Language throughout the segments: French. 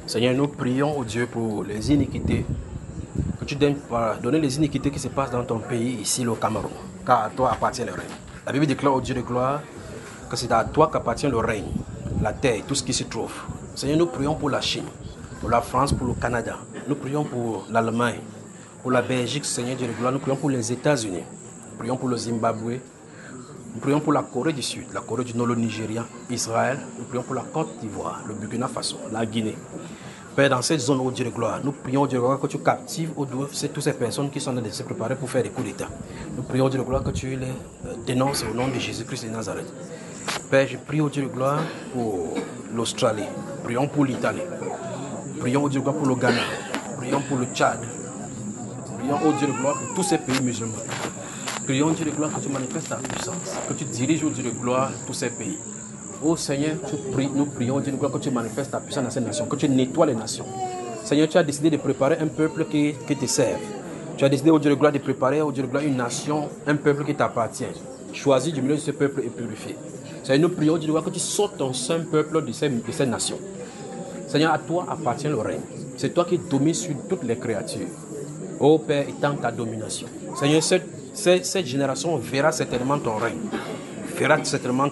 Seigneur, nous prions au Dieu pour les iniquités. Que tu donnes les iniquités qui se passent dans ton pays, ici, le Cameroun. Car à toi appartient le règne. La Bible déclare au Dieu de gloire que c'est à toi qu'appartient le règne, la terre, tout ce qui se trouve. Seigneur, nous prions pour la Chine, pour la France, pour le Canada. Nous prions pour l'Allemagne, pour la Belgique, Seigneur Dieu de gloire. Nous prions pour les États-Unis. Nous prions pour le Zimbabwe. Nous prions pour la Corée du Sud, la Corée du Nord, le Nigeria, Israël. Nous prions pour la Côte d'Ivoire, le Burkina Faso, la Guinée. Père, dans cette zone, ô Dieu de gloire, nous prions, Dieu de gloire, que tu captives toutes ces personnes qui sont en train de se préparer pour faire des coups d'État. Nous prions, Dieu de gloire, que tu les dénonces au nom de Jésus-Christ de Nazareth. Père, je prie, au Dieu de gloire, pour l'Australie. Prions pour l'Italie. Prions, au Dieu de gloire, pour le Ghana. Prions pour le Tchad. Prions, au Dieu de gloire, pour tous ces pays musulmans. Prions, Dieu de gloire, que tu manifestes ta puissance, que tu diriges, au Dieu de gloire, tous ces pays. Oh Seigneur, nous prions, Dieu de gloire, que tu manifestes ta puissance dans ces nations, que tu nettoies les nations. Seigneur, tu as décidé de préparer un peuple qui te serve. Tu as décidé, au Dieu de gloire, de préparer, au Dieu de gloire, une nation, un peuple qui t'appartient. Choisis du milieu de ce peuple et purifié. Seigneur, nous prions, Dieu de gloire, que tu sortes ton saint peuple de ces nations. Seigneur, à toi appartient le règne. C'est toi qui domines sur toutes les créatures. Oh Père, étends ta domination. Seigneur, cette génération verra certainement ton règne, verra certainement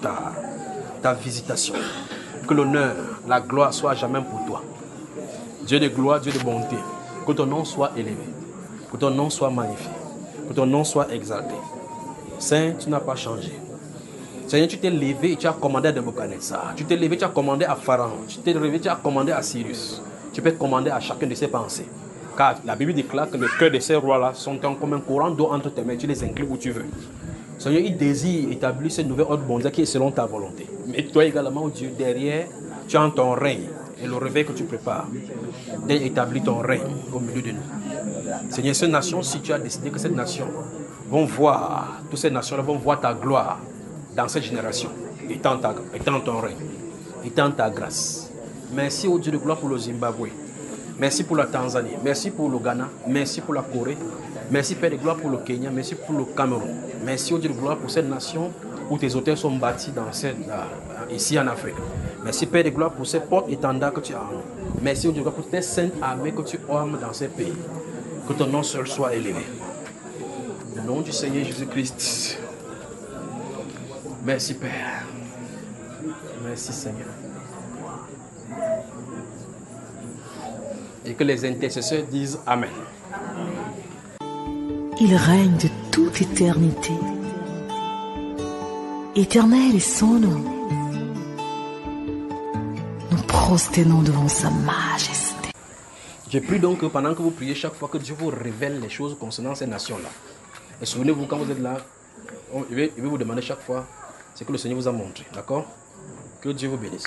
ta visitation. Que l'honneur, la gloire soit jamais pour toi. Dieu de gloire, Dieu de bonté, que ton nom soit élevé, que ton nom soit magnifié, que ton nom soit exalté. Saint, tu n'as pas changé. Seigneur, tu t'es levé et tu as commandé à Nebuchadnezzar. Tu t'es levé, tu as commandé à Pharaon. Tu t'es levé, tu as commandé à Cyrus. Tu peux commander à chacun de ses pensées. Car la Bible déclare que le cœur de ces rois-là sont comme un courant d'eau entre tes mains. Tu les inclines où tu veux. Seigneur, il désire établir ce nouvel ordre mondial qui est selon ta volonté. Mais toi également, oh Dieu, derrière, tu as ton règne et le réveil que tu prépares d'établir ton règne au milieu de nous. Seigneur, cette nation, si tu as décidé que cette nation vont voir, toutes ces nations-là vont voir ta gloire dans cette génération, étant ton règne, étant ta grâce. Merci, oh Dieu de gloire, pour le Zimbabwe. Merci pour la Tanzanie, merci pour le Ghana, merci pour la Corée, merci Père de gloire pour le Kenya, merci pour le Cameroun. Merci au Dieu de gloire pour cette nation où tes hôtels sont bâtis ici en Afrique. Merci Père de gloire pour ces portes-étendards que tu as en nous. Merci au Dieu de gloire pour tes saintes armées que tu armes dans ces pays. Que ton nom seul soit élevé. Au nom du Seigneur Jésus-Christ. Merci Père. Merci Seigneur. Et que les intercesseurs disent Amen. Il règne de toute éternité. Éternel est son nom. Nous prosternons devant sa majesté. Je prie donc que pendant que vous priez chaque fois, que Dieu vous révèle les choses concernant ces nations-là. Et souvenez-vous, quand vous êtes là, je vais vous demander chaque fois ce que le Seigneur vous a montré. D'accord? Que Dieu vous bénisse.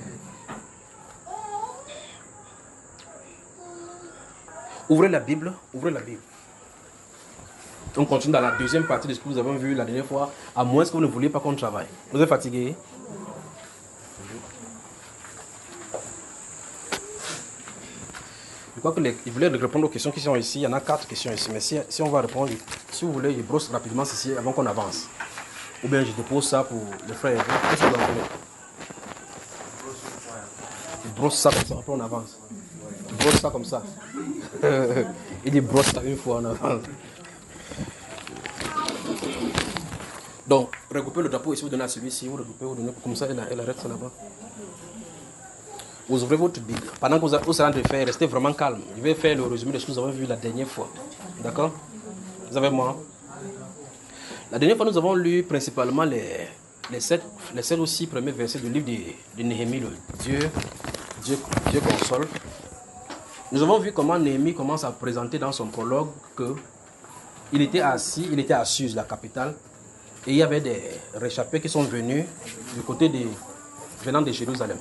Ouvrez la Bible, ouvrez la Bible. On continue dans la deuxième partie de ce que vous avez vu la dernière fois, à moins que vous ne vouliez pas qu'on travaille. Vous êtes fatigué? Je crois que je voulais répondre aux questions qui sont ici. Il y en a 4 questions ici, mais si on va répondre, si vous voulez, je brosse rapidement ceci avant qu'on avance. Ou bien je dépose ça pour le frère. Qu'est-ce que vous en voulez? Je brosse ça comme ça, après on avance. Tu brosses ça comme ça. Il dit brosse ça une fois en avance. Donc, recoupez le drapeau ici, vous donnez à celui-ci, vous recoupez, vous donnez comme ça, elle arrête ça là-bas. Vous ouvrez votre Bible. Pendant que vous serez en train de faire, restez vraiment calme. Je vais faire le résumé de ce que nous avons vu la dernière fois. D'accord? Vous avez moi? La dernière fois, nous avons lu principalement les 7 ou 6 premiers versets du livre de Néhémie, le Dieu console. Nous avons vu comment Néhémie commence à présenter dans son prologue qu'il était assis, il était à Suse, la capitale, et il y avait des réchappés qui sont venus du côté venant de Jérusalem.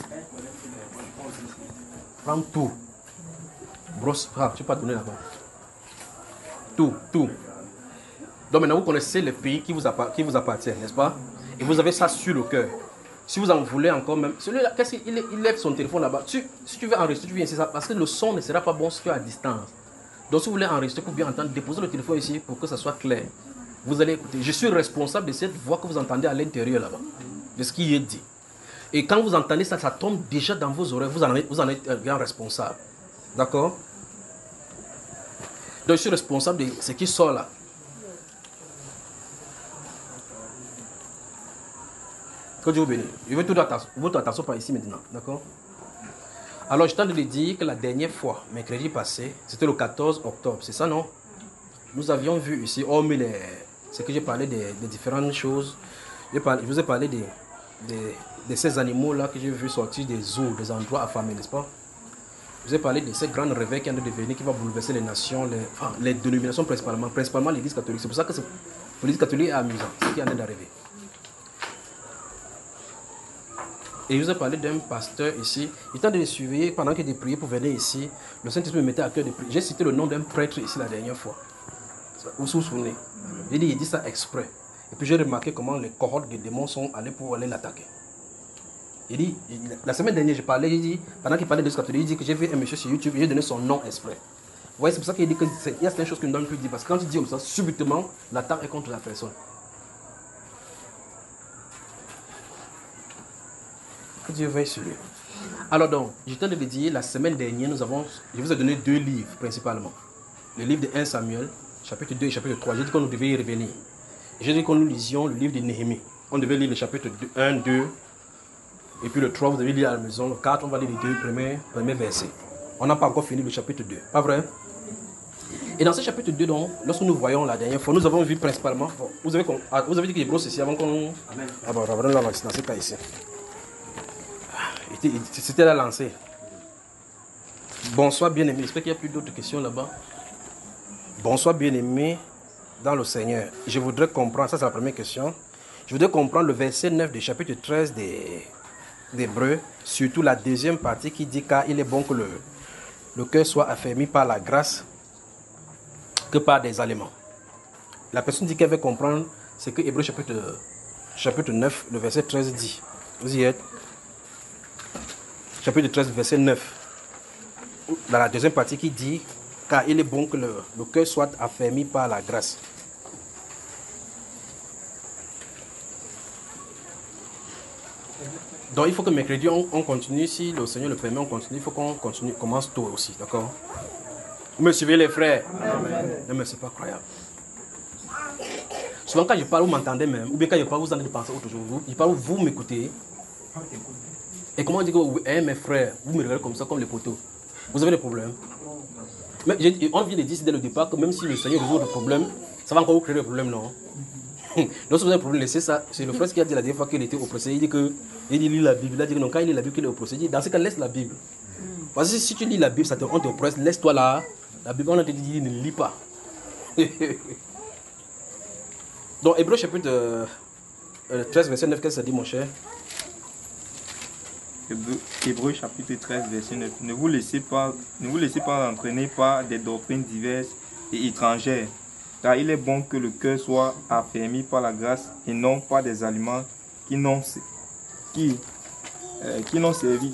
Prends tout. Brosse, tu peux pas donner là-bas. Tout. Donc maintenant vous connaissez les pays qui vous appartiennent, n'est-ce pas? Et vous avez ça sur le cœur. Si vous en voulez encore même, celui-là, qu'est-ce qu'il lève son téléphone là-bas. Si tu veux enregistrer, tu viens ici, parce que le son ne sera pas bon si tu es à distance. Donc si vous voulez enregistrer pour bien entendre, déposez le téléphone ici pour que ça soit clair. Vous allez écouter. Je suis responsable de cette voix que vous entendez à l'intérieur là-bas, de ce qui est dit. Et quand vous entendez ça, ça tombe déjà dans vos oreilles. Vous en êtes un grand responsable. D'accord? Donc, je suis responsable de ce qui sort là. Que Dieu vous bénisse. Je veux toute votre attention par ici maintenant. D'accord? Alors, je t'ai dit que la dernière fois, mercredi passé, c'était le 14 octobre. C'est ça, non? Nous avions vu ici, hormis ce que j'ai parlé des différentes choses, je vous ai parlé de ces animaux-là que j'ai vu sortir des zoos, des endroits affamés, n'est-ce pas? Je vous ai parlé de ces grands réveils qui ont devenir, qui va bouleverser les nations, les dénominations principalement l'Église catholique. C'est pour ça que l'Église catholique est amusant, ce qui est en train d'arriver. Et je vous ai parlé d'un pasteur ici. Il était en train de suivre pendant qu'il était prié pour venir ici. Le Saint-Esprit me mettait à cœur de prier. J'ai cité le nom d'un prêtre ici la dernière fois. Vous vous souvenez? Il dit ça exprès. Et puis j'ai remarqué comment les cohortes de démons sont allés pour aller l'attaquer. Il dit, la semaine dernière, je parlais, il dit, pendant qu'il parlait de ce catholique, il dit que j'ai vu un monsieur sur YouTube, j'ai donné son nom exprès. Vous voyez, c'est pour ça qu'il dit qu'il y a certaines choses qu'il ne donne plus dire. Parce que quand il dit comme ça, subitement, l'attaque est contre la personne. Que Dieu veille sur lui. Alors donc, je t'ai dit, la semaine dernière, je vous ai donné 2 livres principalement. Le livre de 1 Samuel, chapitre 2 et chapitre 3. J'ai dit qu'on devait y revenir. J'ai dit que nous lisions le livre de Néhémie. On devait lire le chapitre 1, 2, et puis le 3, vous devez lire à la maison. Le 4, on va lire les 2 premiers versets. On n'a pas encore fini le chapitre 2. Pas vrai? Et dans ce chapitre 2, donc, lorsque nous voyons la dernière fois, nous avons vu principalement. Vous avez dit que les brosses ici avant qu'on. Ah bon, on va revenir dans ce cas ici. C'était la lancée. Bonsoir bien-aimé. J'espère qu'il n'y a plus d'autres questions là-bas. Bonsoir bien-aimé dans le Seigneur. Je voudrais comprendre, ça c'est la première question. Je voudrais comprendre le verset 9 du chapitre 13 d'Hébreux, surtout la deuxième partie qui dit car il est bon que le cœur soit affermi par la grâce que par des aliments. La personne dit qu'elle veut comprendre ce que Hébreux chapitre 9, le verset 13 dit. Vous y êtes? Chapitre 13, verset 9. Dans la deuxième partie qui dit car il est bon que le cœur soit affermi par la grâce. Donc il faut que mercredi on continue, si le Seigneur le permet, on continue, il faut qu'on continue, commence tôt aussi, d'accord? Vous me suivez les frères? Amen. Non mais c'est pas croyable. Souvent quand je parle, vous m'entendez même, ou bien quand je parle, vous en train de penser autre chose. Je parle, vous m'écoutez. Et comment on dit que mes frères, vous me regardez comme ça, comme les poteaux? Vous avez des problèmes? Mais on vient de dire dès le départ que même si le Seigneur résout le problème, ça va encore vous créer des problèmes, non? Lorsque vous avez un problème, laissez ça. C'est le frère qui a dit la dernière fois qu'il était oppressé. Il dit lit la Bible. Il a dit que non, quand il lit la Bible, qu'il est oppressé. Il dit dans ce cas, laisse la Bible. Parce que si tu lis la Bible, on t'oppresse, laisse-toi là. La Bible, on a dit ne lis pas. Donc, Hébreux chapitre 13, verset 9, qu'est-ce que ça dit, mon cher? Hébreux chapitre 13, verset 9. Ne vous laissez pas entraîner par des doctrines diverses et étrangères. Car il est bon que le cœur soit affermi par la grâce et non par des aliments qui n'ont servi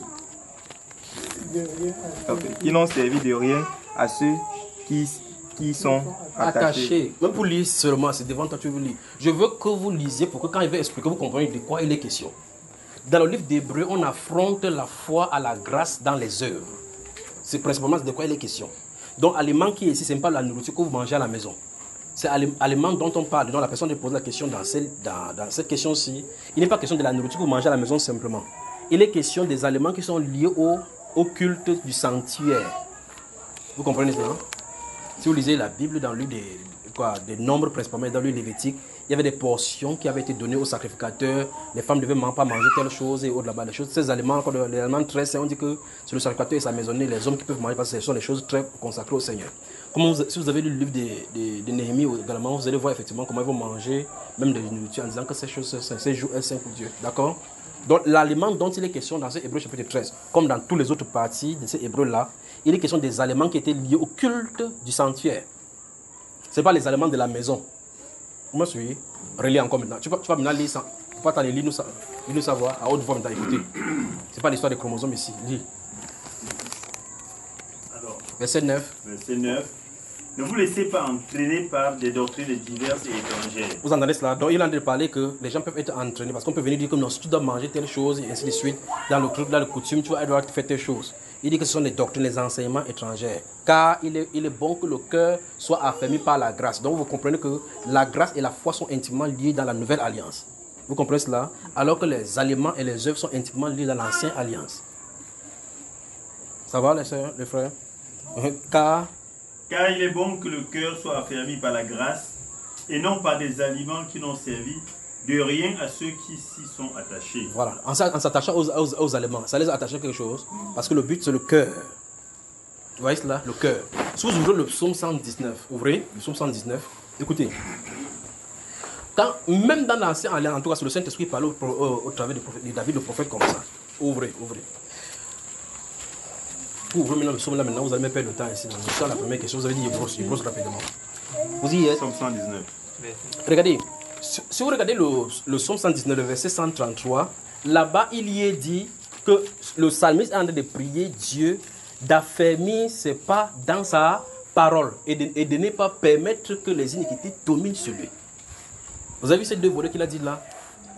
de rien à ceux qui sont attachés. Même pour lire seulement, c'est devant toi que tu veux lire. Je veux que vous lisiez pour que quand il va expliquer, vous compreniez de quoi il est question. Dans le livre d'Hébreux, on affronte la foi à la grâce dans les œuvres. C'est principalement de quoi il est question. Donc, aliment qui est ici, ce n'est pas la nourriture que vous mangez à la maison. C'est l'aliment dont on parle, dont la personne pose la question dans cette question-ci. Il n'est pas question de la nourriture que vous mangez à la maison simplement. Il est question des aliments qui sont liés au culte du sanctuaire. Vous comprenez cela? Si vous lisez la Bible dans le livre des Nombres, principalement dans le livre Lévitique, il y avait des portions qui avaient été données aux sacrificateurs. Les femmes ne devaient pas manger telle chose et autres là-bas. Ces aliments, les aliments très sains, on dit que c'est le sacrificateur et sa maisonnée, les hommes qui peuvent manger parce que ce sont des choses très consacrées au Seigneur. Si vous avez lu le livre de Néhémie également, vous allez voir effectivement comment ils vont manger, même de la nourriture, en disant que ces choses, ces jours est saint pour Dieu. D'accord? Donc l'aliment dont il est question dans ce Hébreux chapitre 13, comme dans toutes les autres parties de ces Hébreux-là, il est question des aliments qui étaient liés au culte du sanctuaire. Ce n'est pas les aliments de la maison. Vous me suivez? Relis encore maintenant. Tu vas maintenant lire ça. Tu vas t'aller lire nous savoir à haute voix maintenant. Écoutez. Ce n'est pas l'histoire des chromosomes ici. Lis. Alors, verset 9. Verset 9. Ne vous laissez pas entraîner par des doctrines diverses et étrangères. Vous entendez cela? Donc il a de parler que les gens peuvent être entraînés parce qu'on peut venir dire que non, si tu dois manger telle chose et ainsi de suite, dans le truc, dans le coutume, tu vas devoir faire telle chose. Il dit que ce sont des doctrines, des enseignements étrangers. Car il est bon que le cœur soit affermi par la grâce. Donc vous comprenez que la grâce et la foi sont intimement liées dans la nouvelle alliance. Vous comprenez cela? Alors que les aliments et les œuvres sont intimement liés dans l'ancienne alliance. Ça va les sœurs, les frères? Car il est bon que le cœur soit affermi par la grâce et non par des aliments qui n'ont servi de rien à ceux qui s'y sont attachés. Voilà, en s'attachant aux aliments, ça les a attachés à quelque chose, parce que le but c'est le cœur. Vous voyez cela? Le cœur. Si vous ouvrez le psaume 119, ouvrez le psaume 119, écoutez. Même dans l'ancien alliance, en tout cas, c'est le Saint-Esprit qui parle au travers de David le prophète comme ça. Ouvrez. Vous ouvrez maintenant le psaume là, maintenant, vous allez même perdre le temps ici. C'est ça la première question, vous avez dit il brosse rapidement. Vous y êtes? Psaume 119. Regardez, si vous regardez le psaume 119, le verset 133, là-bas, il y est dit que le psalmiste est en train de prier Dieu d'affermir ses pas dans sa parole et de ne pas permettre que les iniquités dominent sur lui. Vous avez vu ces deux volets qu'il a dit là?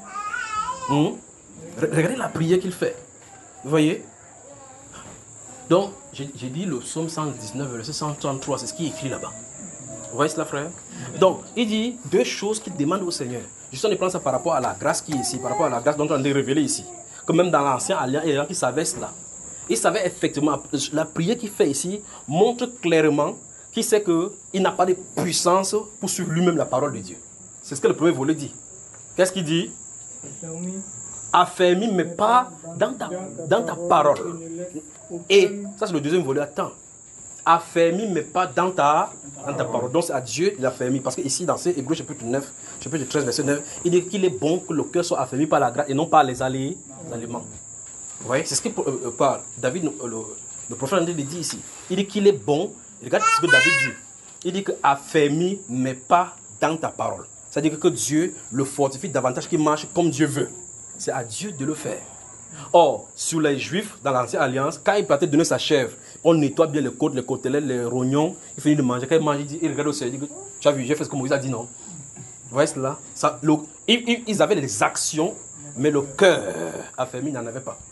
Regardez la prière qu'il fait. Vous voyez? Donc, j'ai dit le psaume 119, verset 133, c'est ce qui est écrit là-bas. Vous voyez cela, frère? Donc, il dit deux choses qu'il demande au Seigneur. Juste on prend ça par rapport à la grâce qui est ici, par rapport à la grâce dont on est révélé ici. Que même dans l'ancien alliance, il y a des gens qui savaient cela. Il savait effectivement, la prière qu'il fait ici montre clairement qu'il sait qu'il n'a pas de puissance pour suivre lui-même la parole de Dieu. C'est ce que le premier volet dit. Qu'est-ce qu'il dit? Affermis, mais pas dans ta parole. Et ça, c'est le deuxième volet. Attends. Affermis, mais pas dans ta parole. Donc, c'est à Dieu il a affermi. Parce que ici, dans ces Hébreux chapitre 9, chapitre 13, verset 9, il dit qu'il est bon que le cœur soit affermi par la grâce et non par les aliments. Vous voyez? C'est ce que parle David, le prophète André, dit ici. Il dit qu'il est bon. Regarde ce que David dit. Il dit que affermi, mais pas dans ta parole. C'est-à-dire que Dieu le fortifie davantage, qu'il marche comme Dieu veut. C'est à Dieu de le faire. Or, sur les Juifs, dans l'Ancienne Alliance, quand il partait donner sa chèvre, on nettoie bien les côtes, les côtelettes, les rognons, il finit de manger. Quand il mange, il regarde au ciel, il dit, tu as vu, j'ai fait ce que Moïse a dit, non? Vous voyez cela? Ils avaient des actions, mais le cœur affermi n'en avait pas.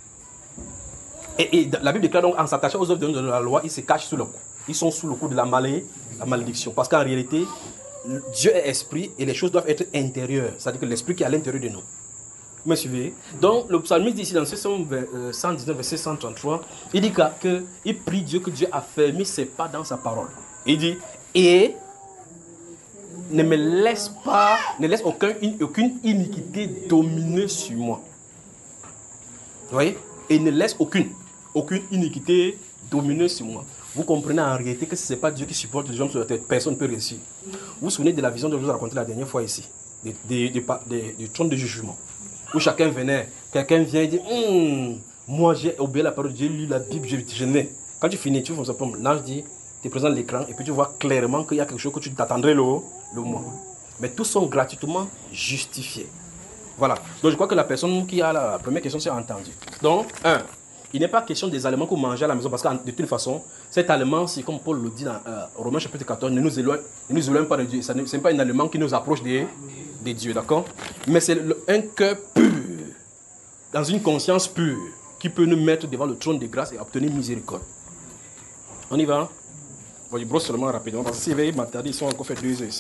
Et la Bible déclare donc, en s'attachant aux œuvres de la loi, ils se cachent sous le coup. Ils sont sous le coup de la malédiction. Parce qu'en réalité, Dieu est esprit et les choses doivent être intérieures. C'est-à-dire que l'esprit qui est à l'intérieur de nous. Vous me suivez? Donc, le psalmiste dit ici dans ce psaume 119, verset 133, il dit qu'il prie Dieu que Dieu affermi ses pas dans sa parole. Il dit, et ne laisse aucune iniquité dominer sur moi. Vous voyez? Et ne laisse aucune iniquité dominer sur moi. Vous comprenez en réalité que ce n'est pas Dieu qui supporte les hommes sur la terre. Personne ne peut réussir. Vous vous souvenez de la vision que je vous ai racontée la dernière fois ici, du trône de jugement, où chacun venait, quelqu'un vient et dit, moi j'ai obéi la parole, j'ai lu la Bible, je n'ai. Quand tu finis, tu fais ça, l'ange dit, tu présentes l'écran et puis tu vois clairement qu'il y a quelque chose que tu t'attendrais le mois. Mais tous sont gratuitement justifiés. Voilà. Donc je crois que la personne qui a la première question s'est entendue. Donc, il n'est pas question des aliments qu'on mange à la maison, parce que de toute façon, cet aliment, c'est comme Paul le dit dans Romains chapitre 14, ne nous éloigne pas de Dieu. Ce n'est pas un aliment qui nous approche des dieux, d'accord? Mais c'est un cœur pur, dans une conscience pure, qui peut nous mettre devant le trône de grâce et obtenir miséricorde. On y va? Bon, je brosse seulement rapidement, parce que s'il veut m'attarder, ils sont encore fait 2 heures ici.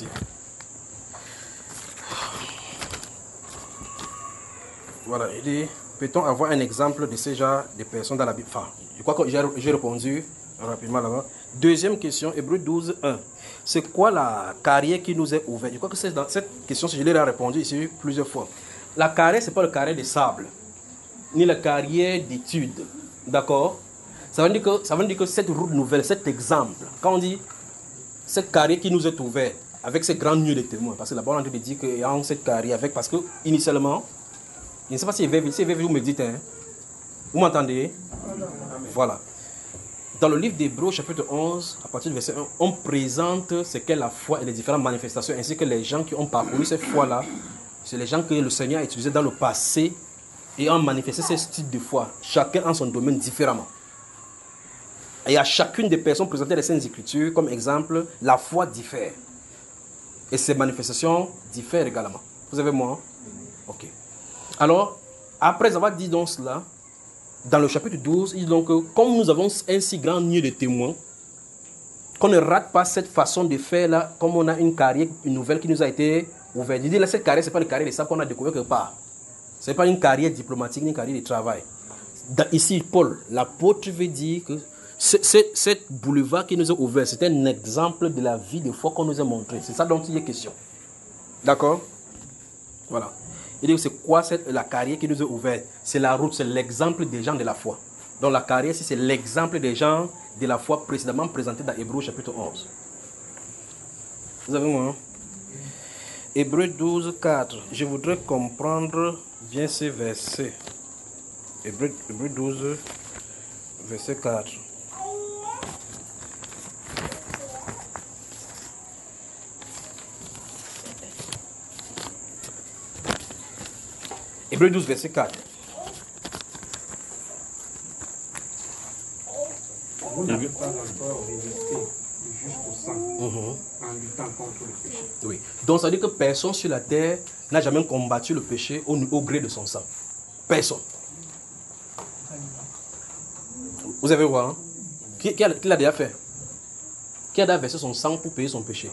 Voilà, il dit, peut-on avoir un exemple de ce genre de personnes dans la Bible? Enfin, je crois que j'ai répondu rapidement là-bas. Deuxième question, Hébreux 12, 1. C'est quoi la carrière qui nous est ouverte? Je crois que c'est dans cette question, je l'ai répondu ici plusieurs fois. La carrière, ce n'est pas le carrière de sable, ni la carrière d'études. D'accord? Ça veut dire que cette route nouvelle, cet exemple, quand on dit cette carrière qui nous est ouverte, avec ces grands lieux de témoins, parce que là-bas on a dit qu'il y a cette carrière avec, parce que initialement, je ne sais pas si vous me dites, hein? Vous m'entendez? Voilà. Dans le livre d'Hébreux, chapitre 11, à partir du verset 1, on présente ce qu'est la foi et les différentes manifestations, ainsi que les gens qui ont parcouru cette foi-là. C'est les gens que le Seigneur a utilisés dans le passé et ont manifesté ce type de foi, chacun en son domaine différemment. Et à chacune des personnes présentées dans les Saintes Écritures, comme exemple, la foi diffère. Et ses manifestations diffèrent également. Vous avez moi? Ok. Alors, après avoir dit donc cela, dans le chapitre 12, il dit donc que comme nous avons un si grand nombre de témoins, qu'on ne rate pas cette façon de faire là, comme on a une carrière, une nouvelle qui nous a été ouverte. Il dit là, cette carrière, ce n'est pas une carrière de ça qu'on a découvert quelque part. Ce n'est pas une carrière diplomatique, ni une carrière de travail. Ici, Paul, l'apôtre veut dire que cette boulevard qui nous est ouvert, c'est un exemple de la vie de foi qu'on nous a montré. C'est ça dont il est question. D'accord? Voilà. Il dit c'est quoi la carrière qui nous est ouverte? C'est la route, c'est l'exemple des gens de la foi. Donc la carrière, c'est l'exemple des gens de la foi précédemment présenté dans Hébreux chapitre 11. Vous avez moi? Hébreux 12, 4. Je voudrais comprendre bien ces versets. Hébreux 12, verset 4. Hébreux 12, verset 4. Vous n'avez pas encore résisté jusqu'au sang en luttant contre le péché. Oui. Donc ça veut dire que personne sur la terre n'a jamais combattu le péché au gré de son sang. Personne. Vous avez vu, hein? Qui l'a déjà fait? Qui a déjà versé son sang pour payer son péché?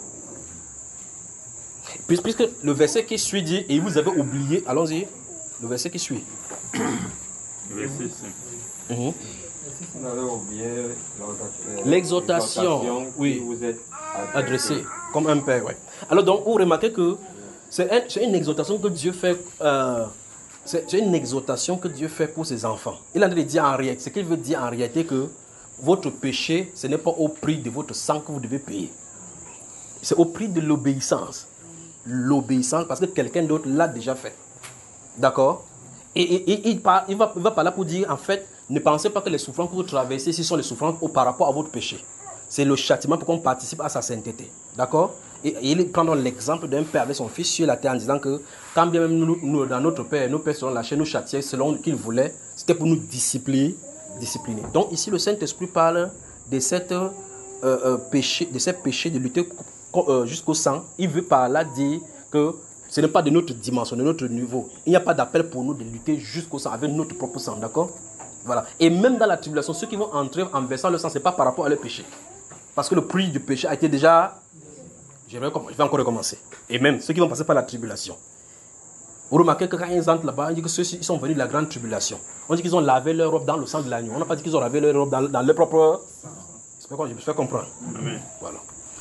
Puisque le verset qui suit dit, et vous avez oublié, allons-y, le verset qui suit. Verset 5. Vous avez oublié L'exhortation, oui, vous êtes adressée comme un père. Ouais. Alors donc, vous remarquez que c'est une exhortation que Dieu fait. C'est une exhortation que Dieu fait pour ses enfants. Il a dit en réalité, ce qu'il veut dire en réalité que votre péché, ce n'est pas au prix de votre sang que vous devez payer. C'est au prix de l'obéissance. L'obéissance parce que quelqu'un d'autre l'a déjà fait. D'accord? Et il va par là pour dire, en fait, ne pensez pas que les souffrances que vous traversez, ce sont les souffrances par rapport à votre péché. C'est le châtiment pour qu'on participe à sa sainteté. D'accord? Et il prend l'exemple d'un père avec son fils sur la terre en disant que quand bien même nous dans notre père, nos pères selon la chair, nous châtiaient selon qu'il voulait, c'était pour nous discipliner. Donc ici, le Saint-Esprit parle de cette péché, de ces péchés de lutter jusqu'au sang. Il veut par là dire que ce n'est pas de notre dimension, de notre niveau. Il n'y a pas d'appel pour nous de lutter jusqu'au sang avec notre propre sang, d'accord? Voilà. Et même dans la tribulation, ceux qui vont entrer en versant le sang, ce n'est pas par rapport à leur péché. Parce que le prix du péché a été déjà... Je vais encore recommencer. Et même ceux qui vont passer par la tribulation. Vous remarquez que quand ils entrent là-bas, on dit que ceux-ci sont venus de la grande tribulation. On dit qu'ils ont lavé leur robe dans le sang de l'agneau. On n'a pas dit qu'ils ont lavé leur robe dans leur propre... Je me fais comprendre. Amen. Voilà.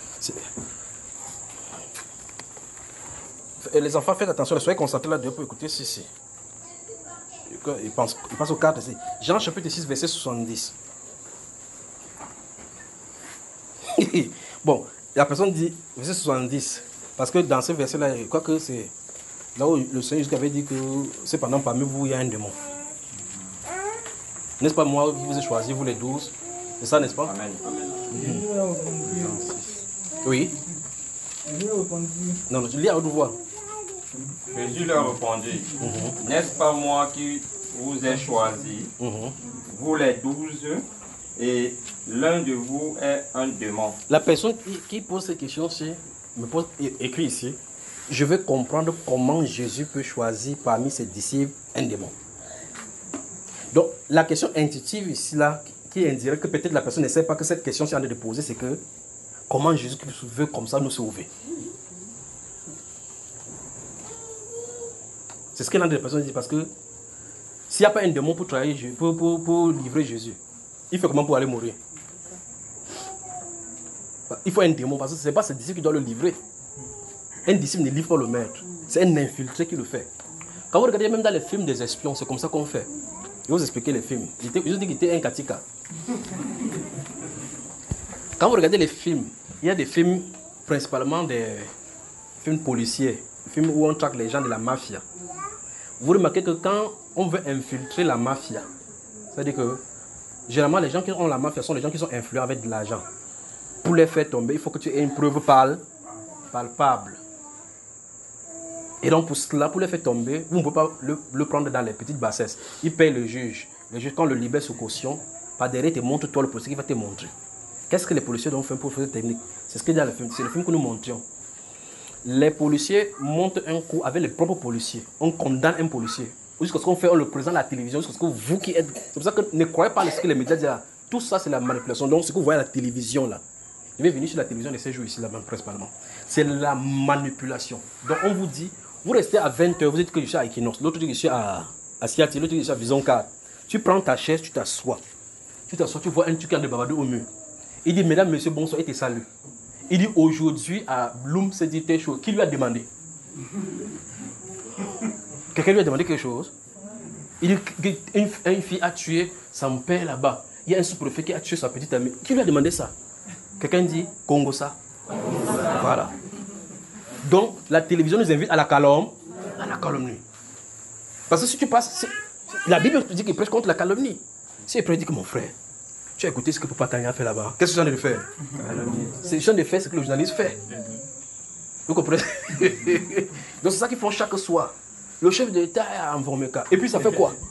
Et les enfants, faites attention, soyez concentrés là-dedans pour écouter ceci. Il passe au 4 ici. Jean chapitre 6, verset 70. Bon, la personne dit verset 70. Parce que dans ce verset-là, je crois que c'est là où le Seigneur avait dit que c'est pendant parmi vous, il y a un démon. N'est-ce pas moi qui vous ai choisi, vous les 12? C'est ça, n'est-ce pas? Amen. Oui. Non, tu lis à haute voix. Jésus leur répondit, n'est-ce pas moi qui vous ai choisi, vous les 12, et l'un de vous est un démon. La personne qui pose cette question, écrit ici, je veux comprendre comment Jésus peut choisir parmi ses disciples un démon. Donc, la question intuitive ici, là, qui indique que peut-être la personne ne sait pas que cette question est en train de poser, c'est que comment Jésus veut comme ça nous sauver. C'est ce que l'un des personnes dit, parce que s'il n'y a pas un démon pour travailler, pour livrer Jésus, il fait comment pour aller mourir? Il faut un démon, parce que ce n'est pas ce disciple qui doit le livrer. Un disciple ne livre pas le maître. C'est un infiltré qui le fait. Quand vous regardez même dans les films des espions, c'est comme ça qu'on fait. Je vais vous expliquer les films. Je vous dis qu'il était un katika. Quand vous regardez les films, il y a des films, principalement des films policiers, des films où on traque les gens de la mafia. Vous remarquez que quand on veut infiltrer la mafia, c'est-à-dire que généralement les gens qui ont la mafia sont les gens qui sont influents avec de l'argent. Pour les faire tomber, il faut que tu aies une preuve palpable. Et donc pour cela, pour les faire tomber, vous ne pouvez pas le prendre dans les petites bassesses. Il paye le juge. Le juge, quand on le libère sous caution, par derrière, il te montre toi le policier qui va te montrer. Qu'est-ce que les policiers ont fait pour faire cette technique? C'est ce qu'il y a dans le film. C'est le film que nous montrions. Les policiers montent un coup avec les propres policiers. On condamne un policier. Jusqu'à ce qu'on fait, on le présente à la télévision, jusqu'à ce que vous qui êtes... C'est pour ça que ne croyez pas à ce que les médias disent là. Tout ça, c'est la manipulation. Donc, ce que vous voyez à la télévision là, je vais venir sur la télévision de ces jours ici, là, même principalement. C'est la manipulation. Donc, on vous dit, vous restez à 20h, vous dites que je suis à Equinox, l'autre dit que je suis à Siati, l'autre dit que je suis à Vision 4. Tu prends ta chaise, tu t'assois. Tu t'assois, tu vois un truc qui a de bavardeux au mur. Il dit, mesdames, messieurs, bonsoir, et te salue. Il dit, aujourd'hui, à Bloom, c'est dit telle chose. Qui lui a demandé? Quelqu'un lui a demandé quelque chose. Il dit qu'une fille a tué son père là-bas. Il y a un sous-préfet qui a tué sa petite amie. Qui lui a demandé ça? Quelqu'un dit Congo ça. Voilà. Donc, la télévision nous invite à la calomnie. À la calomnie. Parce que si tu passes... La Bible dit qu'il prêche contre la calomnie. Si il prêche, dit que mon frère, tu as écouté ce que Papa Tanya a fait là-bas. Qu'est-ce que tu as de faire? C'est le genre de faire ce que le journaliste fait. Vous comprenez? Donc c'est ça qu'ils font chaque soir. Le chef de l'État a informé cas. Et puis ça fait quoi?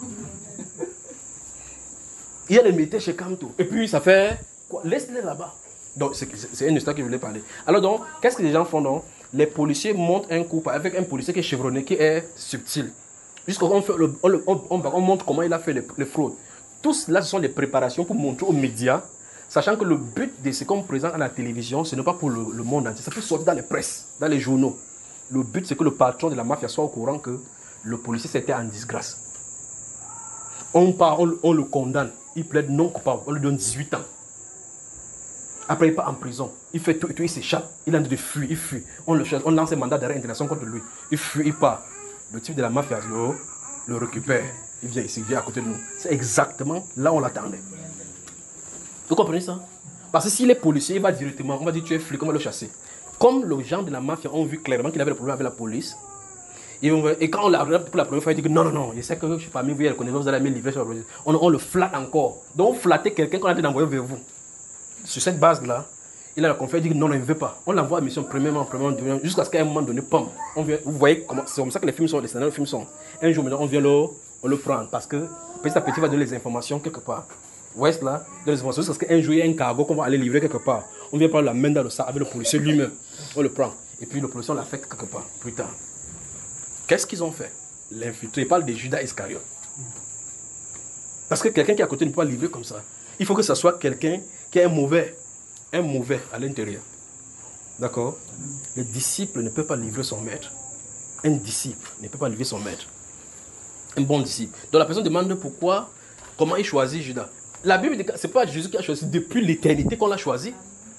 Il y a les métiers chez Kamto. Et puis ça fait quoi? Laisse-les là-bas. Donc c'est une histoire que je voulais parler. Alors donc, qu'est-ce que les gens font donc? Les policiers montent un coup avec un policier qui est chevronné, qui est subtil. Jusqu'à on montre comment il a fait les fraudes. Tout cela, ce sont des préparations pour montrer aux médias, sachant que le but de ce qu'on présente à la télévision, ce n'est pas pour le monde entier. Ça peut sortir dans les presses, dans les journaux. Le but, c'est que le patron de la mafia soit au courant que le policier s'était en disgrâce. On part, on le condamne. Il plaide non coupable. On lui donne 18 ans. Après, il part en prison. Il fait tout et tout, il s'échappe. Il est en train de fuir, il fuit. On lance un mandat d'arrêt international contre lui. Il fuit, il part. Le type de la mafia le récupère. Il vient ici, il vient à côté de nous. C'est exactement là où on l'attendait. Vous comprenez ça? Parce que s'il est policier, il va directement, on va dire tu es flic, on va le chasser. Comme les gens de la mafia ont vu clairement qu'il avait des problèmes avec la police, et quand on l'a regardé pour la première fois, il dit que non, je sais que je suis parmi vous, vous allez connaître, vous allez me livrer sur la police. On le flatte encore. Donc flatter quelqu'un qu'on a été envoyé vers vous. Sur cette base-là, il a la confiance, il dit que non, il ne veut pas. On l'envoie à mission premièrement, jusqu'à ce qu'à un moment donné, pam, on vient, vous voyez comment, c'est comme ça que les films sont, les scénarios de films sont. Un jour maintenant, on vient on le prend parce que petit à petit, il va donner les informations quelque part. Ouest là, donne les informations jusqu'à ce qu'un jour, il y a un cargo qu'on va aller livrer quelque part. On vient prendre la main dans le sac avec le policier lui-même. On le prend. Et puis le policier, on l'affecte quelque part, plus tard. Qu'est-ce qu'ils ont fait? L'infiltré, il parle de Judas Iscariote. Parce que quelqu'un qui est à côté ne peut pas livrer comme ça. Il faut que ce soit quelqu'un qui est un mauvais à l'intérieur. D'accord? Le disciple ne peut pas livrer son maître. Un disciple ne peut pas livrer son maître. Un bon disciple. Donc la personne demande comment il choisit Judas. La Bible dit que ce n'est pas Jésus qui a choisi depuis l'éternité qu'on l'a choisi.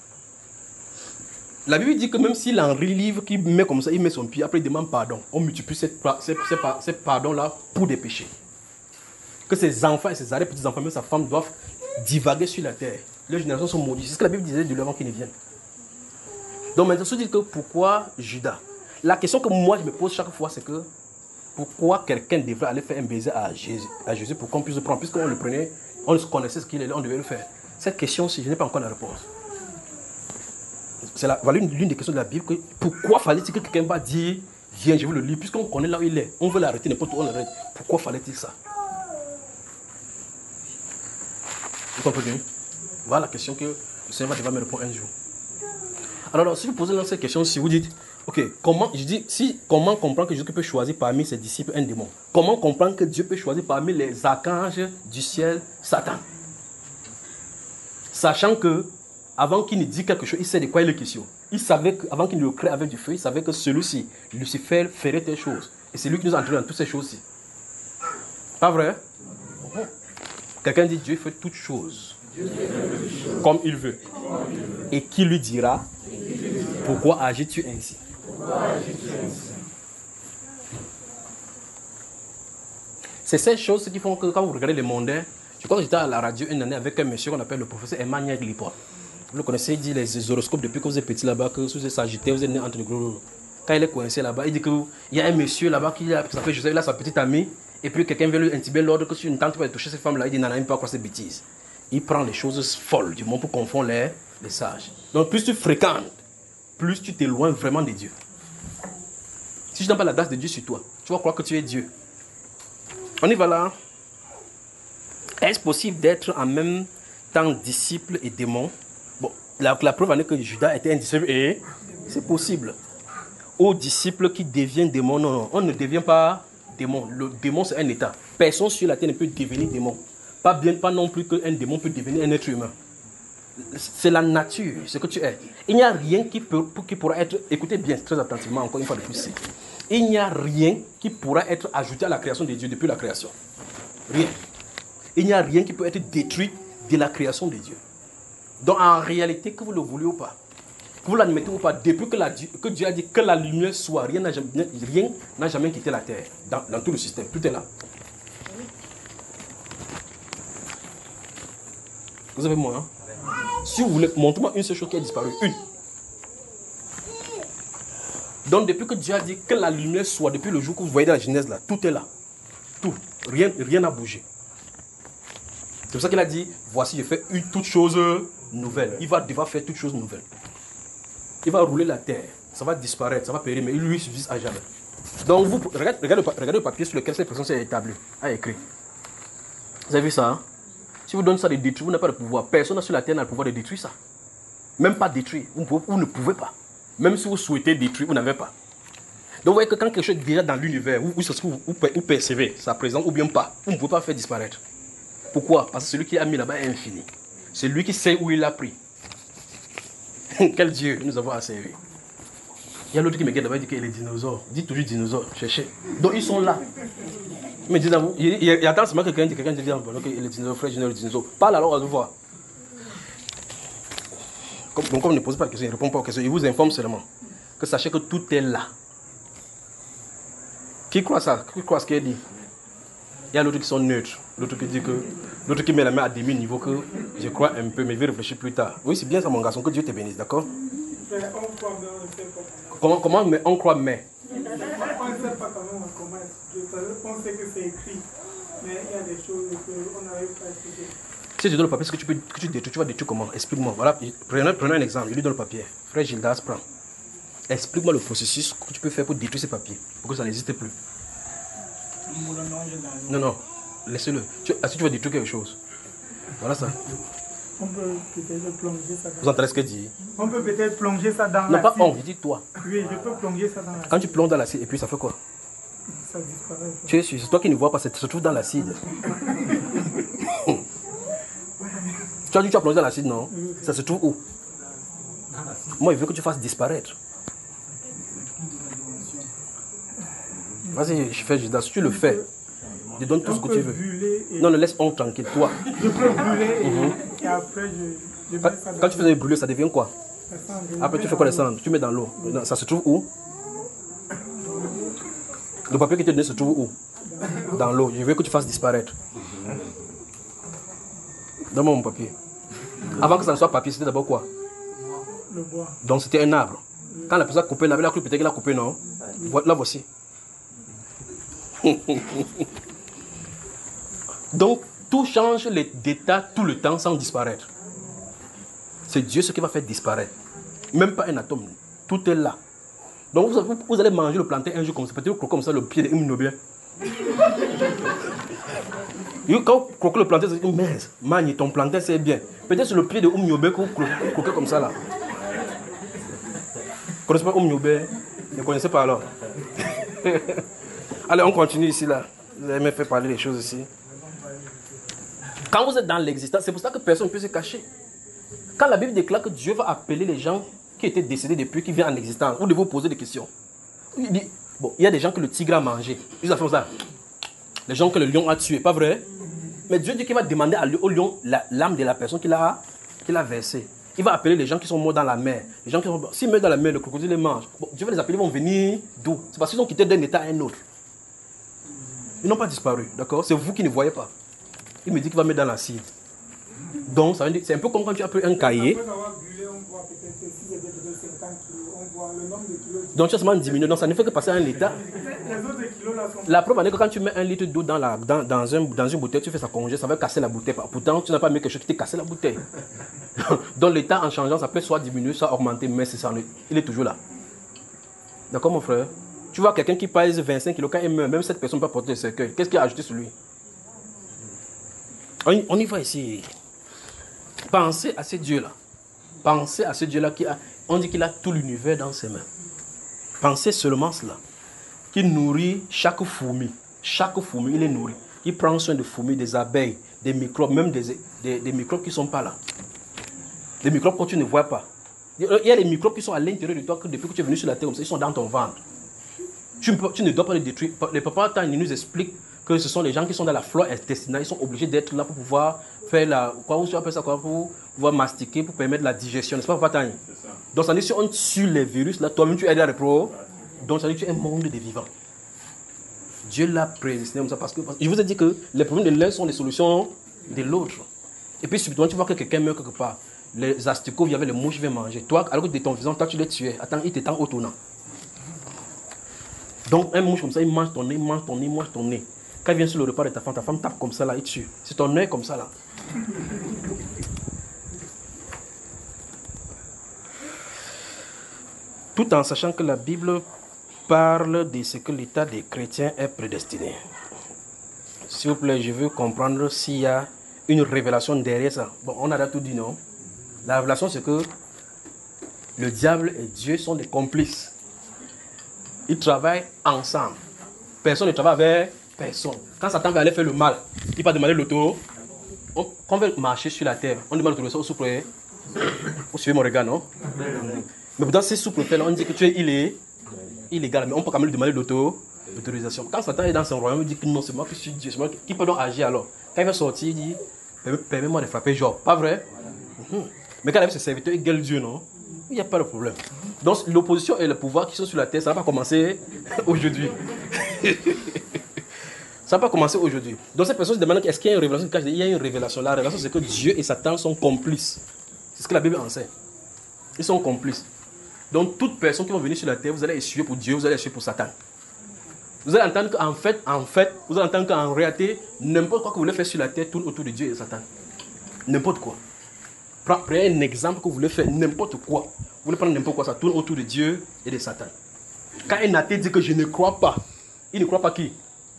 La Bible dit que même s'il en livre, qu'il met comme ça, il met son pied, après il demande pardon. On multiplie ces pardons-là pour des péchés. Que ses enfants et ses petits-enfants, même sa femme, doivent divaguer sur la terre. Leurs générations sont maudites. C'est ce que la Bible disait de lui avant qu'il ne vienne. Donc maintenant, se dit que pourquoi Judas? La question que moi je me pose chaque fois, c'est que pourquoi quelqu'un devrait aller faire un baiser à Jésus pour qu'on puisse le prendre? Puisqu'on le prenait, on connaissait ce qu'il est, on devait le faire. Cette question-ci, je n'ai pas encore la réponse. C'est voilà l'une des questions de la Bible. Pourquoi fallait-il que quelqu'un va dire, viens, je veux le lire, puisqu'on connaît là où il est. On veut l'arrêter, n'importe où on l'arrête. Pourquoi fallait-il ça? Vous comprenez? Voilà la question que le Seigneur va me répondre un jour. Alors, si vous posez cette question, si vous dites, ok, comment comprendre que Dieu peut choisir parmi ses disciples un démon? Comment comprendre que Dieu peut choisir parmi les archanges du ciel Satan? Sachant que, avant qu'il ne dise quelque chose, il sait de quoi il est question. Il savait qu'avant qu'il ne le crée avec du feu, il savait que celui-ci, Lucifer, ferait telle chose. Et c'est lui qui nous a entraînés dans toutes ces choses-ci. Pas vrai? Quelqu'un dit Dieu fait toutes choses comme il veut. Et qui lui dira pourquoi agis-tu ainsi? C'est ces choses qui font que quand vous regardez les mondains, je crois que j'étais à la radio une année avec un monsieur qu'on appelle le professeur Emmanuel Lipot. Vous le connaissez, il dit les horoscopes depuis que vous êtes petit là-bas, que si vous êtes sagittaire, vous êtes né entre les gros. Quand il est coincé là-bas, il dit qu'il y a un monsieur là-bas qui s'appelle Joseph, il a sa petite amie, et puis quelqu'un vient lui intimer l'ordre que si une tante va toucher cette femme-là, il dit non, il ne peut pas croire ces bêtises. Il prend les choses folles du monde pour confondre les sages. Donc plus tu fréquentes, plus tu t'éloignes vraiment de Dieu. Si tu n'as pas la grâce de Dieu sur toi, tu vas croire que tu es Dieu. On y va là. Est-ce possible d'être en même temps disciple et démon? Bon, la preuve en est que Judas était un disciple et c'est possible. Au disciple qui devient démon, non, on ne devient pas démon. Le démon, c'est un état. Personne sur la terre ne peut devenir démon. Pas non plus qu'un démon peut devenir un être humain. C'est la nature, ce que tu es. Il n'y a rien qui pourra être, écoutez bien, très attentivement, encore une fois de plus. Il n'y a rien qui pourra être ajouté à la création de Dieu depuis la création. Rien. Il n'y a rien qui peut être détruit de la création de Dieu. Donc en réalité, que vous le vouliez ou pas, que vous l'admettez ou pas, depuis que Dieu a dit que la lumière soit, rien n'a jamais quitté la terre, dans tout le système, tout est là. Vous avez moi, hein? Si vous voulez, montrez-moi une seule chose qui a disparu. Une. Donc depuis que Dieu a dit que la lumière soit, depuis le jour que vous voyez dans la Genèse là, tout est là. Tout. Rien n'a bougé. C'est pour ça qu'il a dit, voici je fais toute chose nouvelle. Il va devoir faire toute chose nouvelle. Il va rouler la terre. Ça va disparaître, ça va périr, mais il lui subsiste à jamais. Donc vous, regardez le papier sur lequel cette personne s'est établie, a écrit. Vous avez vu ça, hein? Si vous donnez ça de détruire, vous n'avez pas de pouvoir. Personne sur la terre n'a le pouvoir de détruire ça. Même pas détruire. Vous ne pouvez pas. Même si vous souhaitez détruire, vous n'avez pas. Donc vous voyez que quand quelque chose est déjà dans l'univers, où se trouve, où percevez sa présence, ou bien pas, vous ne pouvez pas faire disparaître. Pourquoi? Parce que celui qui a mis là-bas est infini. C'est lui qui sait où il l'a pris. Quel Dieu nous avons à servir. Il y a l'autre qui me regarde là-bas et dit que les dinosaures. Dites toujours dinosaures, cherchez. Donc ils sont là. Mais disent à vous, il y a tant que quelqu'un dit ok, les dinosaures, frère, les dinosaures. Parle alors à vous voir. Donc comme ne posez pas de questions, il ne répond pas aux questions, il vous informe seulement. Que sachez que tout est là. Qui croit ça? Qui croit ce qu'il dit? Il y a l'autre qui sont neutres. L'autre qui dit que. L'autre qui met la main à demi-niveau que je crois un peu, mais je vais réfléchir plus tard. Oui, c'est bien ça mon garçon, que Dieu te bénisse, d'accord? Comment mais on croit mais? On ne sait pas comment on sait que c'est écrit, mais il y a des choses qu'on n'arrive pas à expliquer. Si je te donne le papier, est-ce que tu détruis? Tu vas détruire comment? Explique-moi. Voilà, prenons un exemple. Je lui donne le papier. Frère Gildas, prends. Explique-moi le processus que tu peux faire pour détruire ce papier, pour que ça n'existe plus. Non, laissez-le. Est-ce que tu vas détruire quelque chose? Voilà ça. On peut peut-être plonger ça dans... Vous entendez ce que dit? On peut peut-être plonger ça dans non, pas on, je dis toi. Oui, je peux plonger ça dans l'acide. Quand tu plonges dans l'acide, et puis ça fait quoi? Ça disparaît. Tu es sûr, c'est toi qui ne vois pas, ça se trouve dans l'acide. Tu as dit que tu as plongé dans l'acide, non? Ça se trouve où? Moi, il veut que tu fasses disparaître. Vas-y, je fais juste. Si tu le fais, je donne tout ce que tu veux. Non, ne laisse on tranquille, toi. Je peux brûler et après je mets ça dans... Quand tu fais brûler, ça devient quoi? Après, tu fais quoi les cendres? Tu mets dans l'eau. Ça se trouve où? Le papier qui te donne se trouve où? Dans l'eau. Je veux que tu fasses disparaître. Donne-moi mon papier. Avant que ça ne soit papier, c'était d'abord quoi? Le bois. Donc c'était un arbre. Quand la personne a coupé, la cru peut-être qu'il a coupé, non? Là voici. Donc tout change d'état tout le temps sans disparaître. C'est Dieu ce qui va faire disparaître. Même pas un atome. Tout est là. Donc vous allez manger le plantain un jour comme ça. Peut-être comme ça le pied de Imnobien. Quand vous croquez le plantain, vous dites, mince, Magne, ton plantain c'est bien. Peut-être sur le pied de Oumniobé que vous croquez comme ça là. Vous ne connaissez pas Oumniobé? Ne connaissez pas alors? Allez, on continue ici là. Vous avez fait parler des choses ici. Quand vous êtes dans l'existence, c'est pour ça que personne ne peut se cacher. Quand la Bible déclare que Dieu va appeler les gens qui étaient décédés depuis, qui viennent en existence, vous devez vous poser des questions. Il dit, bon, il y a des gens que le tigre a mangé. Ils ont fait ça. Les gens que le lion a tué, pas vrai? Mais Dieu dit qu'il va demander au lion l'âme de la personne qu'il a versée. Il va appeler les gens qui sont morts dans la mer. Les gens qui sont s'ils meurent dans la mer, le crocodile les mange. Bon, Dieu va les appeler, ils vont venir d'où? C'est parce qu'ils ont quitté d'un état à un autre. Ils n'ont pas disparu, d'accord? C'est vous qui ne voyez pas. Il me dit qu'il va mettre dans l'acide. Donc, c'est un peu comme quand tu as pris un cahier. Après avoir brûlé, on voit peut-être si c'est peut-être 50 kilos, on voit le nombre de kilos. Donc, tu as seulement diminué. Donc, ça ne fait que passer à un état. Les autres kilos là sont... La preuve en est que quand tu mets 1 litre d'eau dans une bouteille, tu fais ça congeler, ça va casser la bouteille. Pourtant, tu n'as pas mis quelque chose qui t'a cassé la bouteille. Donc, l'état en changeant, ça peut soit diminuer, soit augmenter, mais c'est ça, il est toujours là. D'accord, mon frère? Tu vois quelqu'un qui pèse 25 kilos, quand il meurt, même cette personne ne peut pas porter le cercueil. Qu'est-ce qu'il a ajouté sur lui? On y va ici. Pensez à ce Dieu-là. Pensez à ce Dieu-là on dit qu'il a tout l'univers dans ses mains. Pensez seulement cela. Qui nourrit chaque fourmi. Chaque fourmi, il est nourri. Il prend soin des fourmis, des abeilles, des microbes, même des microbes qui ne sont pas là. Des microbes que tu ne vois pas. Il y a des microbes qui sont à l'intérieur de toi que depuis que tu es venu sur la terre, ils sont dans ton ventre. Tu ne dois pas les détruire. Les papas, ils nous expliquent que ce sont les gens qui sont dans la flore intestinale. Ils sont obligés d'être là pour pouvoir faire pour pouvoir mastiquer, pour permettre la digestion. N'est-ce pas, papa Tani? Donc, ça veut dire que si on tue les virus, là, toi-même, tu aides à les pro. Donc, ça veut dire que tu es un monde des vivants. Dieu l'a prédestiné comme ça parce que je vous ai dit que les problèmes de l'un sont les solutions de l'autre. Et puis, subitement, tu vois que quelqu'un meurt quelque part. Les asticots, il y avait les mouches qui viennent manger. Toi, alors que de ton vivant, toi, tu les tuais. Attends, il t'étend au tournant. Donc, un mouche comme ça, il mange ton nez, mange ton nez, mange ton nez. Quand il vient sur le repas de ta femme tape comme ça, là, il tue. C'est ton nez comme ça, là. Tout en sachant que la Bible parle de ce que l'état des chrétiens est prédestiné. S'il vous plaît, je veux comprendre s'il y a une révélation derrière ça. Bon, on a tout dit, non? La révélation, c'est que le diable et Dieu sont des complices. Ils travaillent ensemble. Personne ne travaille avec personne. Quand Satan va aller faire le mal, il va demander l'auto. Quand on veut marcher sur la terre, on demande l'autorisation au souple. Vous suivez mon regard, non? Mais dans ces souples, on dit que tu es illégal, mais on peut quand même lui demander l'autorisation. Quand Satan est dans son royaume, il dit que non, c'est moi qui suis Dieu. C'est moi qui peut donc agir alors. Quand il va sortir, il dit, permets-moi de frapper Job. Pas vrai? Mais quand il avait ses serviteurs, il gueule Dieu, non? Il n'y a pas de problème. Donc l'opposition et le pouvoir qui sont sur la terre, ça n'a pas commencé aujourd'hui. Ça n'a pas commencé aujourd'hui. Donc cette personne se demande est-ce qu'il y a une révélation? Il y a une révélation. La révélation, c'est que Dieu et Satan sont complices. C'est ce que la Bible enseigne. Ils sont complices. Donc toute personne qui va venir sur la terre, vous allez essuyer pour Dieu, vous allez essuyer pour Satan. Vous allez entendre qu'en fait, vous allez entendre qu'en réalité, n'importe quoi que vous voulez faire sur la terre tourne autour de Dieu et de Satan. N'importe quoi. Prenez un exemple que vous voulez faire, n'importe quoi. Vous voulez prendre n'importe quoi, ça tourne autour de Dieu et de Satan. Quand un athée dit que je ne crois pas, il ne croit pas qui?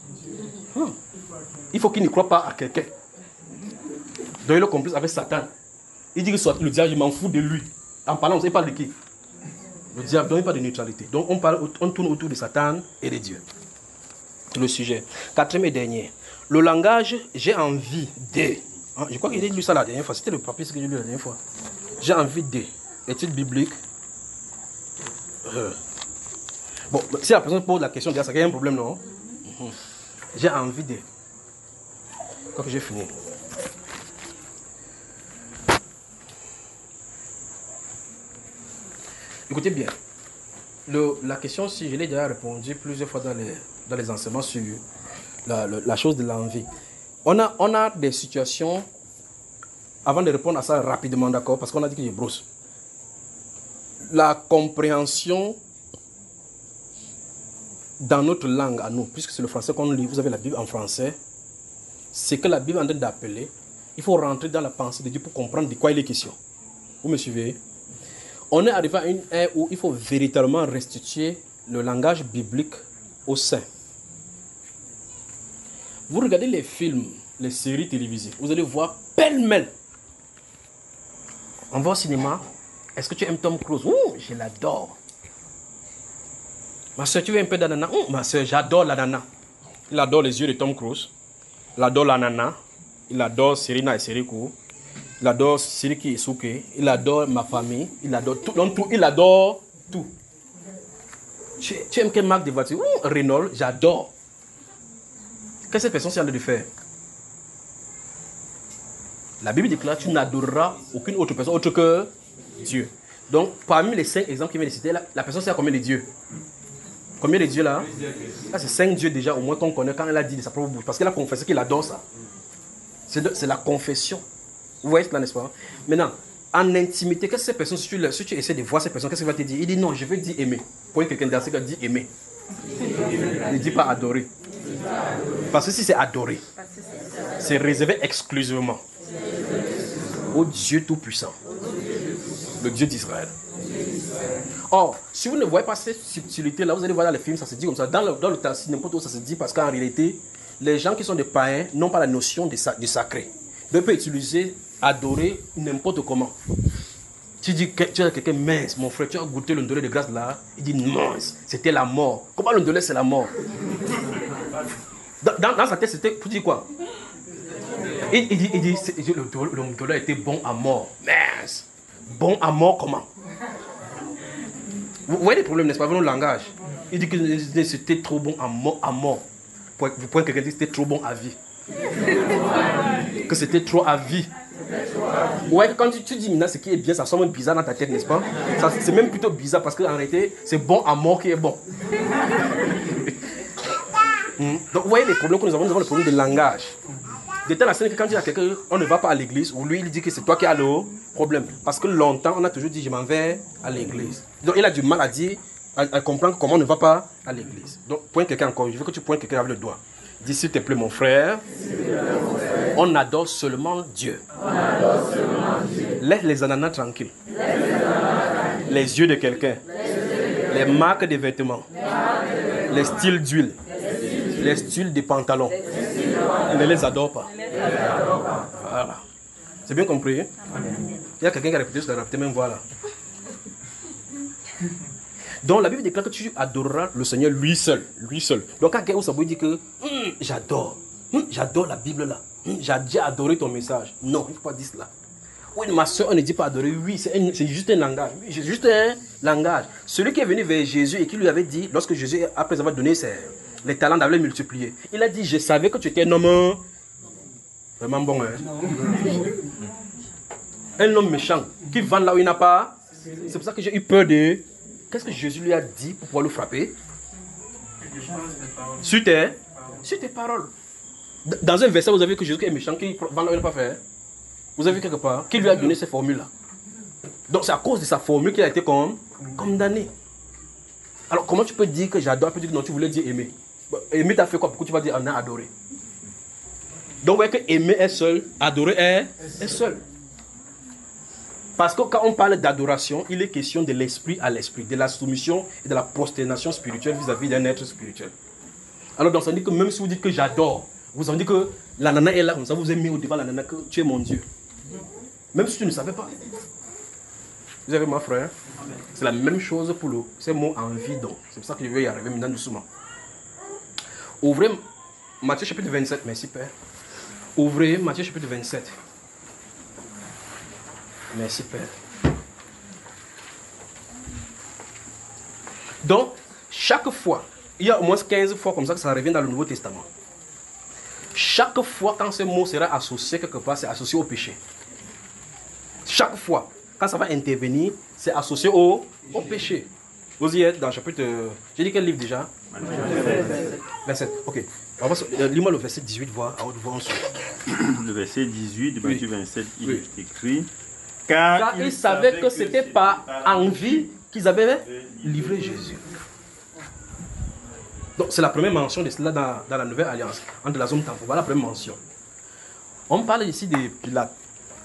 Il faut qu'il ne croit pas à quelqu'un. Donc il est complice avec Satan. Il dit que le diable, je m'en fous de lui. En parlant, il parle de qui? Le diable, donc il parle de neutralité. Donc on tourne autour de Satan et de Dieu. Le sujet. Quatrième et dernier. Le langage, j'ai envie de. Je crois qu'il a lu ça la dernière fois. C'était le papier que j'ai lu la dernière fois. J'ai envie de. Étude biblique. Bon, si la personne pose la question, déjà, ça y a un problème, non? J'ai envie de. Quand j'ai fini. Écoutez bien. La question, si je l'ai déjà répondu plusieurs fois dans les enseignements sur la chose de l'envie. On a des situations, avant de répondre à ça rapidement, d'accord, parce qu'on a dit que je brosse. La compréhension dans notre langue à nous, puisque c'est le français qu'on lit, vous avez la Bible en français, c'est que la Bible est en train d'appeler, il faut rentrer dans la pensée de Dieu pour comprendre de quoi il est question. Vous me suivez? On est arrivé à une ère où il faut véritablement restituer le langage biblique au sein. Vous regardez les films, les séries télévisées, vous allez voir pêle-mêle. On va au cinéma. Est-ce que tu aimes Tom Cruise? Je l'adore. Ma soeur, tu veux un peu d'ananas? Ma soeur, j'adore l'ananas. Il adore les yeux de Tom Cruise. Il adore l'ananas. Il adore Serena et Serikou. Il adore Siriki et Souke. Il adore ma famille. Il adore tout. Donc, tout. Il adore tout. Tu aimes quelle marque de voiture? Renault, j'adore. Qu'est-ce que cette personne est en train de faire? La Bible déclare tu n'adoreras aucune autre personne autre que Dieu. Donc, parmi les 5 exemples qu'il vient de citer, la personne sait à combien de dieux? Combien de dieux là? Là, c'est 5 dieux déjà, au moins qu'on connaît quand elle a dit de sa propre bouche. Parce qu'elle a confessé qu'il adore ça. C'est la confession. Vous voyez cela, n'est-ce pas? Maintenant, en intimité, qu'est-ce que ces personnes, si tu essaies de voir ces personnes, qu'est-ce qu'il va te dire? Il dit non, je veux dire aimer. Pour quelqu'un dans ce cas, dit aimer. Ne dit pas adorer. Parce que si c'est adorer, c'est réservé exclusivement au Dieu Tout-Puissant, le Dieu d'Israël. Or, si vous ne voyez pas cette subtilité-là, vous allez voir dans les films, ça se dit comme ça. Dans le Tassi, n'importe où ça se dit, parce qu'en réalité, les gens qui sont des païens n'ont pas la notion de sacré. Donc, il peut utiliser adorer n'importe comment. Tu dis que tu as quelqu'un mince, mon frère, tu as goûté l'ondolé de grâce là. Il dit mince, c'était la mort. Comment l'ondolé c'est la mort? Dans sa tête, c'était pour dire quoi? Il dit l'ondolé était bon à mort. Mince. Bon à mort comment? Vous voyez les problèmes, n'est-ce pas, avec le langage? Il dit que c'était trop bon à mort. Vous pouvez quelqu'un dire que c'était trop bon à vie. Que c'était trop à vie. Ouais, quand tu dis maintenant ce qui est bien, ça semble bizarre dans ta tête, n'est-ce pas? C'est même plutôt bizarre parce qu'en réalité, c'est bon à mort qui est bon. Donc, vous voyez les problèmes que nous avons le problème de langage. De telle sorte que quand il y a quelqu'un, on ne va pas à l'église, ou lui il dit que c'est toi qui as le problème. Parce que longtemps, on a toujours dit je m'en vais à l'église. Donc, il a du mal à dire, à comprendre comment on ne va pas à l'église. Donc, pointe quelqu'un encore, je veux que tu pointes quelqu'un avec le doigt. Dis s'il te plaît, mon frère, on adore seulement Dieu. Laisse les ananas tranquilles. Les yeux de quelqu'un. Les marques des vêtements. Les styles d'huile. Les styles des pantalons. On ne les adore pas. Voilà. C'est bien compris? Hein? Il y a quelqu'un qui a répété, je l'ai répété même, voilà. Donc la Bible déclare que tu adoreras le Seigneur lui seul. Lui seul. Donc quand quelqu'un vous dit que j'adore la Bible là. J'ai adoré ton message. Non, il ne faut pas dire cela. Oui, ma soeur, on ne dit pas adorer. Oui, c'est juste un langage. C'est juste un langage. Celui qui est venu vers Jésus et qui lui avait dit, lorsque Jésus, après avoir donné les talents, d'avoir multiplié, il a dit, je savais que tu étais un homme vraiment bon. Hein? Un homme méchant qui vend là où il n'a pas. C'est pour ça que j'ai eu peur de... Qu'est-ce que Jésus lui a dit pour pouvoir le frapper? Sur tes paroles. Dans un verset, vous avez que Jésus est méchant, qui vend là où il n'a pas fait. Vous avez vu quelque part, qui lui a donné ces formules-là. Donc c'est à cause de sa formule qu'il a été condamné. Alors comment tu peux dire que j'adore, tu peux dire que non, tu voulais dire aimer. Aimer t'as fait quoi? Pourquoi tu vas dire on a adoré? Donc vous voyez que aimer est seul, adorer est seul. Parce que quand on parle d'adoration, il est question de l'esprit à l'esprit, de la soumission et de la prosternation spirituelle vis-à-vis d'un être spirituel. Alors donc ça veut dire que même si vous dites que j'adore, vous en dites que la nana est là, comme ça vous aimez au devant la nana que tu es mon Dieu. Même si tu ne savais pas. Vous avez mon frère? C'est la même chose pour ces mots envie donc. C'est pour ça que je vais y arriver maintenant doucement. Ouvrez Matthieu chapitre 27, merci Père. Ouvrez Matthieu chapitre 27. Merci Père. Donc, chaque fois, il y a au moins 15 fois comme ça que ça revient dans le Nouveau Testament. Chaque fois quand ce mot sera associé quelque part, c'est associé au péché. Chaque fois, quand ça va intervenir, c'est associé au péché. Vous y êtes dans le chapitre... J'ai dit quel livre déjà? 27. Ok. Lis-moi le verset 18, voir à haute voix ensuite. Le verset 18 de Matthieu 27, il est écrit... Car ils savaient que ce n'était pas envie qu'ils avaient livré Jésus. Donc c'est la première mention de cela dans la nouvelle alliance, entre la zone temporelle. Voilà la première mention. On parle ici de Pilate.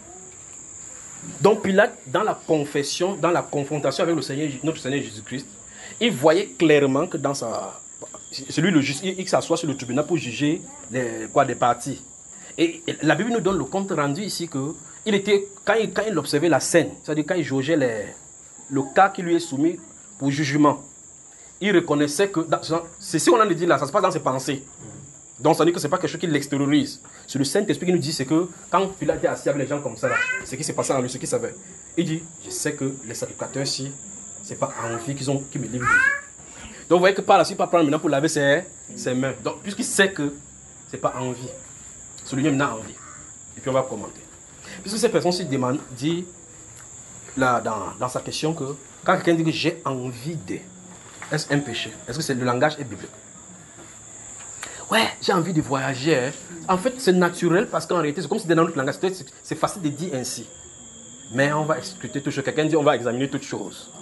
Donc Pilate, dans la confession, dans la confrontation avec notre Seigneur Jésus-Christ, il voyait clairement que dans celui le juge, il s'assoit sur le tribunal pour juger des parties. Et la Bible nous donne le compte rendu ici que il était, quand il observait la scène, c'est-à-dire quand il jaugeait le cas qui lui est soumis pour jugement, il reconnaissait que, c'est ce qu'on a dit là, ça se passe dans ses pensées. Donc ça veut dire que ce n'est pas quelque chose qui l'extériorise. C'est le Saint-Esprit qui nous dit, c'est que quand Pilate était assis avec les gens comme ça, là, ce qui s'est passé en lui, ce qu'il savait, il dit, je sais que les sacrificateurs-ci, ce n'est pas envie qui me livrent Jésus. Donc vous voyez que par la suite, il va prendre maintenant pour laver ses mains. Donc puisqu'il sait que ce n'est pas envie, celui-là maintenant a envie. Et puis on va commenter. Puisque cette personne-ci dit là, dans sa question que quand quelqu'un dit que j'ai envie de, est-ce un péché? Est-ce que le langage est biblique? Ouais, j'ai envie de voyager. Hein. En fait, c'est naturel parce qu'en réalité, c'est comme si dans notre langage, c'est facile de dire ainsi. Mais on va expliquer toutes choses. Quelqu'un dit on va examiner toutes choses.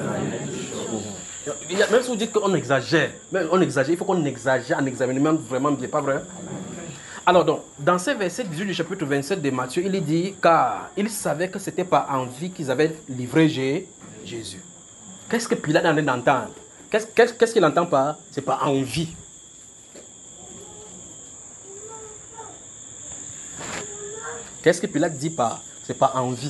Même si vous dites qu'on exagère, il faut qu'on exagère en examinant vraiment bien, pas vrai? Alors donc, dans ce verset 18 du chapitre 27 de Matthieu, il est dit, car ils savaient que ce n'était pas envie qu'ils avaient livré Jésus. Qu'est-ce que Pilate en train d'entendre? Qu'est-ce qu'il entend par c'est pas envie? Qu'est-ce que Pilate dit par c'est pas envie?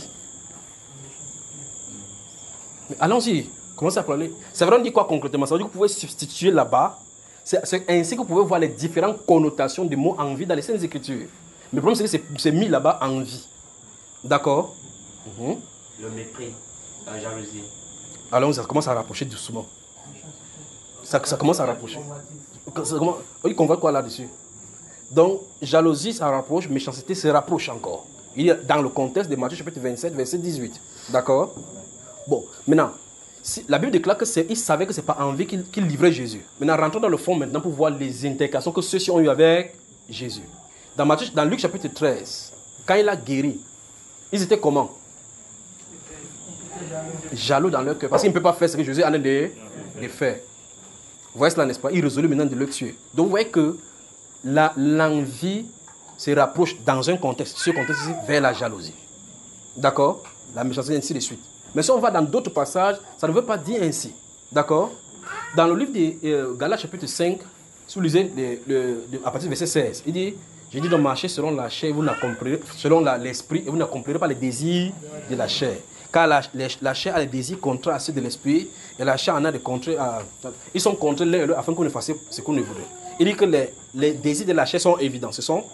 Mais allons-y, commencez à parler. C'est vrai, on dit quoi concrètement? Ça veut dire que vous pouvez substituer là-bas. C'est ainsi que vous pouvez voir les différentes connotations du mot envie dans les Saintes Écritures. Mais le problème, c'est que c'est mis là-bas envie. D'accord? Le mépris, la jalousie. Alors, ça commence à rapprocher doucement. Ça commence à rapprocher. Il convoque quoi là-dessus? Donc, jalousie, ça rapproche, méchanceté se rapproche encore. Il est dans le contexte de Matthieu chapitre 27, verset 18. D'accord? Bon, maintenant, la Bible déclare qu'il savait que ce n'est pas envie qu'il livrait Jésus. Maintenant, rentrons dans le fond maintenant pour voir les interactions que ceux-ci ont eues avec Jésus. Dans Luc chapitre 13, quand il a guéri, ils étaient comment? Jaloux dans leur cœur. Parce qu'ils ne peuvent pas faire ce que Jésus a de faire. Vous voyez cela, n'est-ce pas? Il résolut maintenant de le tuer. Donc vous voyez que l'envie se rapproche dans un contexte, ce contexte ici, vers la jalousie. D'accord? La méchanceté, ainsi de suite. Mais si on va dans d'autres passages, ça ne veut pas dire ainsi. D'accord? Dans le livre de Galates chapitre 5, si vous lisez à partir du verset 16, il dit, j'ai dit de marcher selon la chair, vous n'accomplirez, selon l'esprit, et vous n'accomplirez pas les désirs de la chair. Car la chair a les désirs contraires à ceux de l'esprit, et la chair en a des contraires ils sont contraires l'un et l'autre afin qu'on ne fasse ce qu'on ne voudrait. Il dit que les désirs de la chair sont évidents. Ce sont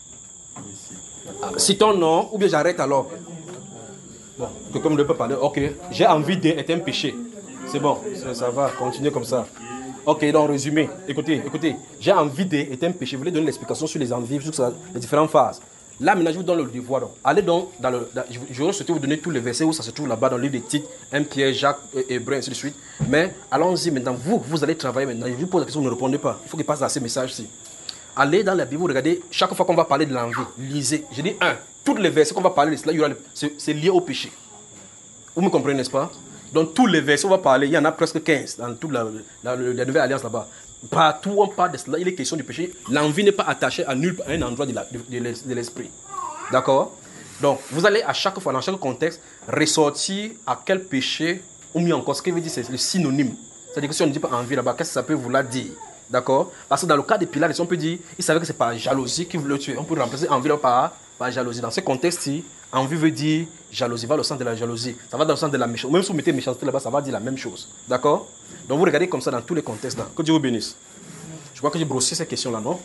citons non, ou bien j'arrête alors. Bon, quelqu'un ne peut parler. Ok, j'ai envie d'être un péché. C'est bon, ça va, continuer comme ça. Ok, donc résumé. Écoutez, j'ai envie d'être un péché. Je voulais donner l'explication sur les envies, sur les différentes phases. Là, maintenant, je vous donne le devoir. Donc. Allez donc, je vais souhaiter vous donner tous les versets où ça se trouve là-bas dans le livre des Titres, 1 Pierre, Jacques, Hébreu, ainsi de suite. Mais allons-y maintenant. Vous allez travailler maintenant. Je vous pose la question, vous ne répondez pas. Il faut qu'il passe à ces messages-ci. Allez dans la Bible, regardez, chaque fois qu'on va parler de l'envie, lisez. Je dis tous les versets qu'on va parler de cela, c'est lié au péché. Vous me comprenez, n'est-ce pas? Donc tous les versets qu'on va parler, il y en a presque 15 dans toute la Nouvelle Alliance là-bas. Partout où on parle de cela, il est question du péché. L'envie n'est pas attachée à un endroit de l'esprit. D'accord? Donc, vous allez à chaque fois, dans chaque contexte, ressortir à quel péché, ou mieux encore, ce qui veut dire, c'est le synonyme. C'est-à-dire que si on ne dit pas envie là-bas, qu'est-ce que ça peut vouloir dire? D'accord? Parce que dans le cas de Pilate, on peut dire, il savait que c'est par jalousie qu'il voulait le tuer. On peut remplacer envie par jalousie. Dans ce contexte-ci, envie veut dire jalousie, va dans le sens de la jalousie. Ça va dans le sens de la méchanceté. Même si vous mettez méchanceté là-bas, ça va dire la même chose. D'accord? Donc vous regardez comme ça dans tous les contextes là. Que Dieu vous bénisse. Je crois que j'ai brossé ces questions-là, non?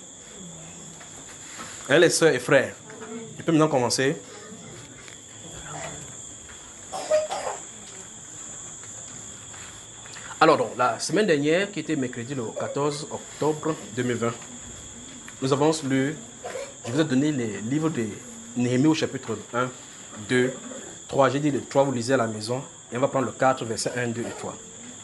Les sœurs et frères. Je peux maintenant commencer. Alors donc, la semaine dernière, qui était mercredi le 14 octobre 2020, nous avons lu, je vous ai donné les livres de Néhémie au chapitre 1, 2, 3. J'ai dit le 3, vous lisez à la maison, et on va prendre le 4, verset 1, 2 et 3.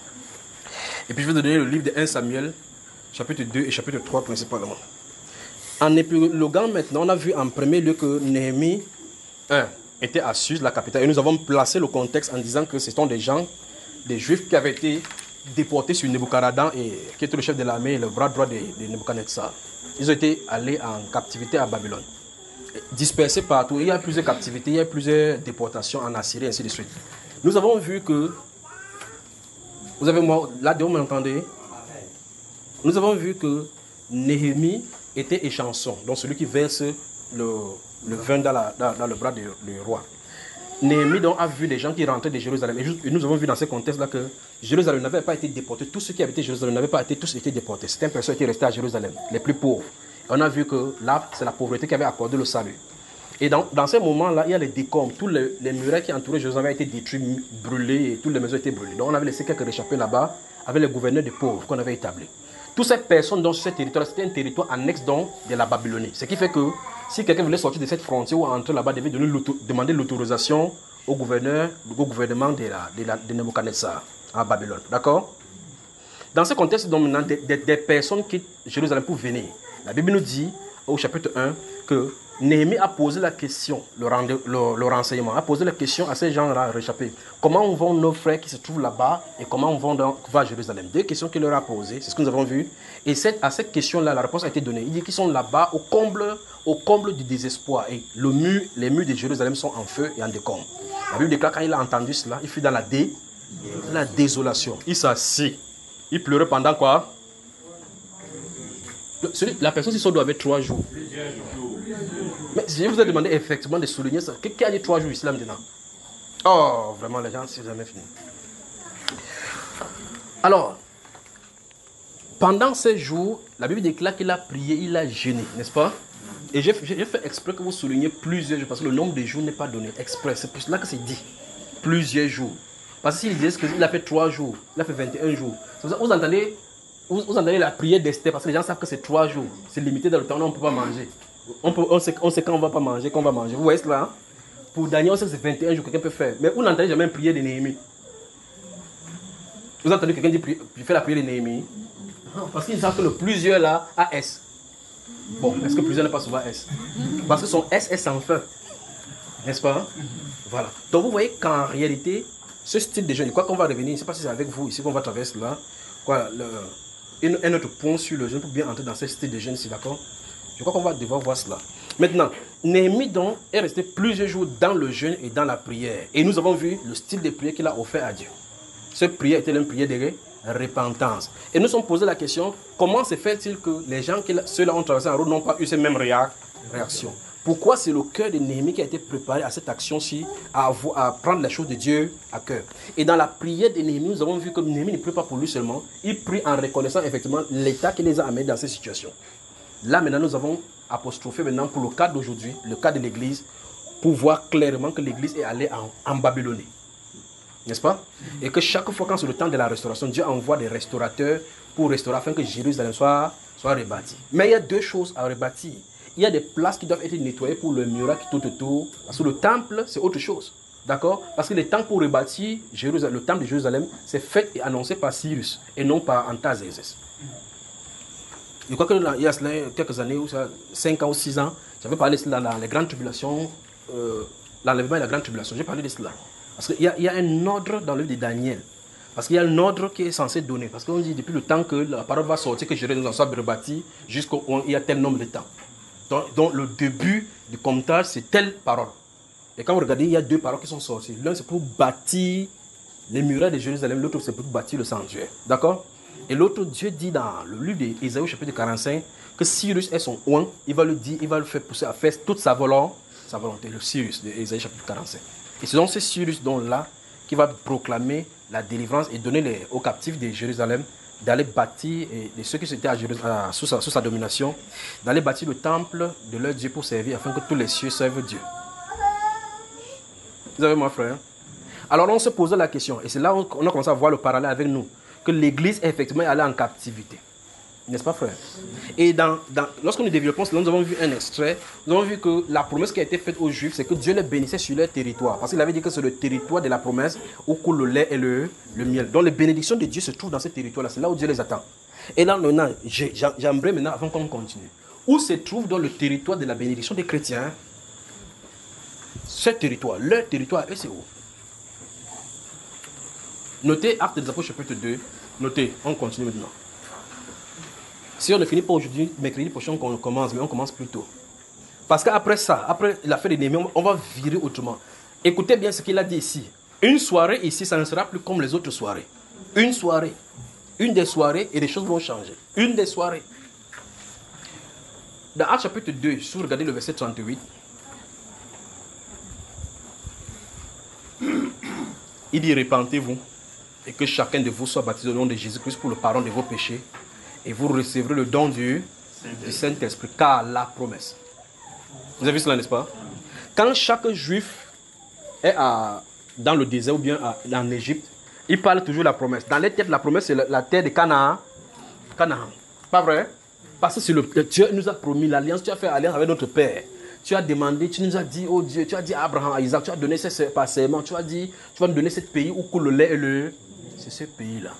Et puis je vais vous donner le livre de 1 Samuel, chapitre 2 et chapitre 3 principalement. En épiloguant maintenant, on a vu en premier lieu que Néhémie 1 était à Suse, la capitale. Et nous avons placé le contexte en disant que ce sont des gens, des Juifs qui avaient été déportés sur Nebuchadnezzar, et qui était le chef de l'armée et le bras droit de Nebuchadnezzar. Ils ont été allés en captivité à Babylone. Dispersés partout. Il y a plusieurs captivités, il y a plusieurs déportations en Assyrie, ainsi de suite. Nous avons vu que... Vous avez moi, là, vous m'entendez? Nous avons vu que Néhémie était échanson, donc celui qui verse le vin dans le bras du roi. Néhémie donc a vu des gens qui rentraient de Jérusalem. Et nous avons vu dans ce contexte-là que Jérusalem n'avait pas été déporté. Tous ceux qui habitaient Jérusalem n'avaient pas tous été déportés. Certaines personnes qui restaient à Jérusalem, les plus pauvres. Et on a vu que là, c'est la pauvreté qui avait accordé le salut. Et dans ces moments-là, il y a les décombres. Tous les murailles qui entouraient Jérusalem avaient été détruits, brûlés, et toutes les maisons étaient brûlées. Donc on avait laissé quelques réchappés là-bas avec les gouverneurs des pauvres qu'on avait établis. Toutes ces personnes dans ce territoire, c'était un territoire annexe donc de la Babylonie. Ce qui fait que si quelqu'un voulait sortir de cette frontière ou entrer là-bas, devait demander l'autorisation au gouvernement de Nebuchadnezzar à Babylone. D'accord? Dans ce contexte, donc, maintenant, des personnes quittent Jérusalem pour venir. La Bible nous dit, au chapitre 1, que Néhémie a posé la question, le renseignement, a posé la question à ces gens-là réchappés. Comment vont nos frères qui se trouvent là-bas et comment vont à Jérusalem? Deux questions qu'il leur a posées, c'est ce que nous avons vu. Et à cette question-là, la réponse a été donnée. Il dit qu'ils sont là-bas au comble du désespoir. Et les murs de Jérusalem sont en feu et en décombre. La Bible déclare quand il a entendu cela, il fut dans la désolation. Il s'assit. Il pleurait pendant quoi? La personne s'y doit avec 3 jours. Mais je vous ai demandé effectivement de souligner ça. Qui a dit 3 jours ici là maintenant? Oh, vraiment, les gens, c'est jamais fini. Alors, pendant ces jours, la Bible déclare qu'il a prié, il a jeûné, n'est-ce pas? Et j'ai fait exprès que vous souligniez plusieurs jours, parce que le nombre de jours n'est pas donné exprès. C'est pour cela que c'est dit plusieurs jours. Parce que s'il disait qu'il a fait 3 jours, il a fait 21 jours. Vous entendez la prière d'Esther, parce que les gens savent que c'est 3 jours. C'est limité dans le temps, on ne peut pas manger. On sait quand on ne va pas manger, quand on va manger. Vous voyez cela, hein? Pour Daniel, on sait que c'est 21 jours, quelqu'un peut faire. Mais vous n'entendez jamais une prière de Néhémie. Vous entendez quelqu'un dire, je fais la prière de Néhémie? Parce qu'ils savent que le plusieurs là a S. Bon, est-ce que plusieurs n'est pas souvent S? Parce que son S est sans fin. N'est-ce pas? Voilà. Donc vous voyez qu'en réalité, ce style de jeûne, quoi qu'on va revenir, je ne sais pas si c'est avec vous ici qu'on va traverser là, un autre point sur le jeûne pour bien entrer dans ce style de jeûne ici, d'accord? Je crois qu'on va devoir voir cela. Maintenant, Néhémie donc est resté plusieurs jours dans le jeûne et dans la prière. Et nous avons vu le style de prière qu'il a offert à Dieu. Cette prière était une prière de repentance. Et nous sommes posé la question, comment se fait-il que les gens, ceux-là ont traversé la route, n'ont pas eu ces mêmes réactions? Pourquoi c'est le cœur de Néhémie qui a été préparé à cette action-ci, à prendre les choses de Dieu à cœur? Et dans la prière de Néhémie, nous avons vu que Néhémie ne prie pas pour lui seulement, il prie en reconnaissant effectivement l'état qui les a amenés dans cette situation. Là maintenant, nous avons apostrophé maintenant pour le cas d'aujourd'hui, le cas de l'Église, pour voir clairement que l'Église est allée en Babylonie. N'est-ce pas? Et que chaque fois quand c'est le temps de la restauration, Dieu envoie des restaurateurs pour restaurer afin que Jérusalem soit rebâti. Mais il y a deux choses à rebâtir. Il y a des places qui doivent être nettoyées pour le muraille qui tout autour. Parce que le temple, c'est autre chose. D'accord? Parce que le temps pour rebâtir le temple de Jérusalem, c'est fait et annoncé par Cyrus et non par Antazézès. Je crois qu'il y a quelques années, 5 ans ou 6 ans, j'avais parlé de cela dans les grandes tribulations, l'enlèvement et la grande tribulation. J'ai parlé de cela. Parce qu'il y a un ordre dans le livre de Daniel. Parce qu'il y a un ordre qui est censé donner. Parce qu'on dit depuis le temps que la parole va sortir, que Jérusalem soit rebâti, jusqu'au il y a tel nombre de temps. Donc le début du comptage, c'est telle parole. Et quand vous regardez, il y a 2 paroles qui sont sorties. L'un, c'est pour bâtir les murailles de Jérusalem. L'autre, c'est pour bâtir le sanctuaire. D'accord? Et l'autre, Dieu dit dans le livre d'Ésaïe, chapitre 45, que Cyrus est son oint. Il va le dire, il va le faire pousser à faire toute sa volonté. Le Cyrus d'Ésaïe, chapitre 45. Et c'est donc ce Cyrus là qui va proclamer la délivrance et donner aux captifs de Jérusalem d'aller bâtir, et ceux qui étaient sous sa domination, d'aller bâtir le temple de leur Dieu pour servir, afin que tous les cieux servent Dieu. Vous avez moi, frère? Alors on se posait la question, et c'est là qu'on a commencé à voir le parallèle avec nous, que l'Église est effectivement allée en captivité. N'est-ce pas, frère? Et lorsque nous développons cela, nous avons vu un extrait, nous avons vu que la promesse qui a été faite aux Juifs, c'est que Dieu les bénissait sur leur territoire. Parce qu'il avait dit que c'est le territoire de la promesse où coule le lait et le miel. Donc les bénédictions de Dieu se trouvent dans ce territoire-là. C'est là où Dieu les attend. Et là, maintenant, j'aimerais maintenant, avant qu'on continue, où se trouve dans le territoire de la bénédiction des chrétiens? Ce territoire, leur territoire, eux, c'est où? Notez Actes des Apôtres, chapitre 2. Notez, on continue maintenant. Si on ne finit pas aujourd'hui, mercredi prochain, on commence, mais on commence plus tôt. Parce qu'après ça, après l'affaire de Néhémie, on va virer autrement. Écoutez bien ce qu'il a dit ici. Une soirée ici, ça ne sera plus comme les autres soirées. Une soirée. Une des soirées et les choses vont changer. Une des soirées. Dans Actes chapitre 2, si vous regardez le verset 38, il dit: repentez-vous et que chacun de vous soit baptisé au nom de Jésus-Christ pour le pardon de vos péchés. Et vous recevrez le don du Saint-Esprit, car la promesse. Vous avez vu cela, n'est-ce pas? Quand chaque juif est dans le désert ou bien en Égypte, il parle toujours de la promesse. Dans les têtes, la promesse, c'est la terre de Canaan. Pas vrai? Parce que c'est Dieu nous a promis l'alliance. Tu as fait alliance avec notre Père. Tu as demandé, tu nous as dit, oh Dieu, tu as dit à Abraham, à Isaac, tu as donné par serment, tu as dit, tu vas nous donner ce pays où coule le lait et le... C'est ce pays-là.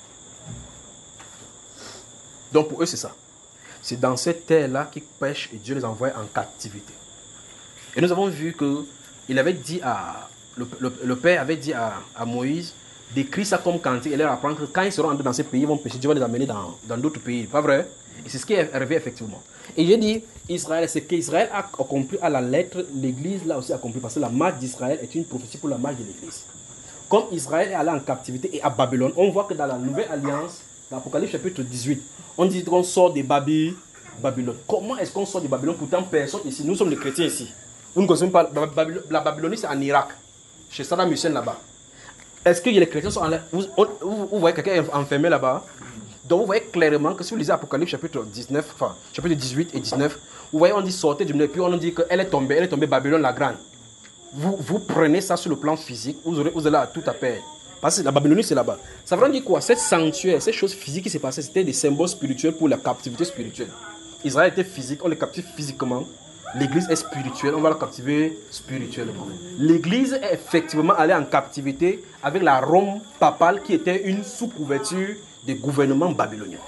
Donc pour eux, c'est ça. C'est dans cette terre-là qu'ils pêchent et Dieu les envoie en captivité. Et nous avons vu que il avait dit le Père avait dit à Moïse d'écrire ça comme cantique et leur apprendre que quand ils seront entrés dans ces pays, ils vont pêcher, Dieu va les amener dans d'autres pays. Pas vrai? Et c'est ce qui est arrivé effectivement. Et j'ai dit, Israël, c'est qu'Israël a accompli à la lettre, l'Église l'a aussi accompli, parce que la marche d'Israël est une prophétie pour la marche de l'Église. Comme Israël est allé en captivité et à Babylone, on voit que dans la Nouvelle Alliance, dans l'Apocalypse chapitre 18, on dit qu'on sort de Babylone. Comment est-ce qu'on sort de Babylone? Pourtant, personne ici, nous sommes les chrétiens ici. Vous ne connaissez pas la Babylonie, c'est en Irak, chez Saddam Hussein là-bas. Est-ce que les chrétiens sont en vous voyez quelqu'un enfermé là-bas? Donc vous voyez clairement que si vous lisez Apocalypse chapitre 19, enfin chapitre 18 et 19, vous voyez on dit sortez du milieu, puis on dit qu'elle est tombée Babylone la grande. Vous prenez ça sur le plan physique, vous allez à tout à perdre. Parce que la Babylonie c'est là-bas. Ça veut dire quoi? Cette sanctuaire, ces choses physiques qui s'est passées, c'était des symboles spirituels pour la captivité spirituelle. Israël était physique, on les captive physiquement. L'église est spirituelle, on va la captiver spirituellement. L'église est effectivement allée en captivité avec la Rome papale qui était une sous-couverture des gouvernements babyloniens.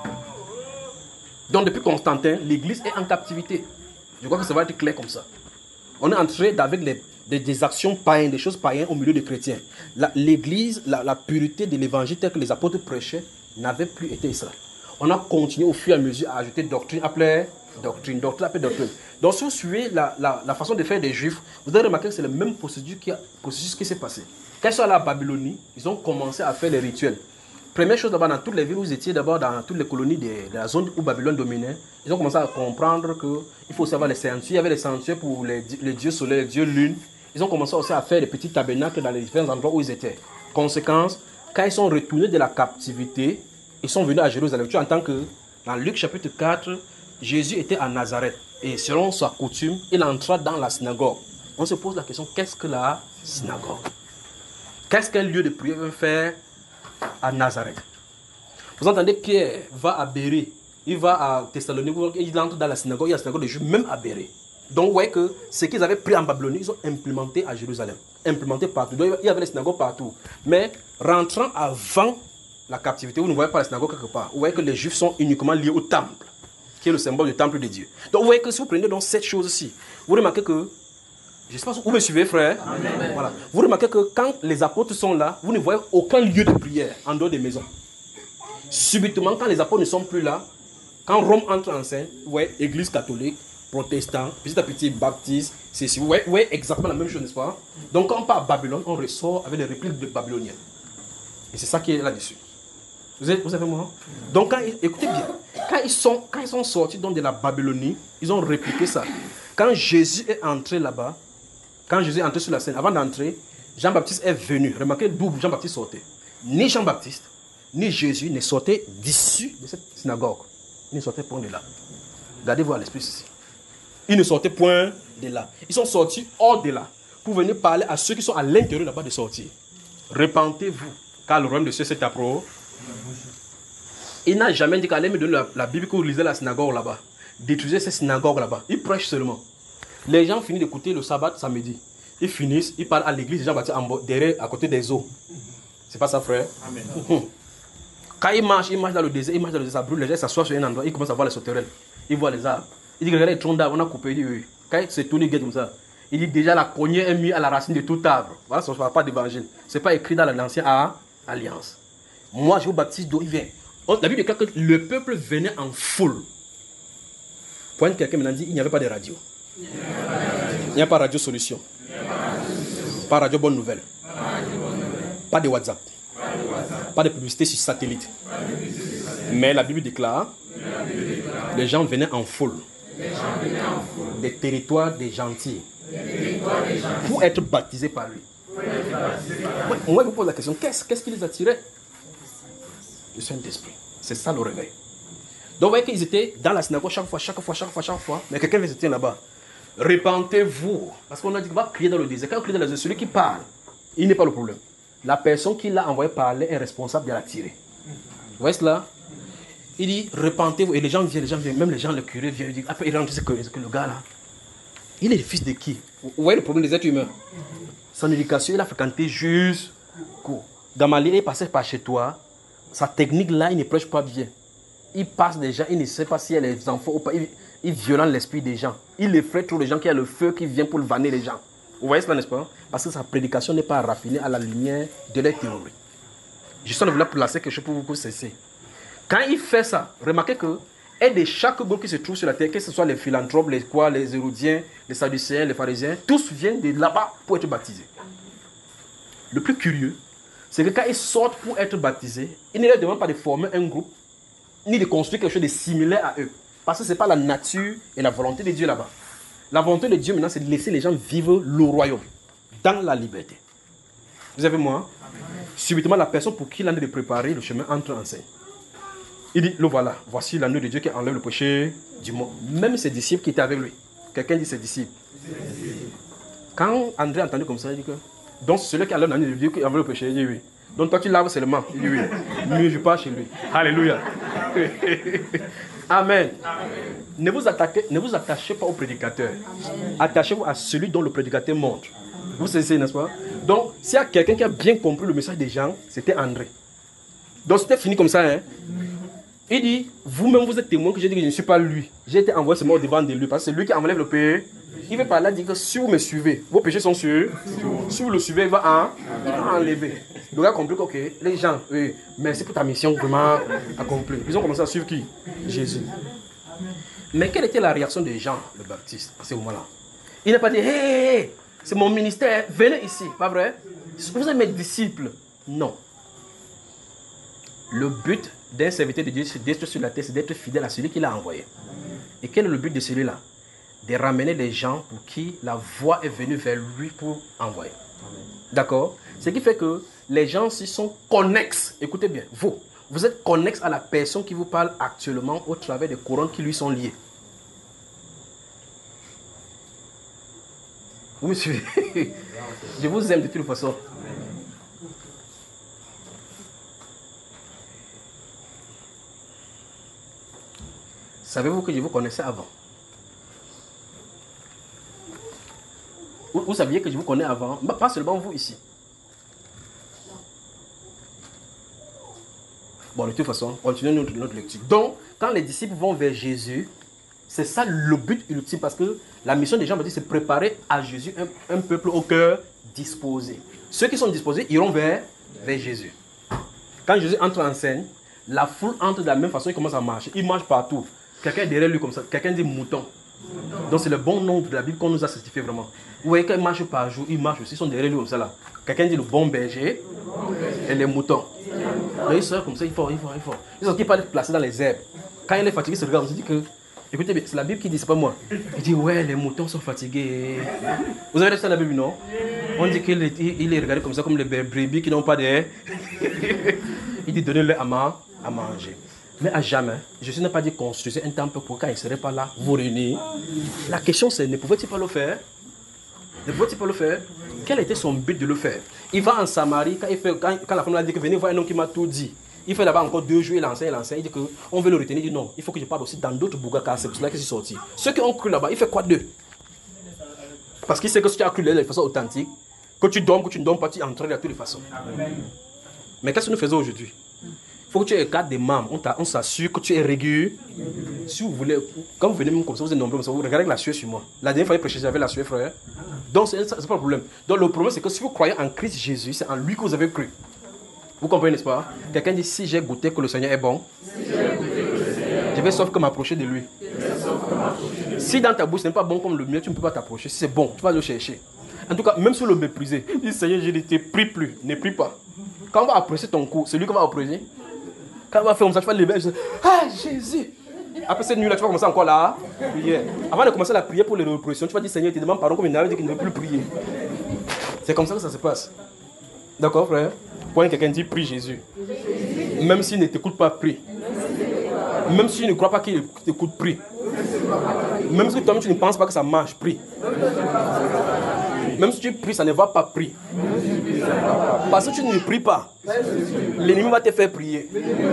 Donc depuis Constantin, l'église est en captivité. Je crois que ça va être clair comme ça. On est entré avec des actions païennes, des choses païennes au milieu des chrétiens. L'église, la pureté de l'évangile tel que les apôtres prêchaient n'avait plus été ça. On a continué au fur et à mesure à ajouter doctrine après doctrine. Donc si vous suivez la façon de faire des Juifs, vous allez remarquer que c'est la même processus qui s'est passé. Quand ils sont allés à Babylonie, ils ont commencé à faire les rituels. Première chose d'abord, dans toutes les villes où vous étiez, d'abord dans toutes les colonies de la zone où Babylone dominait, ils ont commencé à comprendre qu'il faut savoir les sanctuaires. Il y avait les sanctuaires pour les dieux soleil, les dieux lune. Ils ont commencé aussi à faire des petits tabernacles dans les différents endroits où ils étaient. Conséquence, quand ils sont retournés de la captivité, ils sont venus à Jérusalem. Tu entends que dans Luc chapitre 4, Jésus était à Nazareth. Et selon sa coutume, il entra dans la synagogue. On se pose la question, qu'est-ce que la synagogue? Qu'est-ce qu'un lieu de prière veut faire à Nazareth? Vous entendez, Pierre va à Bérée, il va à Thessalonique, il entre dans la synagogue, il y a la synagogue de Juifs, même à Bérée. Donc vous voyez que ce qu'ils avaient pris en Babylonie, ils ont implémenté à Jérusalem, implémenté partout. Donc il y avait les synagogues partout. Mais rentrant avant la captivité, vous ne voyez pas la synagogue quelque part. Vous voyez que les Juifs sont uniquement liés au temple, qui est le symbole du temple de Dieu. Donc vous voyez que si vous prenez donc cette chose-ci, vous remarquez que, je ne sais pas si vous me suivez, frère. Amen. Voilà. Vous remarquez que quand les apôtres sont là, vous ne voyez aucun lieu de prière en dehors des maisons. Subitement, quand les apôtres ne sont plus là, quand Rome entre en scène, vous voyez église catholique, protestant, petit à petit baptiste, vous voyez exactement la même chose, n'est-ce pas? Donc quand on part à Babylone, on ressort avec les répliques de Babyloniens. Et c'est ça qui est là-dessus. Vous savez moi? Donc écoutez bien, quand ils sont sortis donc de la Babylonie, ils ont répliqué ça. Quand Jésus est entré là-bas, quand Jésus est entré sur la scène, avant d'entrer, Jean-Baptiste est venu. Remarquez d'où Jean-Baptiste sortait. Ni Jean-Baptiste, ni Jésus ne sortaient d'issue de cette synagogue. Ils ne sortaient point de là. Gardez-vous à l'esprit ici. Ils ne sortaient point de là. Ils sont sortis hors de là pour venir parler à ceux qui sont à l'intérieur là-bas de sortir. Repentez-vous, car le royaume de Dieu s'est approché. Il n'a jamais dit qu'allez me donner la Bible que vous lisez la synagogue là-bas. Détruisez ces synagogues là-bas. Ils prêchent seulement. Les gens finissent d'écouter le sabbat samedi. Ils finissent, ils parlent à l'église, les gens bâtis derrière, à côté des eaux. C'est pas ça, frère? Amen. Quand ils marchent dans le désert, ça brûle, les gens s'assoient sur un endroit, ils commencent à voir les sauterelles. Ils voient les arbres. Ils disent, regardez les troncs d'arbres, on a coupé. Il dit, oui. Quand ils se tournent, ils guettent comme ça. Il dit, déjà la cognée est mise à la racine de tout arbre. Voilà, ça ne parle pas d'évangile. Ce n'est pas écrit dans l'ancienne alliance. Moi, je vous baptise d'eau, il vient. La Bible déclare que le peuple venait en foule. Pointe quelqu'un maintenant dit, il n'y avait pas de radio. Il n'y a pas de radio solution. Pas radio bonne nouvelle. Pas de WhatsApp. Pas de publicité sur satellite. Mais la Bible déclare, les gens venaient en foule. Des territoires des gentils. Pour être baptisés par lui. Moi, je vous pose la question, qu'est-ce qui les attirait? Le Saint-Esprit. C'est ça le réveil. Donc, vous voyez qu'ils étaient dans la synagogue chaque fois. Mais quelqu'un se tient là-bas. Repentez-vous. Parce qu'on a dit qu'on va crier dans le désert. Quand on crie dans le désert, celui qui parle, il n'est pas le problème. La personne qui l'a envoyé parler est responsable de la tirer. Vous voyez cela? Il dit, repentez-vous. Et les gens viennent, même les gens, le curé vient, il dit, après il rentre, c'est que le gars là, il est le fils de qui? Vous voyez le problème des êtres humains? Son éducation, il a fréquenté jusqu'où? Gamaliel est passé par chez toi. Sa technique là, il ne prêche pas bien. Il passe des gens, il ne sait pas s'il y a les enfants ou pas. Il violente l'esprit des gens. Il effraie trop les gens qu'il y a le feu qui vient pour vanner les gens. Vous voyez cela, n'est-ce pas? Parce que sa prédication n'est pas raffinée à la lumière de leur théorie. Je suis en train de placer quelque chose pour vous cesser. Quand il fait ça, remarquez que et de chaque groupe qui se trouve sur la terre, que ce soit les philanthropes, les hérodiens, les sadducéens, les pharisiens, tous viennent de là-bas pour être baptisés. Le plus curieux, c'est que quand ils sortent pour être baptisés, ils ne leur demandent pas de former un groupe, ni de construire quelque chose de similaire à eux. Parce que ce n'est pas la nature et la volonté de Dieu là-bas. La volonté de Dieu maintenant, c'est de laisser les gens vivre le royaume dans la liberté. Vous avez moi? Subitement, la personne pour qui il en est de préparer le chemin entre en scène. Il dit, le voilà, voici l'agneau de Dieu qui enlève le péché du monde. Même ses disciples qui étaient avec lui. Quelqu'un dit ses disciples. Quand André a entendu comme ça, il dit que, donc celui qui enlève l'agneau de Dieu qui enlève le péché, il dit oui. Donc toi tu laves seulement, il dit oui. Mieux je pars chez lui. Alléluia. Amen. Ne vous attachez pas au prédicateur. Attachez-vous à celui dont le prédicateur montre. Vous savez, n'est-ce pas? Donc, s'il y a quelqu'un qui a bien compris le message des gens, c'était André. Donc, c'était fini comme ça. Hein? Il dit, vous-même, vous êtes témoin que j'ai dit que je ne suis pas lui. J'ai été envoyé seulement au devant de lui, parce que c'est lui qui enlève le péché. Il veut par là dire que si vous me suivez, vos péchés sont sûrs. Si vous le suivez, il va enlever. Donc, il a compris que, ok, les gens, oui, merci pour ta mission vraiment accomplie. Ils ont commencé à suivre qui? Jésus. Mais quelle était la réaction de Jean le Baptiste à ce moment-là? Il n'a pas dit, hé, c'est mon ministère, venez ici, pas vrai? Vous êtes mes disciples. Non. Le but d'un serviteur de Dieu, c'est d'être sur la terre, c'est d'être fidèle à celui qui l'a envoyé. Et quel est le but de celui-là? De ramener les gens pour qui la voix est venue vers lui pour envoyer. D'accord? Ce qui fait que les gens s'y sont connexes. Écoutez bien, vous êtes connexes à la personne qui vous parle actuellement au travers des courants qui lui sont liés. Vous me suivez? Je vous aime de toute façon. Savez-vous que je vous connaissais avant? Vous saviez que je vous connais avant? Pas seulement vous ici. Bon, de toute façon, continuons notre lecture. Donc, quand les disciples vont vers Jésus, c'est ça le but ultime, parce que la mission des gens, c'est préparer à Jésus un peuple au cœur disposé. Ceux qui sont disposés iront vers Jésus. Quand Jésus entre en scène, la foule entre de la même façon, il commence à marcher. Il marche partout. Quelqu'un est derrière lui comme ça. Quelqu'un dit mouton. Donc c'est le bon nom de la Bible qu'on nous a certifié vraiment. Vous voyez qu'il marche par jour, il marche aussi, ils sont derrière lui comme ça là. Quelqu'un dit le bon berger et les moutons. Donc ils sont comme ça, il faut. Ils sont qui pas être placés dans les herbes. Quand il est fatigué, il se regarde, on se dit que, écoutez bien, c'est la Bible qui dit, c'est pas moi. Il dit ouais, les moutons sont fatigués. Vous avez lu ça dans la Bible, non? On dit qu'il est regardé comme ça, comme les brebis qui n'ont pas d'air. Il dit donnez-leur à manger. Mais à jamais, Jésus n'a pas dit construisez un temple pour quand il ne serait pas là, vous réunir. La question c'est, ne pouvait-il pas le faire? Ne pouvait-il pas le faire? Quel était son but de le faire? Il va en Samarie, quand la femme lui a dit que venez voir un homme qui m'a tout dit. Il fait là-bas encore 2 jours, il enseigne, il dit qu'on veut le retenir, il dit non, il faut que je parte aussi dans d'autres bougas, car c'est pour cela que je suis sorti. Ceux qui ont cru là-bas, il fait quoi d'eux? Parce qu'il sait que si tu as cru de façon authentique, que tu dormes, que tu ne dormes pas, tu entres de toutes les façons. Mais qu'est-ce que nous faisons aujourd'hui? Il faut que tu écartes des membres, on s'assure que tu es régulier. Si vous voulez, quand vous venez même comme ça, vous êtes nombreux, vous regardez la sueur sur moi. La dernière fois, il prêchait, j'avais la sueur, frère. Donc, ce n'est pas le problème. Donc, le problème, c'est que si vous croyez en Christ Jésus, c'est en lui que vous avez cru. Vous comprenez, n'est-ce pas? Quelqu'un dit, si j'ai goûté que le Seigneur est bon, je vais sauf que m'approcher de lui. Si dans ta bouche, ce n'est pas bon comme le mien, tu ne peux pas t'approcher. Si c'est bon, tu vas le chercher. En tout cas, même si le mépriser, dis Seigneur, je ne te prie plus, ne prie pas. Quand on va apprécier ton coup, c'est lui qui va apprécier. Quand on va faire comme ça, tu vas lever, je dis, ah Jésus. Après cette nuit-là, tu vas commencer encore là, prier. Avant de commencer la prière pour les répressions, tu vas dire Seigneur, tu demandes pardon comme il avait dit qu'il ne veut plus prier. C'est comme ça que ça se passe. D'accord, frère? Quand quelqu'un dit prie Jésus, même s'il ne t'écoute pas, prie. Même s'il ne croit pas qu'il t'écoute, prie. Même si toi-même tu ne penses pas que ça marche, prie. Même si tu pries, ça ne va pas, prie. Parce que tu ne pries pas, l'ennemi va te faire prier.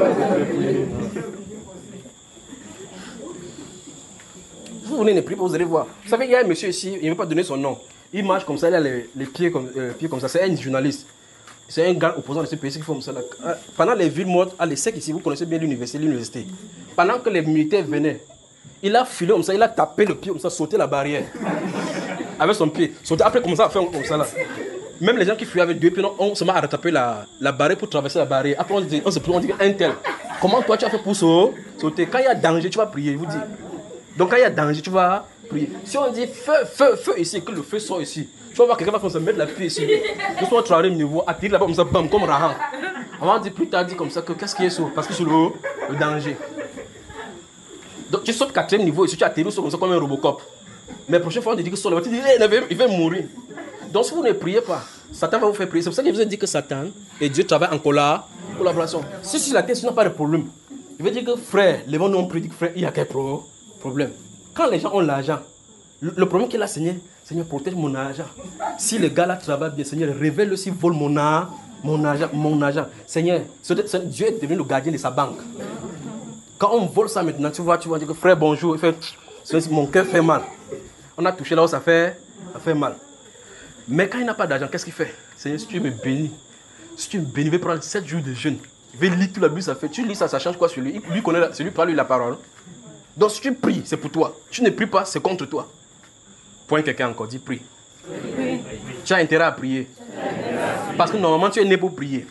Vous venez ne prier pas, vous allez voir. Vous savez, il y a un monsieur ici, il ne veut pas donner son nom. Il marche comme ça, il a les pieds comme ça. C'est un journaliste. C'est un gars opposant de ce pays qui fait comme ça. Pendant les villes mortes, à l'ESSEC ici, vous connaissez bien l'université. Pendant que les militaires venaient, il a filé comme ça, il a tapé le pied comme ça, sauté la barrière. Avec son pied. Sauté, après, commencer à faire comme ça là. Même les gens qui fuyaient avec 2 pieds, on se met à retaper la barrière pour traverser la barrière. Après, on dit un tel. Comment toi tu as fait pour sauter? Quand il y a danger, tu vas prier, vous dites. Donc quand il y a danger, tu vas prier. Si on dit feu ici, que le feu sort ici, tu vas voir quelqu'un va se mettre la pied ici. Nous sommes au troisième niveau, attirer là-bas comme ça, bam, comme Raham. On va dire plus tard, dit comme ça, que qu'est-ce qui est ça? Parce que c'est le danger. Donc tu sautes 4e niveau et si tu atterris comme ça comme un Robocop. Mais la prochaine fois on te dit que sur la voiture, il va mourir. Donc si vous ne priez pas, Satan va vous faire prier. C'est pour ça que je vous ai dit que Satan et Dieu travaillent en collaboration. Si sur la terre, tu n'as pas de problème. Je veux dire que frère, les gens nous ont prédit que frère, il y a quel problème. Quand les gens ont l'argent, le problème qu'il a, Seigneur, protège mon argent. Si le gars là travaille bien, Seigneur, révèle-le s'il vole mon argent. Seigneur, Dieu est devenu le gardien de sa banque. Quand on vole ça maintenant, tu vas dire que frère, bonjour, il fait, mon cœur fait mal. On a touché là où ça fait mal. Mais quand il n'a pas d'argent, qu'est-ce qu'il fait? Seigneur, si tu me bénis, il va prendre 7 jours de jeûne. Il va lire tout la Bible, ça fait. Tu lis ça change quoi sur lui? Lui connaît, c'est lui qui parle lui la parole. Donc si tu pries, c'est pour toi. Tu ne pries pas, c'est contre toi. Point quelqu'un encore, dit prie. Oui. Tu as intérêt à prier. Parce que normalement tu es né pour prier.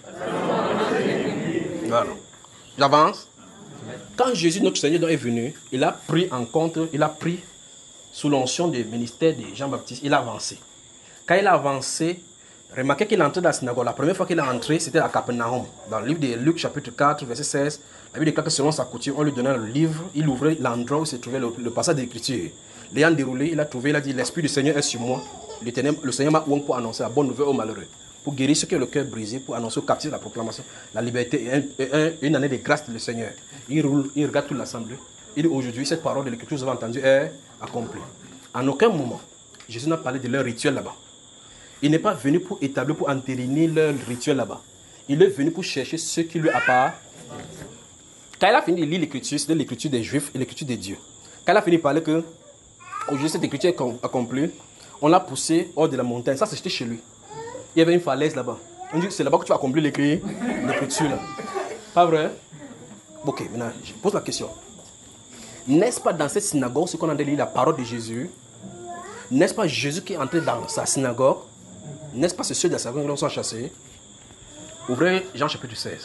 Voilà. J'avance. Quand Jésus, notre Seigneur, est venu, il a pris en compte, il a pris sous l'onction du ministère de Jean-Baptiste, il a avancé. Quand il a avancé, remarquez qu'il est entré dans la synagogue. La première fois qu'il est entré, c'était à Capernaum. Dans le livre de Luc, chapitre 4, verset 16, la Bible déclare que selon sa coutume, on lui donnait le livre, il ouvrait l'endroit où se trouvait le passage d'écriture. L'ayant déroulé, il a dit, l'Esprit du Seigneur est sur moi. Le Seigneur m'a oint pour annoncer la bonne nouvelle aux malheureux, pour guérir ceux qui ont le cœur brisé, pour annoncer aux captifs la proclamation, la liberté et une année de grâce du Seigneur. Il regarde toute l'assemblée. Il dit, aujourd'hui, cette parole de l'écriture que vous avez entendue est accomplie. En aucun moment, Jésus n'a parlé de leur rituel là-bas. Il n'est pas venu pour établir, pour entériner leur rituel là-bas. Il est venu pour chercher ce qui lui appartient. Quand il a fini de lire l'écriture, c'était l'écriture des Juifs et l'écriture des dieux. Quand il a fini de parler que aujourd'hui cette écriture est accomplie, on l'a poussé hors de la montagne. Ça, c'était chez lui. Il y avait une falaise là-bas. On dit que c'est là-bas que tu as accompli l'écriture là. Pas vrai? Ok, maintenant, je pose la question. N'est-ce pas dans cette synagogue, ce qu'on a lu la parole de Jésus? N'est-ce pas Jésus qui est entré dans sa synagogue? N'est-ce pas ceux de la synagogue qui sont chassés? Ouvrez Jean chapitre 16.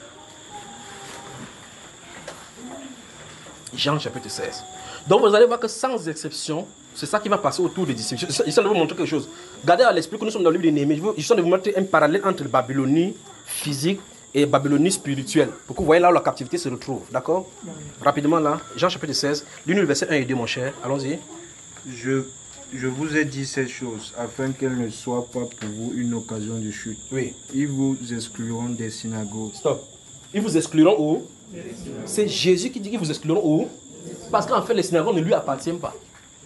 Jean chapitre 16. Donc vous allez voir que sans exception, c'est ça qui va passer autour des disciples. Je vais vous montrer quelque chose. Gardez à l'esprit que nous sommes dans le livre de Néhémie. Je vais vous montrer un parallèle entre la Babylonie physique et la Babylonie spirituelle. Pour que vous voyez là où la captivité se retrouve. D'accord? Rapidement là, Jean chapitre 16, l'une verset 1 et 2 mon cher. Allons-y. Je vous ai dit ces choses afin qu'elles ne soient pas pour vous une occasion de chute. Oui. Ils vous excluront des synagogues. Stop. Ils vous excluront où? C'est Jésus qui dit qu'ils vous excluront où? Parce qu'en fait, les synagogues ne lui appartiennent pas.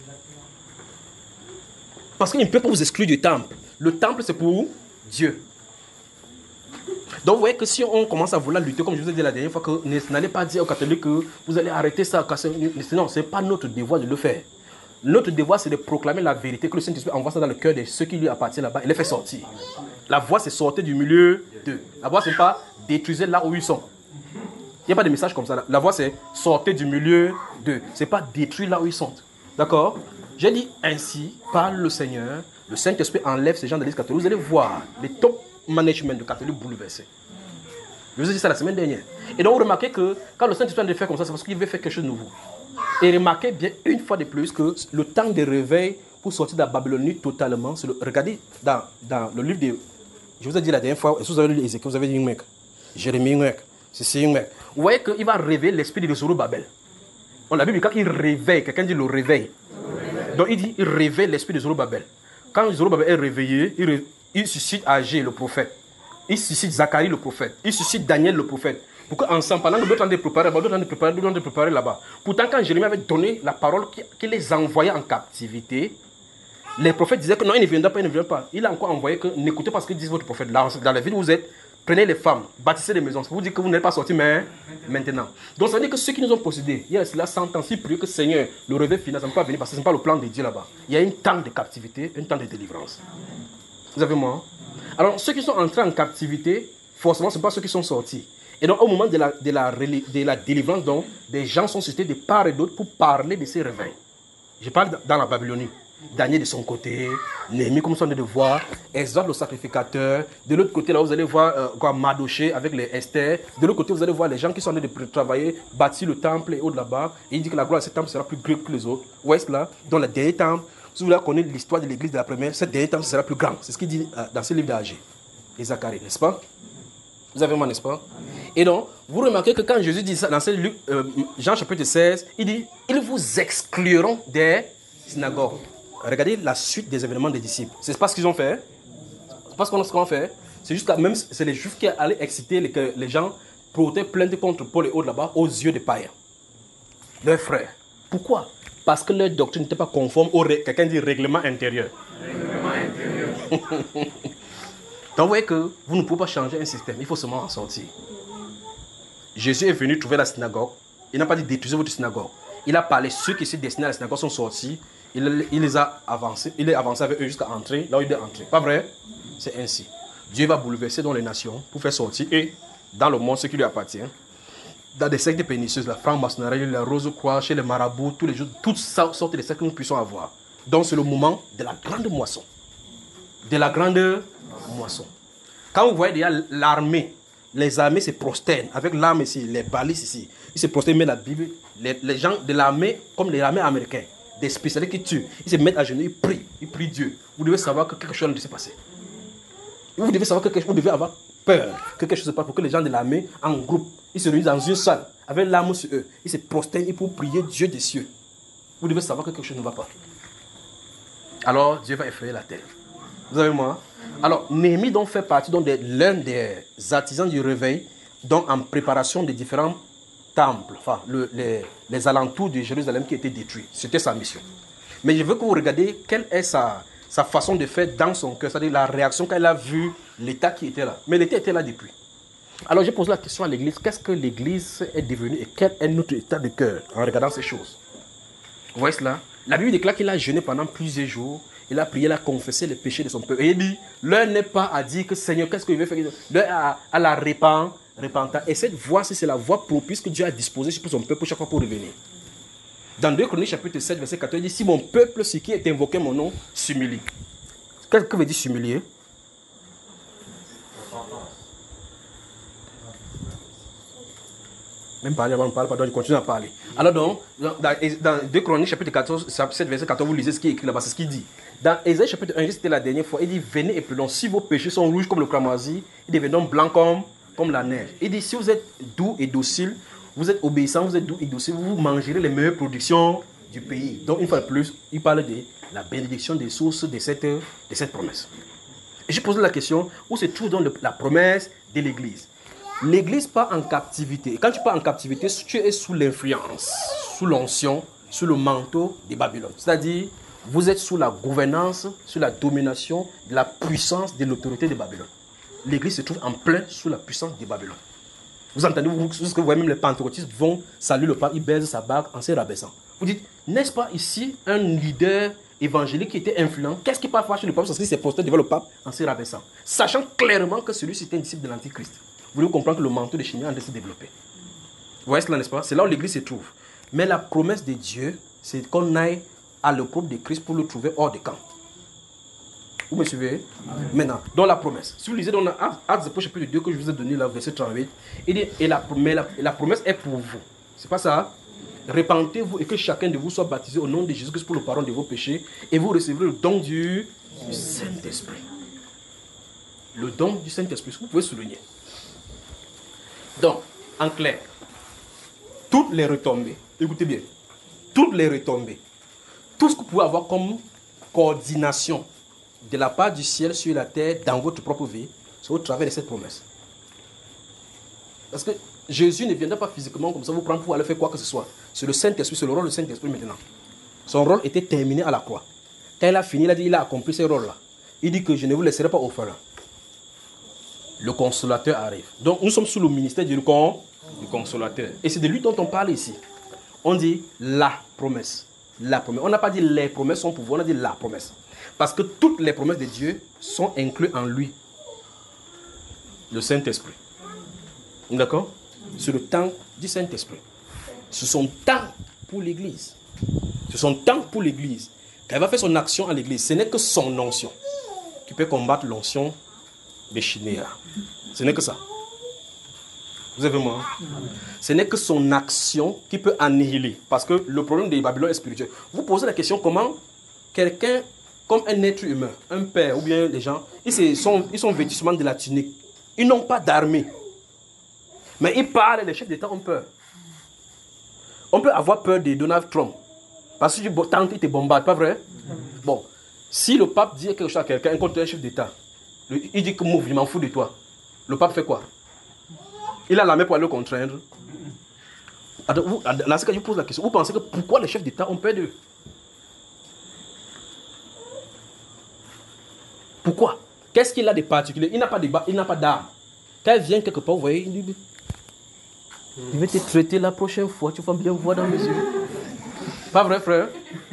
Parce qu'il ne peut pas vous exclure du temple. Le temple, c'est pour Dieu. Donc, vous voyez que si on commence à vouloir lutter, comme je vous ai dit la dernière fois, que n'allez pas dire aux catholiques que vous allez arrêter ça. Non, ce n'est pas notre devoir de le faire. Notre devoir, c'est de proclamer la vérité, que le Saint-Esprit envoie ça dans le cœur de ceux qui lui appartiennent là-bas et les fait sortir. La voix, c'est sortir du milieu d'eux. La voix, ce n'est pas détruire là où ils sont. Il n'y a pas de message comme ça. La voix, c'est sortir du milieu d'eux. Ce n'est pas détruire là où ils sont. D'accord? J'ai dit ainsi, parle le Seigneur, le Saint-Esprit enlève ces gens de l'Église catholique. Vous allez voir les top management de catholiques bouleversés. Je vous ai dit ça la semaine dernière. Et donc, vous remarquez que quand le Saint-Esprit a fait comme ça, c'est parce qu'il veut faire quelque chose de nouveau. Et remarquez bien une fois de plus que le temps de réveil pour sortir de la Babylonie totalement, regardez dans le livre de... Je vous ai dit la dernière fois, est-ce que vous avez lu Ézéchiel, vous avez dit mec, Jérémie mec, c'est mec. Vous voyez qu'il va réveiller l'esprit de Zorobabel. On l'a vu, quand il réveille, quelqu'un dit le réveil. Donc il dit, il réveille l'esprit de Zorobabel. Quand Zorobabel est réveillé, il suscite Agé le prophète. Il suscite Zacharie le prophète. Il suscite Daniel le prophète. Pour qu'ensemble, pendant que d'autres ont préparé là-bas, d'autres ont préparé là-bas. Pourtant, quand Jérémie avait donné la parole qui les envoyait en captivité, les prophètes disaient que non, il ne viendra pas, il ne viendra pas. Il a encore envoyé que n'écoutez pas ce que dit votre prophète. Dans la ville où vous êtes, prenez les femmes, bâtissez des maisons. Ça vous dit que vous n'êtes pas sortis, mais maintenant. Donc ça veut dire que ceux qui nous ont possédés, il y a cela 100 ans, si prier que Seigneur, le réveil final, ça ne peut pas venir parce que ce n'est pas le plan de Dieu là-bas. Il y a un temps de captivité, un temps de délivrance. Vous avez moi? Alors, ceux qui sont entrés en captivité, forcément, ce ne sont pas ceux qui sont sortis. Et donc, au moment de la délivrance, donc, des gens sont cités de part et d'autre pour parler de ces réveils. Je parle dans la Babylonie. Daniel de son côté, Néhémie, comme ça on est de voir, Exode le sacrificateur. De l'autre côté, là, vous allez voir Mardoché avec les Esther. De l'autre côté, vous allez voir les gens qui sont en train de travailler, bâtir le temple et autres là-bas. Et il dit que la gloire de ce temple sera plus grande que les autres. Où est-ce là? Dans le dernier temple, si vous voulez connaître l'histoire de l'église de la première, ce dernier temple sera plus grand. C'est ce qu'il dit dans ce livre d'Agé et Zacharie, n'est-ce pas? Vous avez moi, n'est-ce pas? Et donc, vous remarquez que quand Jésus dit ça dans Jean chapitre 16, il dit, ils vous excluront des synagogues. Regardez la suite des événements des disciples. C'est pas ce qu'ils ont fait. C'est pas ce qu'on a fait. C'est juste que même c'est les Juifs qui allaient exciter les gens portaient plainte contre Paul et autres là-bas aux yeux des païens. Leurs frères. Pourquoi? Parce que leur doctrine n'était pas conforme au quelqu'un dit règlement intérieur. Règlement intérieur. Donc vous voyez que vous ne pouvez pas changer un système, il faut seulement en sortir. Jésus est venu trouver la synagogue. Il n'a pas dit détruisez votre synagogue. Il a parlé, ceux qui étaient destinés à la synagogue sont sortis. Il les a avancés. Il est avancé avec eux jusqu'à entrer là où il est entré. Pas vrai? C'est ainsi. Dieu va bouleverser dans les nations pour faire sortir et dans le monde ce qui lui appartient. Dans des sectes pernicieuses, la franc-maçonnerie, la rose-croix, chez les marabouts, tous les jours, toutes sortes de sectes que nous puissions avoir. Donc c'est le moment de la grande moisson. De la grande moisson. Quand vous voyez déjà l'armée, les armées se prosternent avec l'arme ici, les balises ici. Ils se prosternent, mettent la Bible. Les gens de l'armée, comme les armées américaines, des spécialistes qui tuent, ils se mettent à genoux, ils prient Dieu. Vous devez savoir que quelque chose ne s'est passé. Vous devez savoir que quelque chose, vous devez avoir peur que quelque chose se passe pour que les gens de l'armée, en groupe, ils se réunissent dans une salle avec l'arme sur eux. Ils se prosternent pour prier Dieu des cieux. Vous devez savoir que quelque chose ne va pas. Alors Dieu va effrayer la terre. Vous avez moi? Alors Néhémie donc fait partie l'un des artisans du réveil, donc en préparation des différents temples, enfin les alentours de Jérusalem qui étaient détruits. C'était sa mission. Mais je veux que vous regardiez quelle est sa façon de faire dans son cœur, c'est-à-dire la réaction quand elle a vu l'état qui était là. Mais l'état était là depuis. Alors j'ai posé la question à l'église, qu'est-ce que l'église est devenue et quel est notre état de cœur en regardant ces choses? Vous voyez cela? La Bible déclare qu'il a jeûné pendant plusieurs jours, il a prié, il a confessé les péchés de son peuple. Et il dit, l'heure n'est pas à dire que Seigneur, qu'est-ce que je vais faire? L'heure à la repentance. Et cette voie, c'est la voie propice que Dieu a disposée pour son peuple chaque fois pour revenir. Dans 2 Chroniques chapitre 7, verset 14, il dit, si mon peuple, ce qui est invoqué mon nom, s'humilie. Qu'est-ce que veut dire s'humilier? Même parler avant de parler, pardon, je continue à parler. Alors donc, dans 2 Chroniques chapitre 14, 7 verset 14, vous lisez ce qui est écrit là-bas, c'est ce qu'il dit. Dans Ésaïe chapitre 1, c'était la dernière fois, il dit, venez et prenons, si vos péchés sont rouges comme le cramoisi, ils deviendront blancs comme la neige. Il dit, si vous êtes doux et docile, vous êtes obéissant, vous êtes doux et docile, vous mangerez les meilleures productions du pays. Donc une fois de plus, il parle de la bénédiction des sources de cette promesse. Et je pose la question, où se trouve donc la promesse de l'Église? L'Église part en captivité. Et quand tu pars en captivité, tu es sous l'influence, sous l'onction, sous le manteau de Babylone. C'est-à-dire, vous êtes sous la gouvernance, sous la domination, de la puissance, de l'autorité de Babylone. L'Église se trouve en plein sous la puissance de Babylone. Vous entendez, ce que vous voyez, même les pentecôtistes vont saluer le pape, ils baisent sa bague en se rabaissant. Vous dites, n'est-ce pas ici un leader évangélique qui était influent? Qu'est-ce qui part chez le pape parce qu'il s'est posté devant le pape en se rabaissant? Sachant clairement que celui-ci était un disciple de l'Antichrist. Vous devez comprendre que le manteau de Chimie a se développer. Vous voyez cela, n'est-ce pas? C'est là où l'Église se trouve. Mais la promesse de Dieu, c'est qu'on aille à l'opprobre de Christ pour le trouver hors de camp. Vous me suivez? Maintenant, dans la promesse. Si vous lisez dans Actes chapitre 2 que je vous ai donné, là, verset 38, il dit, la promesse est pour vous. C'est pas ça? Répentez-vous et que chacun de vous soit baptisé au nom de Jésus-Christ pour le pardon de vos péchés et vous recevrez le don du Saint-Esprit. Le don du Saint-Esprit, vous pouvez souligner. Donc, en clair, toutes les retombées, écoutez bien, toutes les retombées, tout ce que vous pouvez avoir comme coordination de la part du ciel sur la terre dans votre propre vie, c'est au travers de cette promesse. Parce que Jésus ne viendra pas physiquement comme ça vous prendre pour aller faire quoi que ce soit. C'est le Saint-Esprit, c'est le rôle du Saint-Esprit maintenant. Son rôle était terminé à la croix. Quand il a fini, il a dit, il a accompli ce rôle-là. Il dit que je ne vous laisserai pas orphelin. Le consolateur arrive. Donc nous sommes sous le ministère du consolateur. Et c'est de lui dont on parle ici. On dit la promesse. La promesse. On n'a pas dit les promesses sont pour vous, on a dit la promesse. Parce que toutes les promesses de Dieu sont incluses en lui. Le Saint-Esprit. D'accord? C'est le temps du Saint-Esprit. C'est son temps pour l'Église. C'est son temps pour l'Église. Quand il va faire son action à l'Église, ce n'est que son onction qui peut combattre l'onction des Chinéas. Ce n'est que ça. Vous avez moi? Ce n'est que son action qui peut annihiler. Parce que le problème des Babylone est spirituel. Vous posez la question comment quelqu'un, comme un être humain, un père ou bien les gens, ils sont vêtus de la tunique. Ils n'ont pas d'armée. Mais il parle, les chefs d'État ont peur. On peut avoir peur de Donald Trump. Parce que tant qu'il te bombarde, pas vrai? Bon, si le pape dit quelque chose à quelqu'un contre un chef d'État, il dit que moi, je m'en fous de toi. Le pape fait quoi? Il a la main pour aller le contraindre. Dans ce cas, je pose la question. Vous pensez que pourquoi les chefs d'État ont peur d'eux? Pourquoi? Qu'est-ce qu'il a de particulier? Il n'a pas d'armes. Quand il vient quelque part, vous voyez, il dit, je vais te traiter la prochaine fois, tu vas bien voir dans mes yeux. Pas vrai, frère?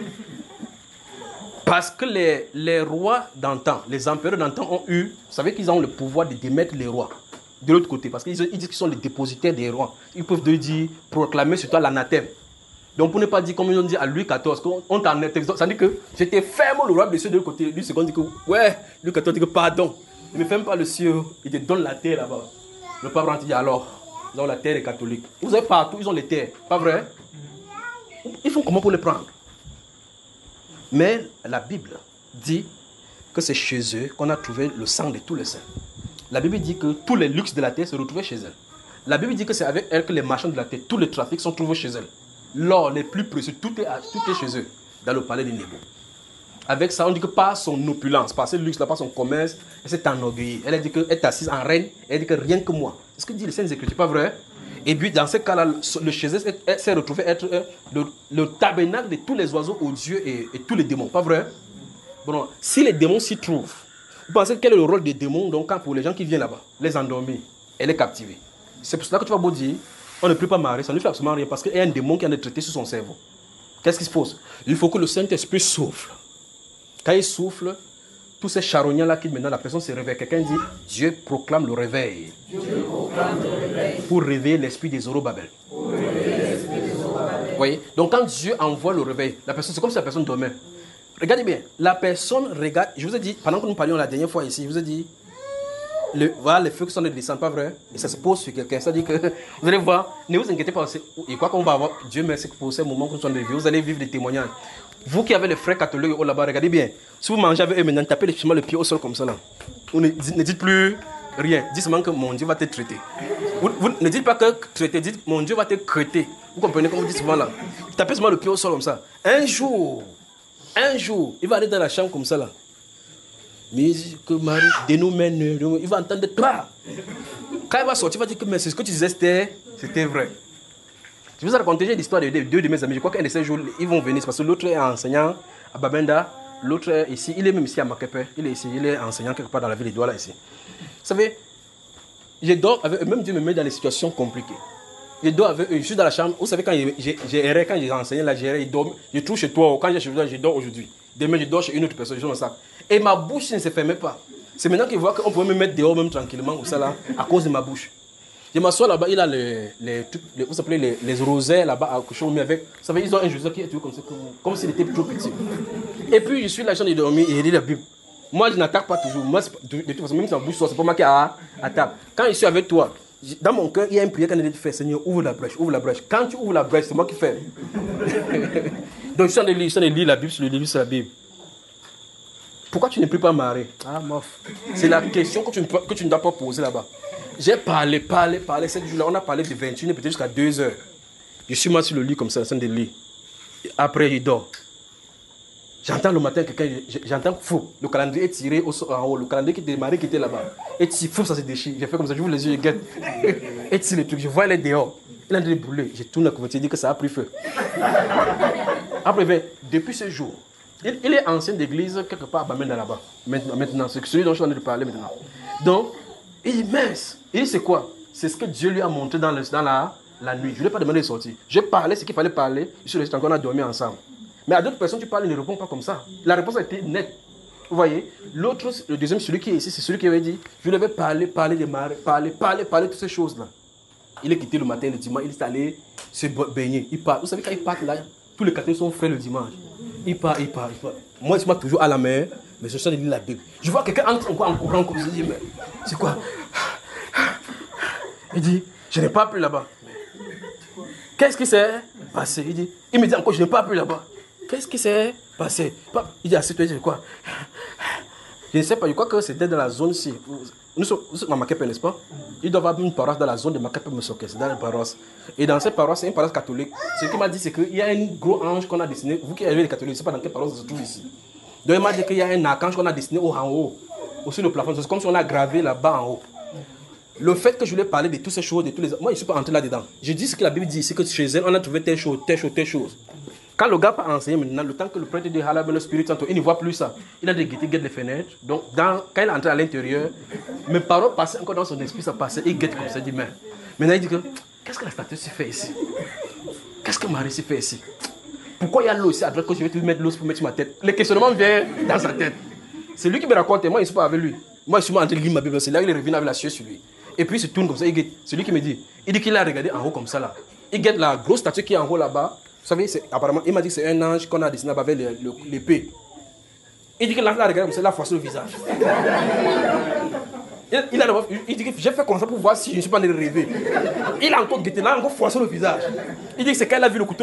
Parce que les rois d'antan, les empereurs d'antan ont eu, vous savez qu'ils ont le pouvoir de démettre les rois. De l'autre côté, parce qu'ils disent qu'ils sont les dépositaires des rois. Ils peuvent dire, proclamer sur toi l'anathème. Donc pour ne pas dire comme ils ont dit à Louis XIV, on t'en est, ça dit que j'étais ferme le roi de ceux de l'autre côté. Lui second dit que, ouais, Louis XIV dit que pardon, il ne ferme pas le ciel, il te donne la terre là-bas. Le pape rentre dit alors, ils ont la terre est catholique. Vous avez partout, ils ont les terres, pas vrai? Ils font comment pour les prendre? Mais la Bible dit que c'est chez eux qu'on a trouvé le sang de tous les saints. La Bible dit que tous les luxes de la terre se retrouvaient chez elle. La Bible dit que c'est avec elle que les marchands de la terre, tous les trafics sont trouvés chez elle. L'or, les plus précieux, tout est chez eux, dans le palais de Nébo. Avec ça, on dit que par son opulence, par ce luxe-là, par son commerce, elle s'est enorgueillie. Elle a dit qu'elle est assise en reine, elle dit que rien que moi. C'est ce que dit les Saintes Écritures, pas vrai? Et puis, dans ce cas-là, le chez elle s'est retrouvé être le tabernacle de tous les oiseaux odieux et tous les démons, pas vrai? Bon, si les démons s'y trouvent, vous pensez quel est le rôle des démons donc, quand pour les gens qui viennent là-bas? Les endormir et les captiver. C'est pour cela que tu vas beau dire, on ne peut pas marrer, ça ne fait absolument rien parce qu'il y a un démon qui en est traité sur son cerveau. Qu'est-ce qui se passe? Il faut que le Saint-Esprit souffle. Quand il souffle, tous ces charognards-là qui maintenant la personne se réveille. Quelqu'un dit, Dieu proclame le réveil. Dieu proclame le réveil. Pour réveiller l'esprit des Zorobabel. Vous voyez? Donc quand Dieu envoie le réveil, la personne, c'est comme si la personne dormait. Regardez bien, la personne regarde, je vous ai dit, pendant que nous parlions la dernière fois ici, je vous ai dit, voilà les feux qui sont de descendre, pas vrai? Et ça se pose sur quelqu'un. Ça dit que, vous allez voir, ne vous inquiétez pas, et quoi qu'on va avoir, Dieu merci pour ces moments que nous sommes de vie, vous allez vivre des témoignages. Vous qui avez les frères catholiques au là-bas, regardez bien, si vous mangez avec eux maintenant, tapez le pied au sol comme ça là. Vous ne dites plus rien, dites seulement que mon Dieu va te traiter. Vous ne dites pas que traiter, dites mon Dieu va te crêter. Vous comprenez comme vous dites souvent là? Tapez seulement le pied au sol comme ça. Un jour, il va aller dans la chambre comme ça là. Mais que Marie, de nous mène, il va entendre toi. Quand il va sortir, il va dire que mais c'est ce que tu disais, c'était vrai. Je vous ai raconté l'histoire de deux de mes amis. Je crois qu'un de ces jours, ils vont venir parce que l'autre est enseignant à Babenda, l'autre est ici, il est même ici à Makepe. Il est ici, il est enseignant quelque part dans la ville de Douala ici. Vous savez, je dors avec eux, même Dieu me met dans des situations compliquées. Je dors avec eux, je suis dans la chambre. Vous savez, quand j'ai enseigné là, je trouve chez toi, quand j'ai chez toi, je dors aujourd'hui. Demain, je dors chez une autre personne, je suis dans ça. Et ma bouche ne se fermait pas. C'est maintenant qu'il voit qu'on pouvait me mettre dehors même tranquillement, ou ça là, à cause de ma bouche. Je m'assois là-bas, il a vous savez, les rosaires là-bas à coucher, avec, vous savez, ils ont un Joseph qui est tout comme s'il était trop petit. Et puis, je suis là, de dormir et je lis la Bible. Moi, je n'attaque pas toujours. Moi, de toute façon, même si ma bouche sort, c'est pas moi qui attaque. Quand je suis avec toi, dans mon cœur, il y a une prière qu'on a dit de faire, Seigneur, ouvre la brèche, ouvre la brèche. Quand tu ouvres la brèche, c'est moi qui fais. Donc, je suis en train de lire la Bible sur le livre sur la Bible. Pourquoi tu n'es plus pas marié? Ah, mof. C'est la question que tu ne dois pas poser là-bas. J'ai parlé. Cette jour-là, on a parlé de 21 peut-être jusqu'à 2 heures. Je suis moi sur le lit comme ça, en train de lire. Après, je dors. J'entends le matin quelqu'un, j'entends fou. Le calendrier est tiré en haut. Le calendrier qui était marié qui était là-bas. Et fou, ça se déchire. J'ai fait comme ça, j'ouvre les yeux, je guette. Et tire le truc, je vois elle est dehors. Il est en train de brûler. Je tourne la couverture, il dit que ça a pris feu. Après, depuis ce jour, il est ancien d'église quelque part à Bamenda là-bas. Maintenant, c'est celui dont je suis en train de parler maintenant. Donc, il dit mince. Il dit c'est quoi? C'est ce que Dieu lui a montré dans la nuit. Je ne lui ai pas demandé de sortir. J'ai parlé ce qu'il fallait parler. Je suis resté encore, on a dormi ensemble. Mais à d'autres personnes, tu parles, ils ne répondent pas comme ça. La réponse a été nette. Vous voyez? L'autre, le deuxième, celui qui est ici, c'est celui qui avait dit, je lui avais parlé de marée, parler de toutes ces choses-là. Il est quitté le matin, le dimanche, il est allé se baigner. Il part. Vous savez, quand il part là, tous les catholiques sont frais le dimanche. Il part. Moi, je suis toujours à la mer, mais je suis en train de lire la Bible. Je vois quelqu'un entre en courant comme ça. Je dis, mais c'est quoi? Il dit, je n'ai pas appris là-bas. Qu'est-ce qui s'est passé? Il me dit encore, je n'ai pas appris là-bas. Qu'est-ce qui s'est passé? Il dit, assieds-toi, je dis quoi? Je ne sais pas, je crois que c'était dans la zone ci. Nous sommes à Makepe, n'est-ce pas? Ils doivent avoir une paroisse dans la zone de Makepe Mosoke, c'est dans la paroisse. Et dans cette paroisse, c'est une paroisse catholique. Ce qu'il m'a dit, c'est qu'il y a un gros ange qu'on a dessiné. Vous qui avez les catholiques, je ne sais pas dans quelle paroisse se trouve ici. Donc il m'a dit qu'il y a un archange qu'on a dessiné en haut, au-dessus du plafond. C'est comme si on a gravé là-bas en haut. Le fait que je lui ai parlé de toutes ces choses, de tous les... moi je ne suis pas entré là-dedans. Je dis ce que la Bible dit, c'est que chez elle, on a trouvé telle chose, telle chose, telle chose. Quand le gars a enseigné maintenant, le temps que le prêtre dit Halab le Spirit Santo, il ne voit plus ça. Il a des guettes les fenêtres. Donc quand il est entré à l'intérieur, mes paroles passaient encore dans son esprit, ça passait. Il guette comme ça, il dit mais. Maintenant il dit que qu'est-ce que la statue s'y fait ici? Qu'est-ce que Marie s'y fait ici? Pourquoi il y a l'eau ici à droite que je vais te mettre l'eau pour mettre sur ma tête? Le questionnement vient dans sa tête. C'est lui qui me raconte, moi je ne suis pas avec lui. Moi je suis en train de lire ma Bible, c'est là qu'il est revenu avec la sueur sur lui. Et puis il se tourne comme ça, il guette. C'est lui qui me dit. Il dit qu'il a regardé en haut comme ça là. Il guette la grosse statue qui est en haut là-bas. Vous savez, apparemment, il m'a dit que c'est un ange qu'on a dessiné avec l'épée. Il dit que l'ange l'a regardé comme ça, il a froissé le visage. Il dit que j'ai fait comme ça pour voir si je ne suis pas en train de rêver. Il a encore guetté, il a encore froissé le visage. Il dit que c'est quand il a vu le couteau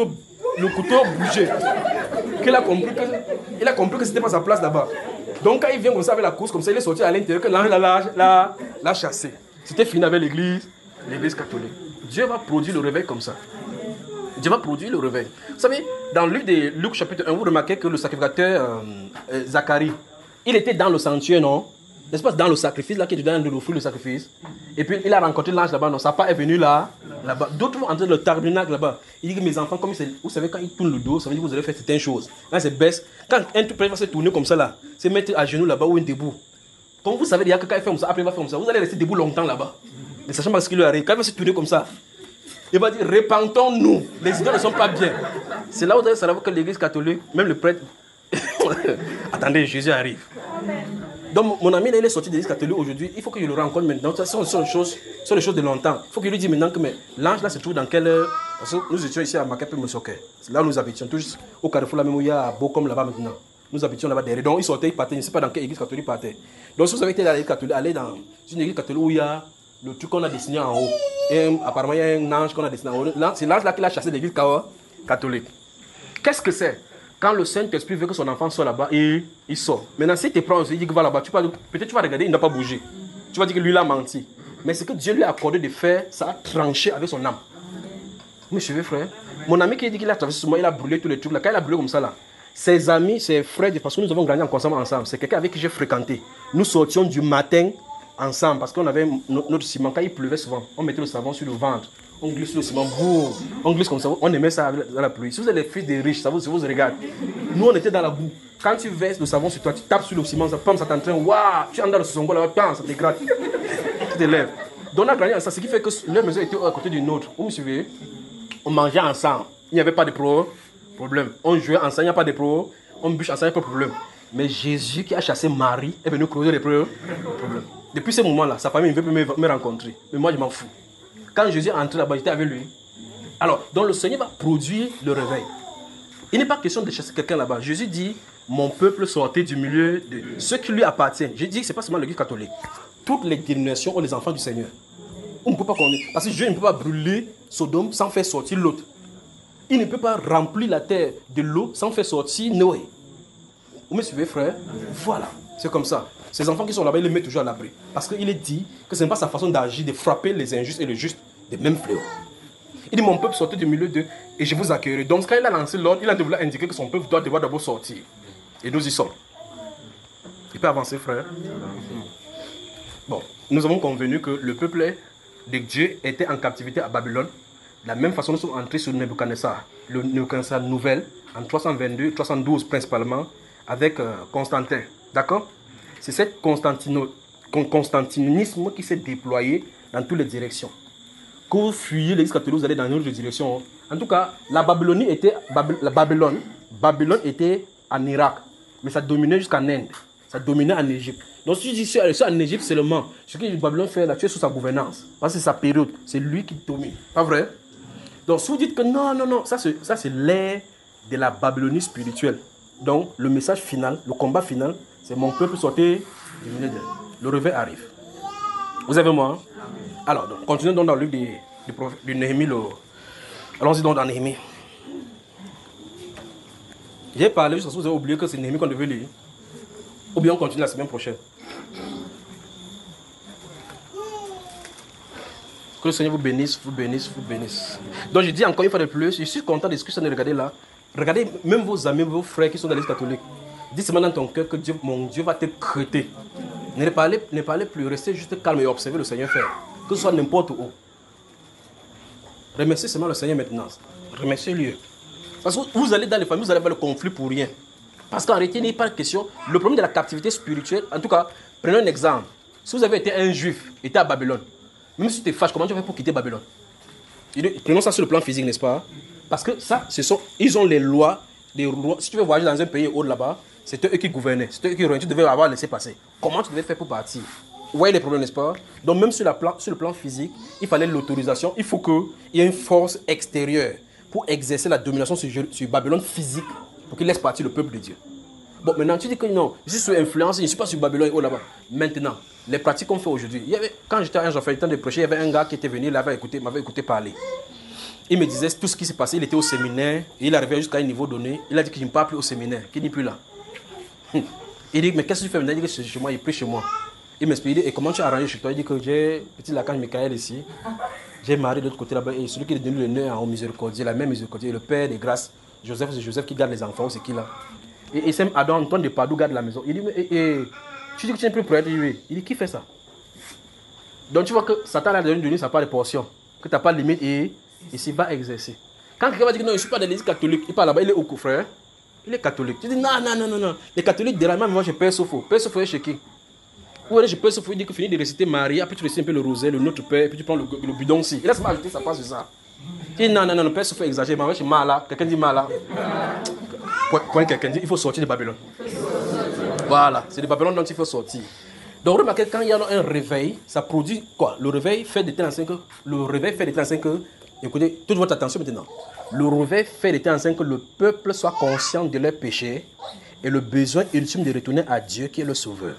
bouger qu'il a compris que c'était pas sa place là-bas. Donc quand il vient comme ça avec la course, comme ça, il est sorti à l'intérieur, que l'ange l'a chassé. C'était fini avec l'église catholique. Dieu va produire le réveil comme ça. Dieu va produire le réveil. Vous savez, dans le livre de Luc chapitre 1, vous remarquez que le sacrificateur Zacharie, il était dans le sanctuaire, non? N'est-ce pas dans le sacrifice, là, qui est dedans de l'offrir le sacrifice. Et puis il a rencontré l'ange là-bas, non? Sa part est venue là-bas. D'autres vont entrer dans le tabernacle là-bas. Il dit que mes enfants, comme vous savez, quand ils tournent le dos, ça veut dire que vous allez faire certaines choses. Quand c'est baisse, quand un tout près va se tourner comme ça là, se mettre à genoux là-bas ou un debout. Comme vous savez, il y a que quand il fait comme ça, après il va faire comme ça, vous allez rester debout longtemps là-bas. Ne sachant pas ce qui lui arrive. Quand il va se tourner comme ça, il va dire, repentons-nous, les idées ne sont pas bien. C'est là où vous allez savoir que l'église catholique, même le prêtre... Attendez, Jésus arrive. Donc mon ami, là, il est sorti de l'église catholique aujourd'hui, il faut que je le rencontre maintenant. Ce sont les choses de longtemps. Il faut qu'il lui dise maintenant que l'ange là se trouve dans quelle heure. Parce que nous étions ici à Makepe Mosoke. C'est là où nous habitions, tous au carrefour là même où il y a Bokom là-bas maintenant. Nous habitions là-bas derrière. Donc il sortait, il partait, je ne sais pas dans quelle église catholique il partait. Donc si vous avez été dans l'église catholique, allez dans une église catholique où il y a le truc qu'on a dessiné en haut. Et apparemment, il y a un ange qu'on a dessiné en haut. C'est l'ange là qui l'a chassé de l'église catholique. Qu'est-ce que c'est? Quand le Saint-Esprit veut que son enfant soit là-bas, il sort. Maintenant, si tu prends, il dit que va là-bas, peut-être tu vas regarder, il n'a pas bougé. Tu vas dire que lui, il a menti. Mais c'est que Dieu lui a accordé de faire, ça a tranché avec son âme. Mes cheveux, frère. Mon ami qui dit qu'il a traversé sur moi, il a brûlé tous les trucs là. Quand il a brûlé comme ça là, ses amis, ses frères, parce que nous avons grandi ensemble, c'est quelqu'un avec qui j'ai fréquenté. Nous sortions du matin ensemble parce qu'on avait notre ciment. Quand il pleuvait souvent, on mettait le savon sur le ventre. On glisse le ciment, boum, on glisse comme ça, on aimait ça dans la pluie. Si vous êtes les fils des riches, ça vous regarde. Nous, on était dans la boue. Quand tu verses le savon sur toi, tu tapes sur le ciment, ça t'entraîne, waouh, tu entres dans le songo là-bas, ça te gratte. Tu te lèves. Donc, on a grandi ensemble, ce qui fait que leur maison était à côté d'une autre. Vous me suivez? On mangeait ensemble, il n'y avait pas de problème. On jouait ensemble, il n'y a pas de problème. On bûche ensemble, il n'y a pas de problème. Mais Jésus qui a chassé Marie est venu creuser les problèmes. Depuis ce moment-là, sa famille ne veut plus me rencontrer. Mais moi, je m'en fous. Quand Jésus est entré là-bas, j'étais avec lui. Alors, donc le Seigneur va produire le réveil. Il n'est pas question de chasser quelqu'un là-bas. Jésus dit, mon peuple sortait du milieu de ceux qui lui appartiennent. Je dis que ce n'est pas seulement l'église catholique. Toutes les dénominations ont les enfants du Seigneur. On ne peut pas connaître. Parce que Dieu ne peut pas brûler Sodome sans faire sortir l'autre. Il ne peut pas remplir la terre de l'eau sans faire sortir Noé. Vous me suivez, frère? Voilà, c'est comme ça. Ces enfants qui sont là-bas, il les met toujours à l'abri. Parce qu'il est dit que ce n'est pas sa façon d'agir, de frapper les injustes et les justes des mêmes fléaux. Il dit, mon peuple sortez du milieu d'eux et je vous accueillerai. Donc quand il a lancé l'ordre, il a voulu indiquer que son peuple doit devoir d'abord sortir. Et nous y sommes. Il peut avancer, frère. Bon, nous avons convenu que le peuple de Dieu était en captivité à Babylone. De la même façon, nous sommes entrés sur Nebuchadnezzar. Le Nebuchadnezzar nouvelle, en 322, 312 principalement, avec Constantin. D'accord? C'est ce constantinisme qui s'est déployé dans toutes les directions. Quand vous fuyez l'église catholique, vous allez dans une autre direction. En tout cas, la Babylone était en Irak, mais ça dominait jusqu'en Inde. Ça dominait en Égypte. Donc si je dis en Égypte seulement, ce que Babylone fait là, tu es sous sa gouvernance. Parce que c'est sa période, c'est lui qui domine. Pas vrai? Donc si vous dites que non, ça c'est l'ère de la Babylonie spirituelle. Donc le message final, le combat final, c'est mon peuple sortez du milieu d'eux. Le réveil arrive. Vous avez moi? Hein? Alors, donc, continuons donc dans le livre de Néhémie. Allons-y donc dans Néhémie. J'ai parlé juste parce que vous avez oublié que c'est Néhémie qu'on devait lire. Ou bien on continue la semaine prochaine. Que le Seigneur vous bénisse, vous bénisse, vous bénisse. Donc je dis encore une fois de plus, je suis content de ce que je suis en train de regarder là. Regardez même vos amis, vos frères qui sont dans l'Église catholique. Dis seulement dans ton cœur que Dieu, mon Dieu va te crêter. Ne parlez plus, restez juste calme et observez le Seigneur faire. Que ce soit n'importe où. Remerciez seulement le Seigneur maintenant. Remerciez-lui. Parce que vous allez dans les familles, vous allez avoir le conflit pour rien. Parce qu'en réalité, il n'est pas question. Le problème de la captivité spirituelle, en tout cas, prenons un exemple. Si vous avez été un juif, été à Babylone, même si tu te fâches, comment tu fais pour quitter Babylone? Prenons ça sur le plan physique, n'est-ce pas? Parce que ça, ils ont les lois. Si tu veux voyager dans un pays haut là-bas, c'est eux qui gouvernaient. C'est eux qui gouvernaient. Tu devais avoir laissé passer. Comment tu devais faire pour partir? Vous voyez les problèmes, n'est-ce pas? Donc même sur le plan physique, il fallait l'autorisation. Il faut qu'il y ait une force extérieure pour exercer la domination sur Babylone physique, pour qu'il laisse partir le peuple de Dieu. Bon, maintenant tu dis que non, je suis sous influence, je ne suis pas sur Babylone haut là-bas. Maintenant, les pratiques qu'on fait aujourd'hui. Quand j'étais à Jean-Philippe, le temps de prêcher, il y avait un gars qui était venu, il m'avait écouté parler. Il me disait tout ce qui s'est passé, il était au séminaire, et il arrivait jusqu'à un niveau donné. Il a dit qu'il ne part plus au séminaire, qu'il n'est plus là. Il dit, mais qu'est-ce que tu fais maintenant? Il dit que c'est chez moi, il prie chez moi. Il m'explique, et comment tu as arrangé chez toi? Il dit que j'ai petit Lacan Michael ici, j'ai marié de l'autre côté là-bas, et celui qui est devenu le nœud en miséricordier, la même miséricordier, le père des grâces, Joseph, c'est Joseph qui garde les enfants, c'est qui là? Et c'est Adam Antoine de Padoue garde la maison. Il dit, mais tu dis que tu n'es plus prêt? Il dit, qui fait ça? Donc tu vois que Satan a donné sa part de portion, que tu n'as pas de limite, et ici va exercer. Quand quelqu'un va dire que non, je ne suis pas de l'église catholique, il parle là-bas, il est au coup, frère. Il est catholique. Tu dis non. Les catholiques dérangent, mais moi je père Sopho. Père Sopho est chez qui? Ou je père Sopho, il dit que finis de réciter Marie, après tu récites un peu le rosaire, le Notre Père, et puis tu prends le bidon aussi. Il laisse pas ajouter sa part sur ça. Il dit non, père Sopho exagère, mais moi je suis Mala. Quelqu'un dit Mala. Quand quelqu'un dit il faut sortir de Babylone. Voilà, c'est de Babylone dont il faut sortir. Donc remarquez, quand il y a un réveil, ça produit quoi? Le réveil fait de telle en sorte que, écoutez, toute votre attention maintenant. Le réveil fait de telle en sorte que le peuple soit conscient de leurs péchés et le besoin ultime de retourner à Dieu qui est le sauveur.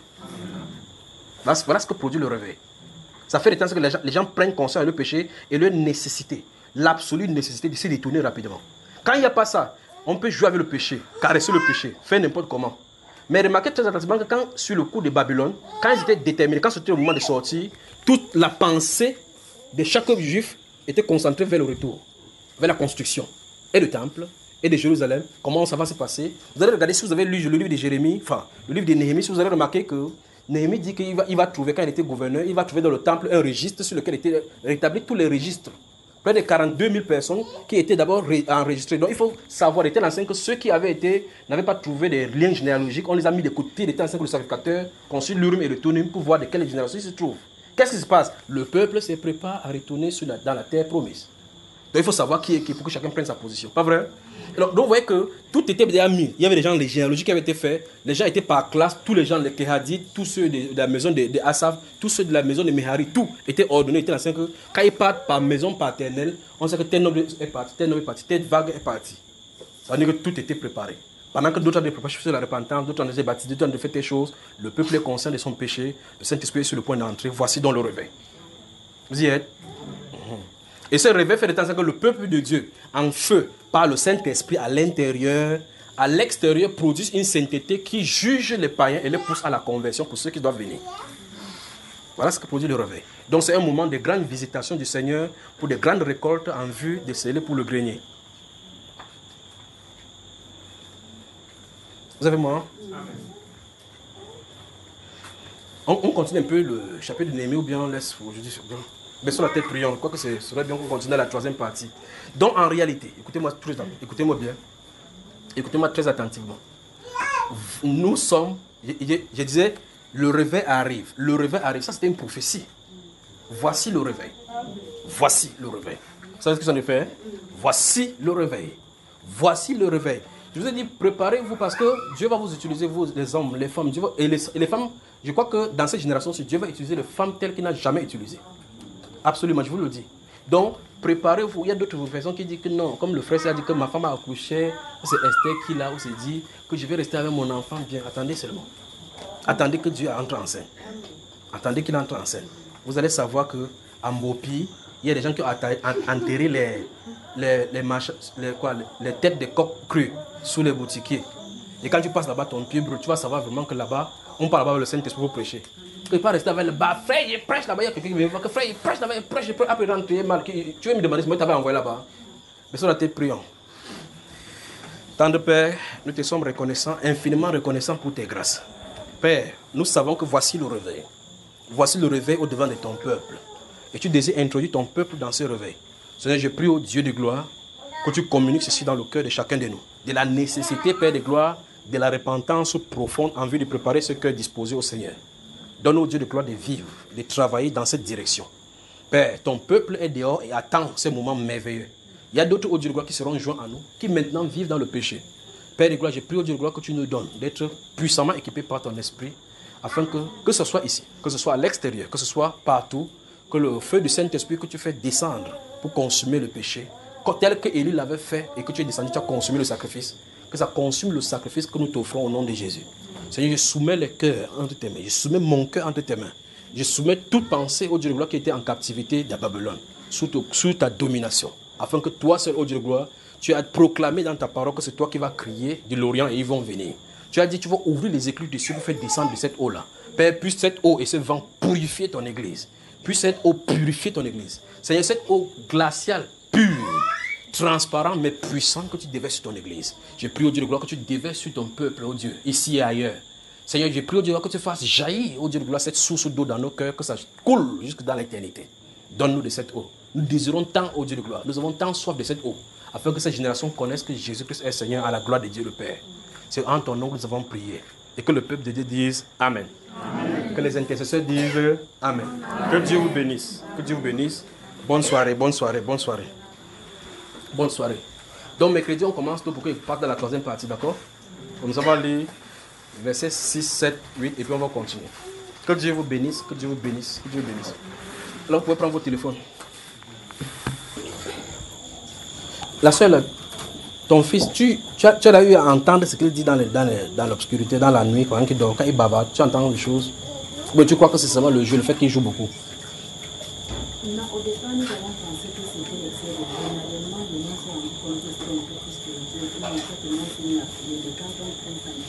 Voilà ce que produit le réveil. Ça fait de telle en sorte que les gens prennent conscience de leurs péchés et leur nécessité, l'absolue nécessité de se détourner rapidement. Quand il n'y a pas ça, on peut jouer avec le péché, caresser le péché, faire n'importe comment. Mais remarquez très attentivement que quand, sur le coup de Babylone, quand ils étaient déterminés, quand c'était le moment de sortir, toute la pensée de chaque juif était concentrée vers le retour, vers la construction, et le temple, et de Jérusalem. Comment ça va se passer? Vous allez regarder, si vous avez lu le livre de Jérémie, enfin, le livre de Néhémie, si vous allez remarquer que Néhémie dit qu'il va trouver, quand il était gouverneur, il va trouver dans le temple un registre sur lequel étaient rétablis tous les registres. Près de 42 000 personnes qui étaient d'abord enregistrées. Donc il faut savoir, il était enseigné que ceux qui n'avaient pas trouvé des liens généalogiques, on les a mis de côté, il était enseigné que le sacrificateur consulte l'Urim et le Thummim pour voir de quelle génération il se trouve. Qu'est-ce qui se passe? Le peuple se prépare à retourner dans la terre promise. Donc il faut savoir qui est qui pour que chacun prenne sa position. Pas vrai? Donc vous voyez que tout était déjà mis. Il y avait des gens, les généalogies qui avaient été faits. Les gens étaient par classe. Tous les gens, les Kéhadites, tous ceux de la maison de Asaph, tous ceux de la maison de Mehari, tout était ordonné. Était enseigné que quand ils partent par maison paternelle, on sait que tel nombre est parti, tel nombre est parti, telle vague est partie. Ça veut dire que tout était préparé. Pendant que d'autres ont des préparations sur la repentance, d'autres ont été baptisés, d'autres ont fait des choses, le peuple est conscient de son péché, le Saint-Esprit est sur le point d'entrer. Voici donc le réveil. Vous y êtes? Et ce réveil fait de temps en temps que le peuple de Dieu, en feu par le Saint-Esprit à l'intérieur, à l'extérieur, produisent une sainteté qui juge les païens et les pousse à la conversion pour ceux qui doivent venir. Voilà ce que produit le réveil. Donc c'est un moment de grande visitation du Seigneur pour de grandes récoltes en vue de sceller pour le grenier. Vous avez moi? On continue un peu le chapitre de Néhémie ou bien on laisse aujourd'hui sur bien. Baissons la tête, prions. Je crois que ce serait bien qu'on continue à la troisième partie. Donc en réalité, écoutez-moi bien. Écoutez-moi très attentivement. Nous sommes, je disais, le réveil arrive. Le réveil arrive. Ça, c'était une prophétie. Voici le réveil. Voici le réveil. Vous savez ce que j'en ai fait? Voici le réveil. Voici le réveil. Je vous ai dit, préparez-vous parce que Dieu va vous utiliser, vous, les hommes, les femmes. Et les femmes, je crois que dans cette génération, Dieu va utiliser les femmes telles qu'il n'a jamais utilisées. Absolument, je vous le dis. Donc, préparez-vous. Il y a d'autres versions qui disent que non. Comme le frère a dit que ma femme a accouché, c'est Esther qui là où s'est dit que je vais rester avec mon enfant bien. Attendez seulement. Attendez que Dieu entre en scène. Attendez qu'il entre en scène. Vous allez savoir qu'en Mopi, il y a des gens qui ont enterré les têtes de coq crus sous les boutiquiers. Et quand tu passes là-bas, ton pied brûle, tu vas savoir vraiment que là-bas, on parle là-bas avec le Saint-Esprit pour prêcher. Il ne pas rester avec le bas. Frère, il prêche là-bas. Il y a quelqu'un qui me dit que frère, il prêche là-bas, il prêche. Après, rentrer mal. Tu veux me demander si moi tu avais envoyé là-bas. Mais ça, on a été priant. Tendre Père, nous te sommes reconnaissants, infiniment reconnaissants pour tes grâces. Père, nous savons que voici le réveil. Voici le réveil au-devant de ton peuple. Et tu désires introduire ton peuple dans ce réveil. Seigneur, je prie au Dieu de gloire que tu communiques ceci dans le cœur de chacun de nous. De la nécessité, Père de gloire, de la repentance profonde en vue de préparer ce cœur disposé au Seigneur. Donne au Dieu de gloire de vivre, de travailler dans cette direction. Père, ton peuple est dehors et attend ce moment merveilleux. Il y a d'autres, au Dieu de gloire, qui seront joints à nous, qui maintenant vivent dans le péché. Père de gloire, je prie au Dieu de gloire que tu nous donnes d'être puissamment équipés par ton esprit, afin que ce soit ici, que ce soit à l'extérieur, que ce soit partout, que le feu du Saint-Esprit que tu fais descendre pour consumer le péché, tel que Élie l'avait fait et que tu es descendu, tu as consumé le sacrifice, que ça consume le sacrifice que nous t'offrons au nom de Jésus. Seigneur, je soumets le cœur entre tes mains, je soumets mon cœur entre tes mains, je soumets toute pensée au Dieu de gloire qui était en captivité de Babylone, sous ta domination, afin que toi seul, au Dieu de gloire, tu as proclamé dans ta parole que c'est toi qui vas crier de l'Orient et ils vont venir. Tu as dit tu vas ouvrir les écluses des cieux pour faire descendre de cette eau-là. Père, puisse cette eau et ce vent purifier ton église. Puisse cette eau purifier ton église. Seigneur, cette eau glaciale, pure, transparente mais puissante que tu déverses sur ton église. Je prie au Dieu de gloire que tu déverses sur ton peuple, oh Dieu, ici et ailleurs. Seigneur, je prie au Dieu de gloire que tu fasses jaillir, oh Dieu de gloire, cette source d'eau dans nos cœurs, que ça coule jusque dans l'éternité. Donne-nous de cette eau. Nous désirons tant, oh Dieu de gloire, nous avons tant soif de cette eau, afin que cette génération connaisse que Jésus-Christ est Seigneur à la gloire de Dieu le Père. C'est en ton nom que nous avons prié. Et que le peuple de Dieu dise Amen. Amen. Que les intercesseurs disent Amen. Que Dieu vous bénisse. Que Dieu vous bénisse. Bonne soirée, bonne soirée, bonne soirée. Bonne soirée. Donc mercredi, on commence tout pour qu'il parte dans la troisième partie, d'accord? Comme ça, on va lire versets 6, 7, 8 et puis on va continuer. Que Dieu vous bénisse, que Dieu vous bénisse, que Dieu vous bénisse. Alors vous pouvez prendre votre téléphone. La soeur, ton fils, tu as eu à entendre ce qu'il dit dans l'obscurité, dans la nuit, quand il dort, quand il bavarde, tu entends des choses. Mais tu crois que c'est seulement le jeu, le fait qu'il joue beaucoup. Non, au départ, nous avons pensé que c'était l'excès de Dieu. Naturellement, le nom s'est rendu compte que c'était un peu plus spirituel. Mais certainement, c'est une affaire de quand on prend ça,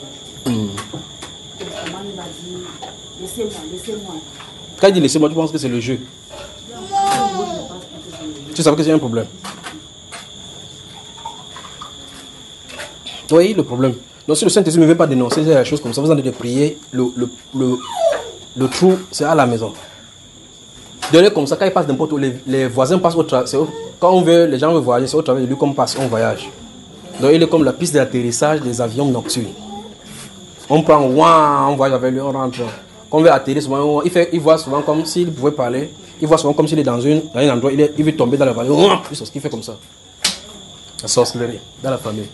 comment il m'a dit, laissez-moi, laissez-moi. Quand il dit laissez-moi, tu penses que c'est le jeu. Tu savais que c'est un problème. Oui, le problème. Donc si le Saint-Esprit ne veut pas dénoncer des choses comme ça, vous en devez prier. Le trou, c'est à la maison. Donnez comme ça, quand il passe n'importe où, les voisins passent au travail. Quand les gens veulent voyager, c'est au travail de lui comme passe, on voyage. Donc il est comme la piste d'atterrissage des avions nocturnes. On prend, on voyage avec lui, on rentre. Quand on veut atterrir, souvent, il voit souvent comme s'il pouvait parler. Il voit souvent comme s'il est dans un endroit, il veut tomber dans la vallée. C'est ce qu'il fait comme ça. La sorcellerie dans la famille.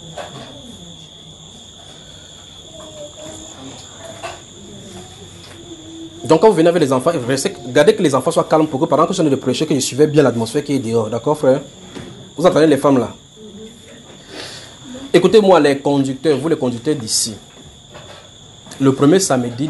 Donc quand vous venez avec les enfants, gardez que les enfants soient calmes pour que pendant que je suis en train de prêcher, que je suivais bien l'atmosphère qui est dehors. D'accord, frère? Vous entendez les femmes là? Écoutez-moi, les conducteurs, vous les conducteurs d'ici. Le premier samedi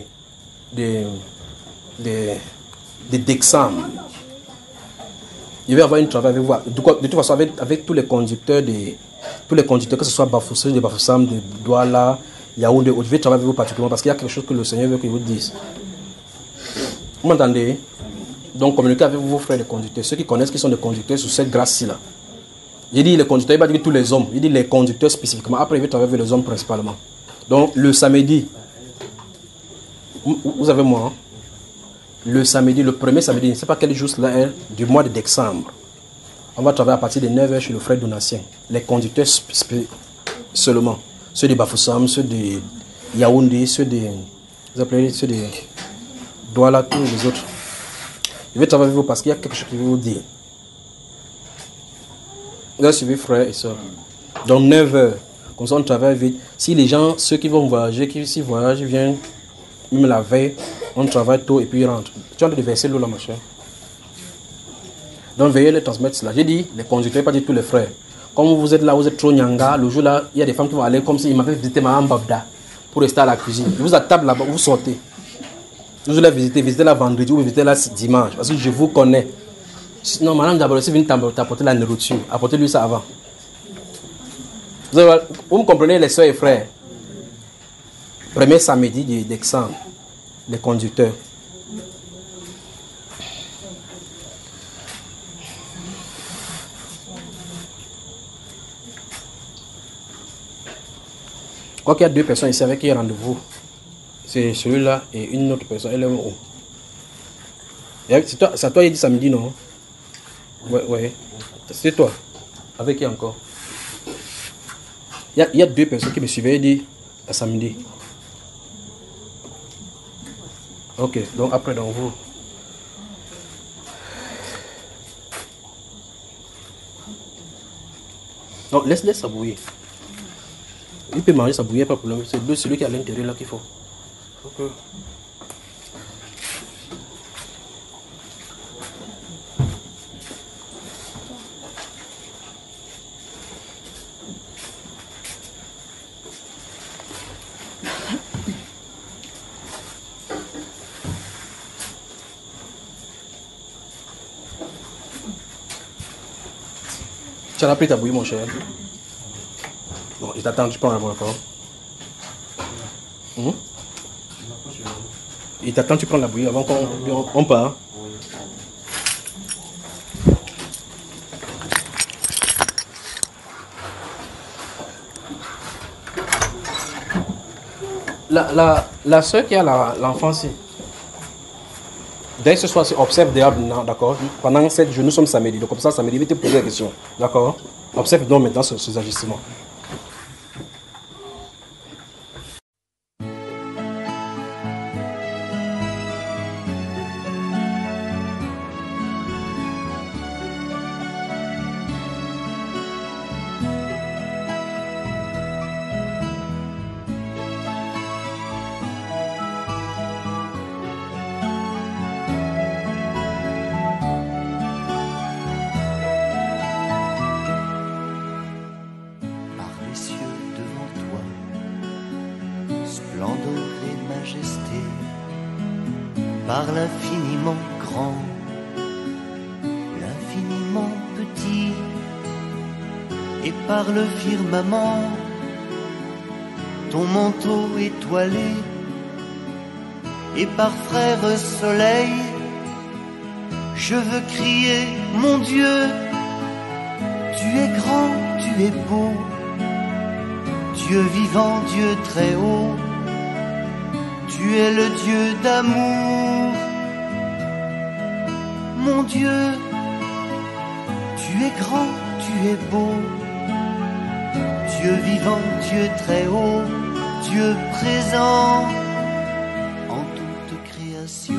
d'examen, je vais avoir une travail avec vous. De toute façon, avec tous les conducteurs, que ce soit Bafoussam, de Bafoussam, de Douala, Yaoundé, je vais travailler avec vous particulièrement parce qu'il y a quelque chose que le Seigneur veut que vous dise. Vous m'entendez? Donc communiquez avec vos frères les conducteurs, ceux qui connaissent qui sont des conducteurs sous cette grâce-ci là. J'ai dit les conducteurs, il va dire tous les hommes, il dit les conducteurs spécifiquement, après il va travailler avec les hommes principalement. Donc le samedi, vous avez moi, hein? Le samedi, le premier samedi, je ne sais pas quel jour cela est, du mois de décembre. On va travailler à partir de 9h chez le frère Donatien. Les conducteurs seulement. Ceux de Bafoussam, ceux de Yaoundé, ceux de Douala, tous les autres. Je vais travailler avec vous parce qu'il y a quelque chose que je vais vous dire. Vous allez suivre frères et sœurs. Donc 9h, comme ça on travaille vite. Si les gens, ceux qui vont voyager, qui voyagent, viennent même la veille, on travaille tôt et puis ils rentrent. Tu as envie de verser l'eau là, ma chère. Donc veuillez les transmettre cela. J'ai dit, les conducteurs, pas dit tous les frères. Comme vous êtes là, vous êtes trop nyanga, le jour là, il y a des femmes qui vont aller comme s'ils m'avaient visité ma Babda pour rester à la cuisine. Vous à table là-bas, vous sortez. Vous allez visiter là vendredi ou visiter là dimanche. Parce que je vous connais. Non, madame d'abord, si vous venez t'apporter la nourriture, apportez-lui ça avant. Vous me comprenez, les soeurs et frères. Premier samedi d'examen. les conducteurs. Je crois qu'il y a deux personnes ici avec qui il y a rendez-vous. C'est celui-là et une autre personne. Elle est où? C'est toi, il dit samedi, non? Ouais. C'est toi. Avec qui encore? Il y a deux personnes qui me suivaient, il dit à samedi. Ok, donc après, donc vous. Non, laisse ça bouillir. Il peut manger ça bouillir, pas de problème. C'est celui qui est à l'intérieur là qu'il faut. Okay. Tu as pris ta bouillie, mon cher. Bon, il t'attend, tu prends la bouillie encore. Il t'attend, tu prends la bouillie avant qu'on part. La soeur qui a l'enfant ici, dès ce soir, observe déjà, d'accord? Pendant 7 jours, nous sommes samedi. Donc comme ça, samedi, il va te poser la question. D'accord? Observe donc maintenant ces ajustements. Par l'infiniment grand, l'infiniment petit, et par le firmament, ton manteau étoilé, et par frère soleil, je veux crier, mon Dieu, tu es grand, tu es beau, Dieu vivant, Dieu très haut, tu es le Dieu d'amour. Mon Dieu, tu es grand, tu es beau, Dieu vivant, Dieu très haut, Dieu présent en toute création.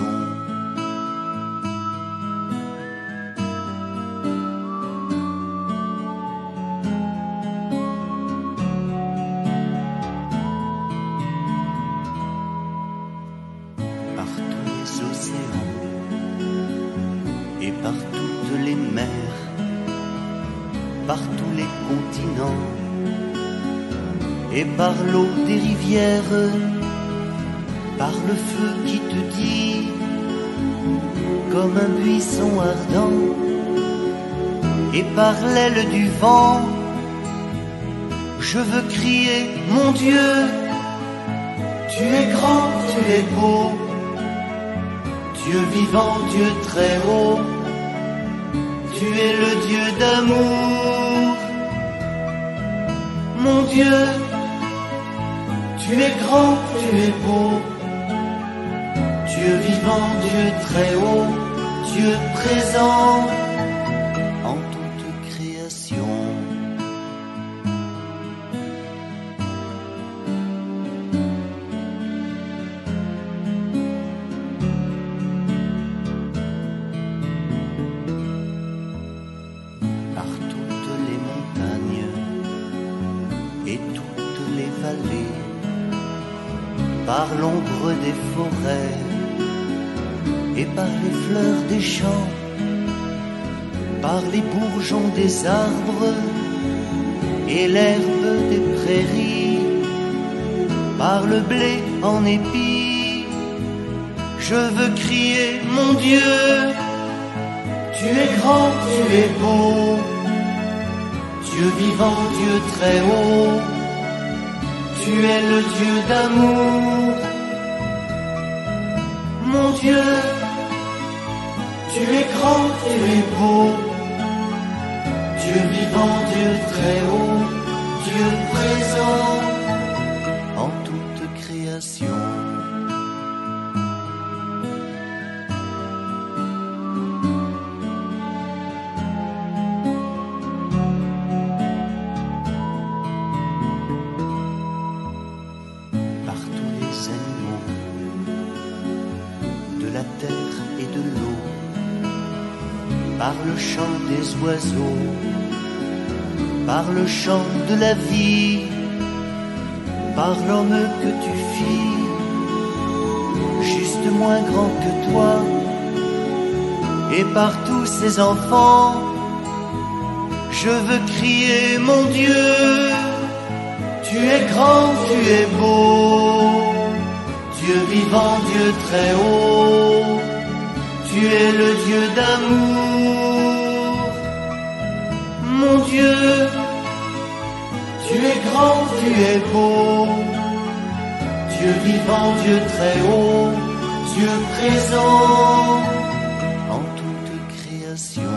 Par toutes les mers, par tous les continents, et par l'eau des rivières, par le feu qui te dit, comme un buisson ardent, et par l'aile du vent, je veux crier, mon Dieu, tu es grand, tu es beau, Dieu vivant, Dieu très haut, tu es le Dieu d'amour. Mon Dieu, tu es grand, tu es beau, Dieu vivant, Dieu très haut, Dieu présent en toute création. Par l'ombre des forêts et par les fleurs des champs, par les bourgeons des arbres et l'herbe des prairies, par le blé en épi, je veux crier, mon Dieu, tu es grand, tu es beau, Dieu vivant, Dieu très haut, tu es le Dieu d'amour. Mon Dieu, tu es grand, tu es beau, Dieu vivant, Dieu très haut, Dieu présent en toute création. Par tous les animaux de la terre et de l'eau, par le chant des oiseaux, par le chant de la vie, par l'homme que tu fis, juste moins grand que toi, et par tous ces enfants, je veux crier mon Dieu, tu es grand, tu es beau, Dieu vivant, Dieu très haut, tu es le Dieu d'amour. Mon Dieu, tu es grand, tu es beau, Dieu vivant, Dieu très haut, Dieu présent en toute création.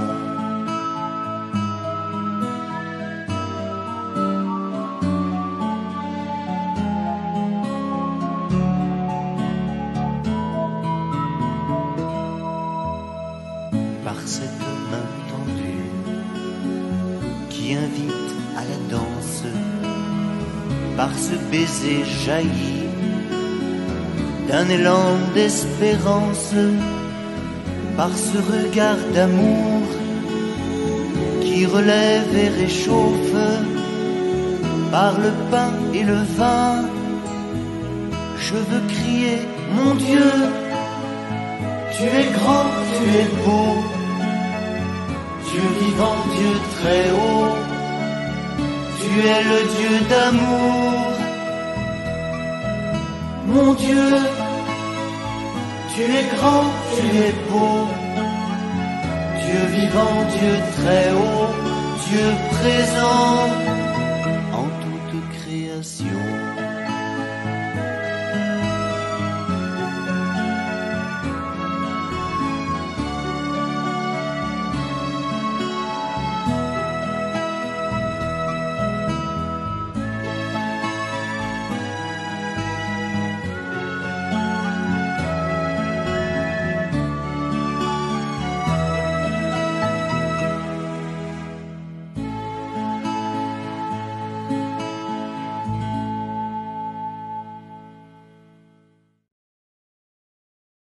Par cette main tendue qui invite à la danse, par ce baiser jailli d'un élan d'espérance, par ce regard d'amour qui relève et réchauffe, par le pain et le vin, je veux crier mon Dieu, tu es grand, tu es beau, Dieu vivant, Dieu très haut, tu es le Dieu d'amour. Mon Dieu, tu es grand, tu es beau, Dieu vivant, Dieu très haut, Dieu présent